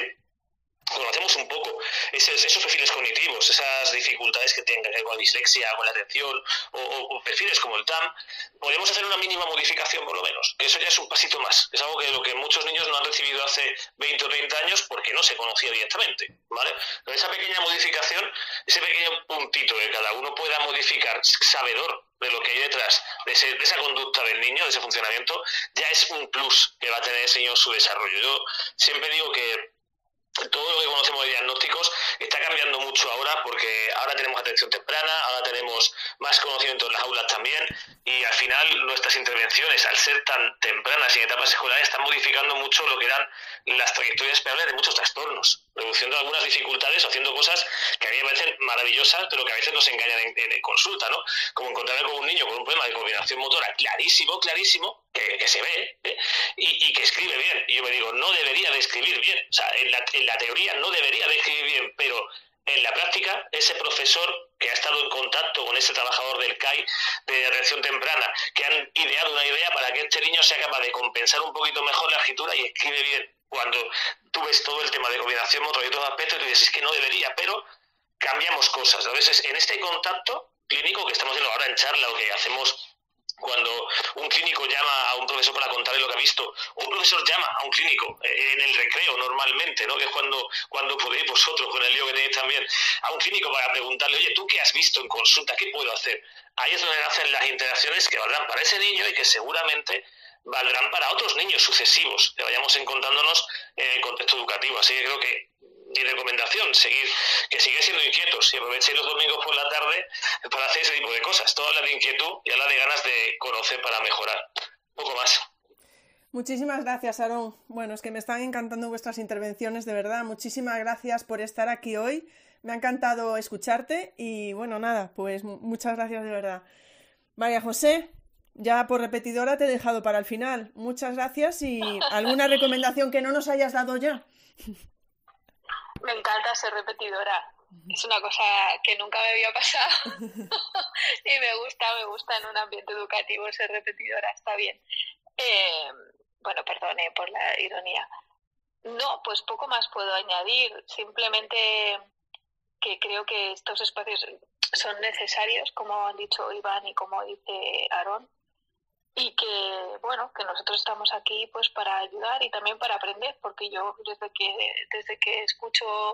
conocemos un poco esos perfiles cognitivos, esas dificultades que tienen que ver con la dislexia, con la atención, o perfiles como el TAM, podemos hacer una mínima modificación por lo menos. Eso ya es un pasito más. Es algo que lo que muchos niños no han recibido hace 20 o 30 años porque no se conocía directamente, ¿vale? Pero esa pequeña modificación, ese pequeño puntito que cada uno pueda modificar, sabedor de lo que hay detrás de esa conducta del niño, de ese funcionamiento, ya es un plus que va a tener ese niño en su desarrollo. Yo siempre digo que todo lo que conocemos de diagnósticos está cambiando mucho ahora, porque ahora tenemos atención temprana, ahora tenemos más conocimiento en las aulas también, y al final nuestras intervenciones, al ser tan tempranas y en etapas escolares, están modificando mucho lo que eran las trayectorias esperables de muchos trastornos, reduciendo algunas dificultades o haciendo cosas que a mí me parecen maravillosas, pero que a veces nos engañan en consulta, ¿no? Como encontrarme con un niño con un problema de coordinación motora clarísimo, que se ve, y que escribe bien. Y yo me digo, no debería de escribir bien. O sea, en la teoría no debería de escribir bien, pero en la práctica, ese profesor que ha estado en contacto con ese trabajador del CAI de reacción temprana, que han ideado una idea para que este niño sea capaz de compensar un poquito mejor la escritura y escribe bien. Cuando tú ves todo el tema de coordinación motora y otros aspectos, tú dices, es que no debería, pero cambiamos cosas. A veces en este contacto clínico que estamos haciendo ahora en charla, o que hacemos cuando un clínico llama a un profesor para contarle lo que ha visto, o un profesor llama a un clínico en el recreo normalmente, ¿no? Que es cuando podéis vosotros, con el lío que tenéis también, a un clínico para preguntarle, oye, ¿tú qué has visto en consulta? ¿Qué puedo hacer? Ahí es donde nacen las interacciones que valdrán para ese niño y que seguramente valdrán para otros niños sucesivos que vayamos encontrándonos en el contexto educativo. Así que creo que mi recomendación, que sigáis siendo inquietos y aprovechéis los domingos por la tarde para hacer ese tipo de cosas. Todo habla de inquietud y habla de ganas de conocer para mejorar. Un poco más. Muchísimas gracias, Aarón. Bueno, es que me están encantando vuestras intervenciones, de verdad. Muchísimas gracias por estar aquí hoy. Me ha encantado escucharte y, bueno, nada, pues muchas gracias de verdad. María José, ya por repetidora te he dejado para el final. Muchas gracias y ¿alguna recomendación que no nos hayas dado ya? Me encanta ser repetidora. Es una cosa que nunca me había pasado y me gusta en un ambiente educativo ser repetidora, está bien. Bueno, perdone por la ironía. No, pues poco más puedo añadir. Simplemente que creo que estos espacios, son necesarios, como han dicho Iván y como dice Aarón, y que bueno, que nosotros estamos aquí pues para ayudar y también para aprender, porque yo desde que escucho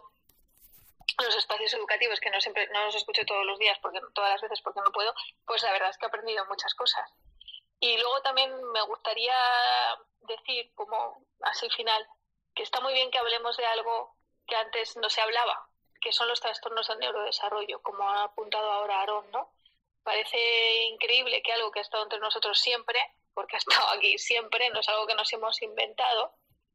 los espacios educativos, que no los escucho todas las veces porque no puedo, pues la verdad es que he aprendido muchas cosas. Y luego también me gustaría decir, como así final, que está muy bien que hablemos de algo que antes no se hablaba, que son los trastornos del neurodesarrollo, como ha apuntado ahora Aarón, ¿no? Parece increíble que algo que ha estado entre nosotros siempre, porque ha estado aquí siempre, no es algo que nos hemos inventado,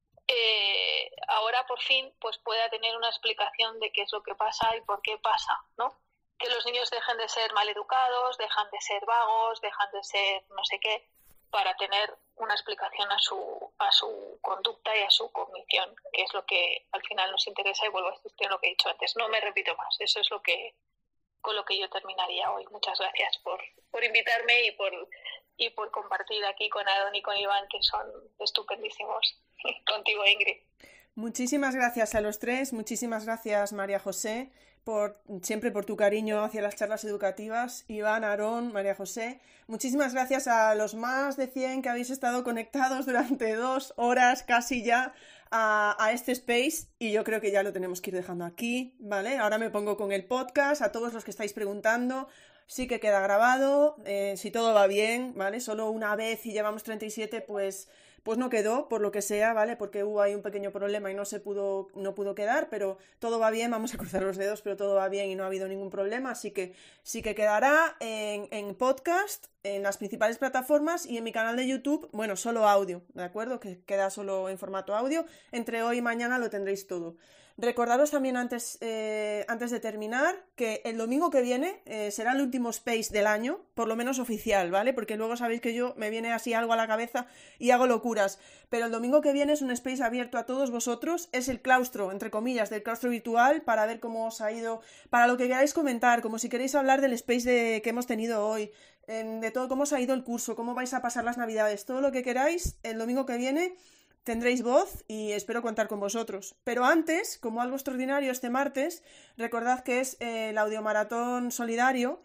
ahora por fin pues pueda tener una explicación de qué es lo que pasa y por qué pasa, ¿no? Que los niños dejen de ser maleducados, dejan de ser vagos, dejan de ser no sé qué, para tener una explicación a su conducta y a su cognición, que es lo que al final nos interesa, y vuelvo a insistir en lo que he dicho antes. No me repito más, eso es con lo que yo terminaría hoy. Muchas gracias por invitarme y por compartir aquí con Aarón y con Iván, que son estupendísimos. Contigo, Ingrid. Muchísimas gracias a los tres, muchísimas gracias María José, siempre por tu cariño hacia las charlas educativas. Iván, Aarón, María José, muchísimas gracias a los más de 100 que habéis estado conectados durante 2 horas casi ya a este space, y yo creo que ya lo tenemos que ir dejando aquí, ¿vale? Ahora me pongo con el podcast. A todos los que estáis preguntando, sí que queda grabado, si todo va bien, ¿vale? Solo una vez y llevamos 37, pues no quedó, por lo que sea, ¿vale? Porque hubo ahí un pequeño problema y no pudo quedar, pero todo va bien, vamos a cruzar los dedos, pero todo va bien y no ha habido ningún problema, así que sí que quedará en podcast, en las principales plataformas y en mi canal de YouTube, bueno, solo audio, ¿de acuerdo? Que queda solo en formato audio, entre hoy y mañana lo tendréis todo. Recordaros también antes de terminar que el domingo que viene será el último space del año, por lo menos oficial, ¿vale? Porque luego sabéis que yo me viene así algo a la cabeza y hago locuras, pero el domingo que viene es un space abierto a todos vosotros, es el claustro, entre comillas, del claustro virtual, para ver cómo os ha ido, para lo que queráis comentar, como si queréis hablar del space que hemos tenido hoy, de todo, cómo os ha ido el curso, cómo vais a pasar las navidades, todo lo que queráis, el domingo que viene tendréis voz y espero contar con vosotros. Pero antes, como algo extraordinario este martes, recordad que es el audiomaratón solidario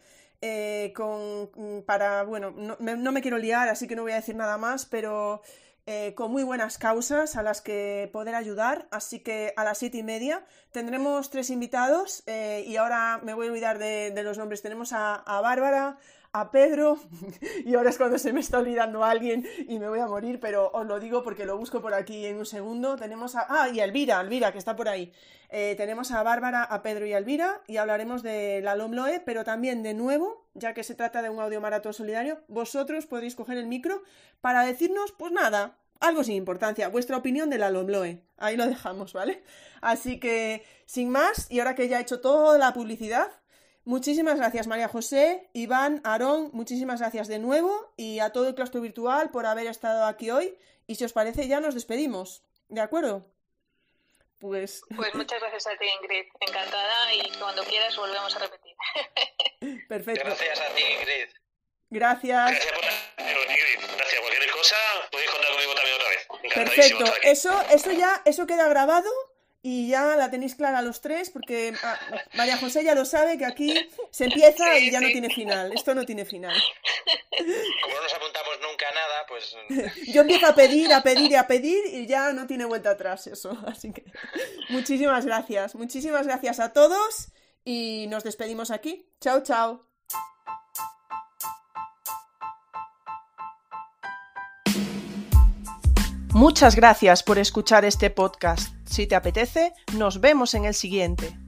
no me quiero liar, así que no voy a decir nada más, pero con muy buenas causas a las que poder ayudar, así que a las 7:30 tendremos 3 invitados y ahora me voy a olvidar de los nombres. Tenemos a Bárbara, a Pedro, y ahora es cuando se me está olvidando a alguien y me voy a morir, pero os lo digo porque lo busco por aquí en un segundo. Tenemos y a Elvira, que está por ahí. Tenemos a Bárbara, a Pedro y a Elvira, y hablaremos de la LOMLOE, pero también de nuevo, ya que se trata de un audiomaratón solidario, vosotros podréis coger el micro para decirnos, pues nada, algo sin importancia, vuestra opinión de la LOMLOE. Ahí lo dejamos, ¿vale? Así que, sin más, y ahora que ya he hecho toda la publicidad, muchísimas gracias María José, Iván, Aarón, muchísimas gracias de nuevo, y a todo el claustro virtual por haber estado aquí hoy, y si os parece ya nos despedimos, ¿de acuerdo? Pues muchas gracias a ti, Ingrid, encantada, y cuando quieras volvemos a repetir. Perfecto. Gracias a ti, Ingrid. Gracias. Gracias por Ingrid. Gracias. Cualquier cosa podéis contar conmigo también otra vez. Perfecto. Eso queda grabado y ya la tenéis clara los tres, porque María José ya lo sabe, que aquí se empieza y ya no tiene final. Esto no tiene final. Como no nos apuntamos nunca a nada, pues... Yo empiezo a pedir y ya no tiene vuelta atrás eso. Así que muchísimas gracias. Muchísimas gracias a todos y nos despedimos aquí. Chao, chao. Muchas gracias por escuchar este podcast. Si te apetece, nos vemos en el siguiente.